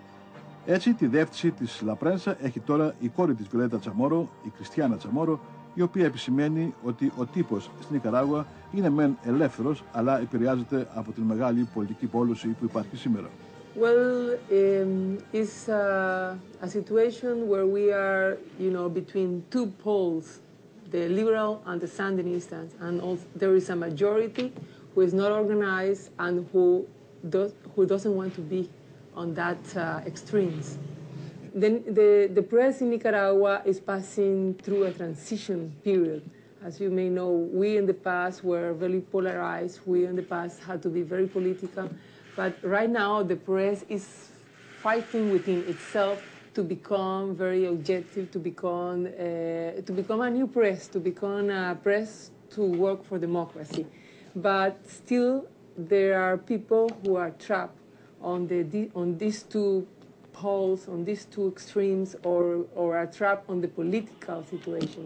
S2: Έτσι, τη διεύθυνση της La Prensa έχει τώρα η κόρη της Βιολέτα Τσαμόρο, η Κριστιάνα Τσαμόρο, η οποία επισημαίνει ότι ο τύπος στην Νικαράγουα είναι μεν ελεύθερος, αλλά επηρεάζεται από την μεγάλη πολιτική πόλωση που υπάρχει σήμερα.
S19: Well, um, it's a, a situation where we are, you know, between two poles, the liberal and the Sandinistas, and also there is a majority who is not organized and who does, who doesn't want to be on that uh, extremes. The, the, the press in Nicaragua is passing through a transition period. As you may know, we in the past were very polarized. We in the past had to be very political. But right now, the press is fighting within itself to become very objective, to become, uh, to become a new press, to become a press to work for democracy. But still, there are people who are trapped on, the, on these two poles, on these two extremes, or, or are trapped on the political situation.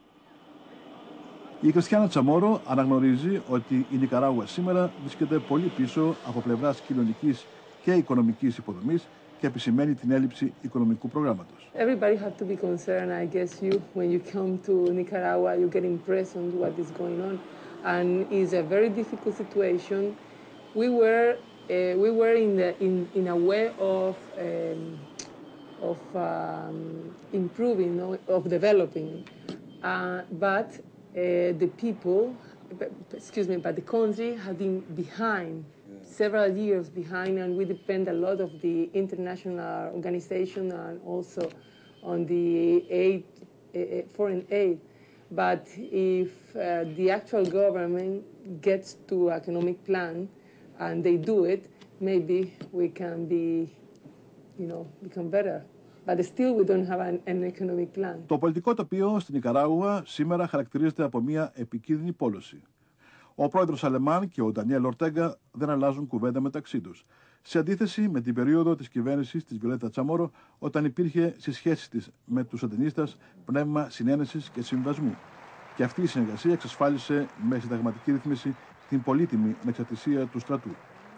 S2: Η Κριστιάνα Τσαμόρο αναγνωρίζει ότι η Νικαράγουα σήμερα βρίσκεται πολύ πίσω από πλευράς κοινωνικής και οικονομικής υποδομής και επισημαίνει την έλλειψη οικονομικού προγράμματος.
S19: Everybody have to be concerned, I guess you, when you come to Nicaragua, you get impressed on what is going on, and it's a very difficult situation. We were, uh, we were in the in in a way of um, of um, improving, no, of developing, uh, but. Uh, the people, excuse me, but the country has been behind, several years behind, and we depend a lot of the international organization and also on the aid, uh, foreign aid. But if uh, the actual government gets to economic plan and they do it, maybe we can be, you know, become better. But still we don't have an, an economic plan.
S2: Το πολιτικό τοπίο στην Νικαράγουα σήμερα χαρακτηρίζεται από μια επικίνδυνη πόλωση. Ο πρόεδρος Αλεμάν και ο Ντανιέλ Ορτέγκα δεν αλλάζουν κουβέντα μεταξύ τους. Σε αντίθεση με την περίοδο της κυβέρνησης της Βιολέτα Τσαμόρο, όταν υπήρχε στις σχέσεις της με τους Σαντινίστας πνεύμα συνένεσης και συμβασμού. Και αυτή η συνεργασία εξασφάλισε με συνταγματική ρύθμιση την πολύτιμη ανεξαρτησία του στρατού.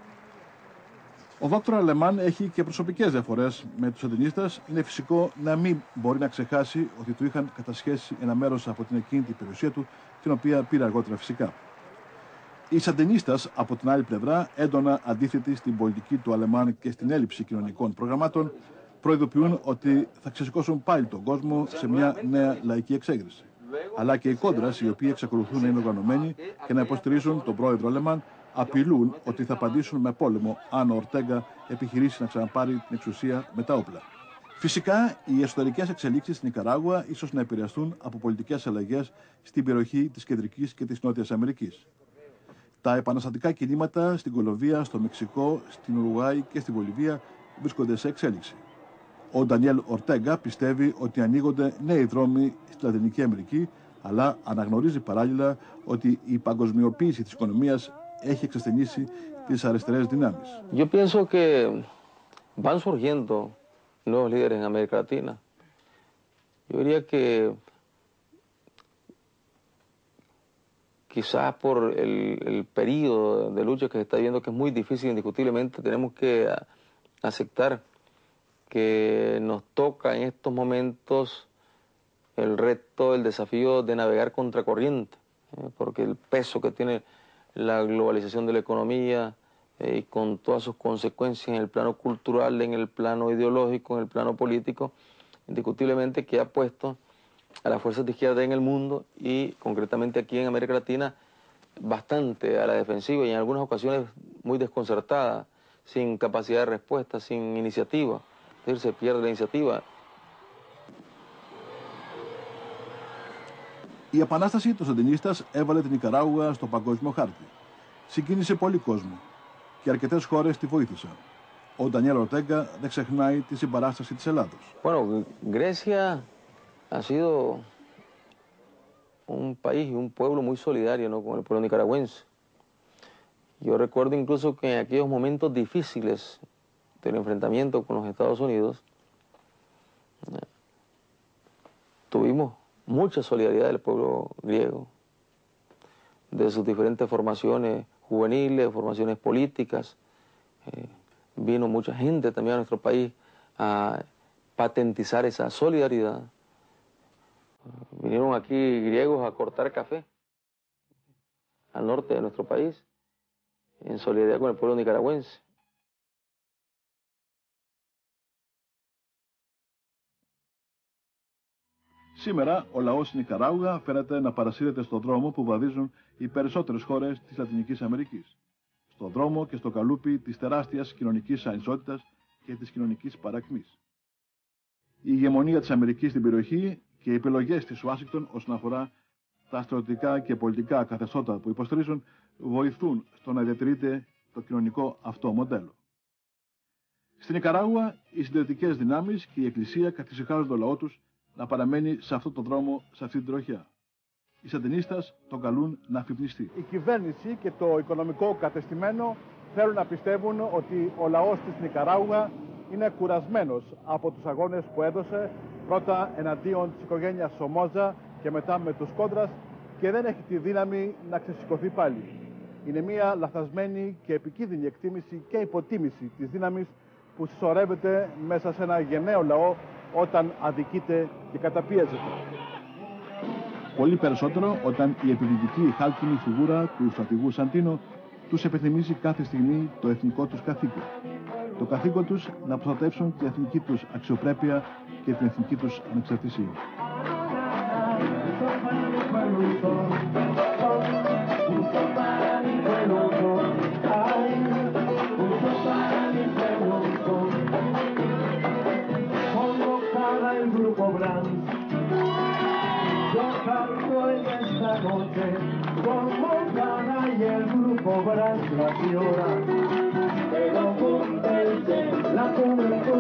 S2: Ο δόκτωρ Αλεμάν έχει και προσωπικές διαφορές με τους Σαντινίστας. Είναι φυσικό να μην μπορεί να ξεχάσει ότι του είχαν κατασχέσει ένα μέρος από την εκείνη την περιουσία του, την οποία πήρε αργότερα φυσικά. Οι Σαντινίστας, από την άλλη πλευρά, έντονα αντίθετοι στην πολιτική του Αλεμάν και στην έλλειψη κοινωνικών προγραμμάτων, προειδοποιούν ότι θα ξεσηκώσουν πάλι τον κόσμο σε μια νέα λαϊκή εξέγερση. Αλλά και οι κόντρας, οι οποίοι εξακολουθούν να είναι οργανωμένοι και να υποστηρίζουν τον πρόεδρο Αλεμάν, απειλούν ότι θα απαντήσουν με πόλεμο αν ο Ορτέγκα επιχειρήσει να ξαναπάρει την εξουσία με τα όπλα. Φυσικά, οι εσωτερικές εξελίξεις στην Νικαράγουα ίσως να επηρεαστούν από πολιτικές αλλαγές στην περιοχή της Κεντρικής και της Νότιας Αμερικής. Τα επαναστατικά κινήματα στην Κολομβία, στο Μεξικό, στην Ουρουγουάη και στη Βολιβία βρίσκονται σε εξέλιξη. Ο Ντανιέλ Ορτέγκα πιστεύει ότι ανοίγονται νέοι δρόμοι στη Λατινική Αμερική, αλλά αναγνωρίζει παράλληλα ότι η παγκοσμιοποίηση της οικονομίας έχει εξασθενήσει τις αριστερές δυνάμεις.
S3: Yo pienso que van surgiendo nuevos líderes en América Latina. Yo diría que quizás por el, el periodo de lucha que se está viendo, que es muy difícil indiscutiblemente, tenemos que aceptar que nos toca en estos momentos el reto, el desafío de navegar contracorriente, eh, porque el peso que tiene la globalización de la economía eh, y con todas sus consecuencias en el plano cultural, en el plano ideológico, en el plano político, indiscutiblemente que ha puesto a las fuerzas de izquierda en el mundo y concretamente aquí en América Latina bastante a la defensiva y en algunas ocasiones muy desconcertada, sin capacidad de respuesta, sin iniciativa. Es decir, se pierde la iniciativa.
S2: Η επανάσταση των Σαντινίστας έβαλε την Νικαράγουα στο παγκόσμιο χάρτη. Συγκίνησε πολύ κόσμο και αρκετές χώρες τη βοήθησαν. Ο Ντανιέλ Ορτέγκα δεν ξεχνάει τη συμπαράσταση της Ελλάδος.
S3: Bueno, Grecia ha sido un país y un pueblo muy solidario, ¿no?, con el pueblo nicaragüense. Yo recuerdo incluso que en aquellos momentos difíciles del enfrentamiento con los Estados Unidos, eh, tuvimos mucha solidaridad del pueblo griego, de sus diferentes formaciones juveniles, formaciones políticas. Eh, vino mucha gente también a nuestro país a patentizar esa solidaridad. Vinieron aquí griegos a cortar café al norte de nuestro país, en solidaridad con el pueblo nicaragüense.
S2: Σήμερα ο λαός της Νικαράγουα φαίνεται να παρασύρεται στον δρόμο που βαδίζουν οι περισσότερες χώρες της Λατινικής Αμερικής. Στον δρόμο και στο καλούπι της τεράστιας κοινωνικής ανισότητας και της κοινωνικής παρακμής. Η ηγεμονία της Αμερικής στην περιοχή και οι επιλογές της Ουάσιγκτον όσον αφορά τα στρατιωτικά και πολιτικά καθεστώτα που υποστηρίζουν βοηθούν στο να διατηρείται το κοινωνικό αυτό μοντέλο. Στην Νικαράγουα οι συντηρητικές δυνάμεις και η Εκκλησία καθησυχάζουν το λαό τους να παραμένει σε αυτόν τον δρόμο, σε αυτή την τροχιά. Οι Σαντινίστας τον καλούν να αφυπνιστεί.
S5: Η κυβέρνηση και το οικονομικό κατεστημένο θέλουν να πιστεύουν ότι ο λαός της Νικαράγουα είναι κουρασμένος από τους αγώνες που έδωσε πρώτα εναντίον της οικογένειας Σομόζα και μετά με τους Κόντρας και δεν έχει τη δύναμη να ξεσηκωθεί πάλι. Είναι μια λαθασμένη και επικίνδυνη εκτίμηση και υποτίμηση της δύναμης που συσσωρεύεται μέσα σε ένα γενναίο λαό όταν αδικείται και καταπιέζεται.
S2: Πολύ περισσότερο όταν η επιβλητική χάλκινη φιγούρα του στρατηγού Σαντίνο τους επιθυμίζει κάθε στιγμή το εθνικό τους καθήκον. Το καθήκον τους να προστατεύσουν την εθνική τους αξιοπρέπεια και την εθνική τους ανεξαρτησία.
S1: Yo canto en esta noche como gana y el grupo Brand la llora, pero con la juventud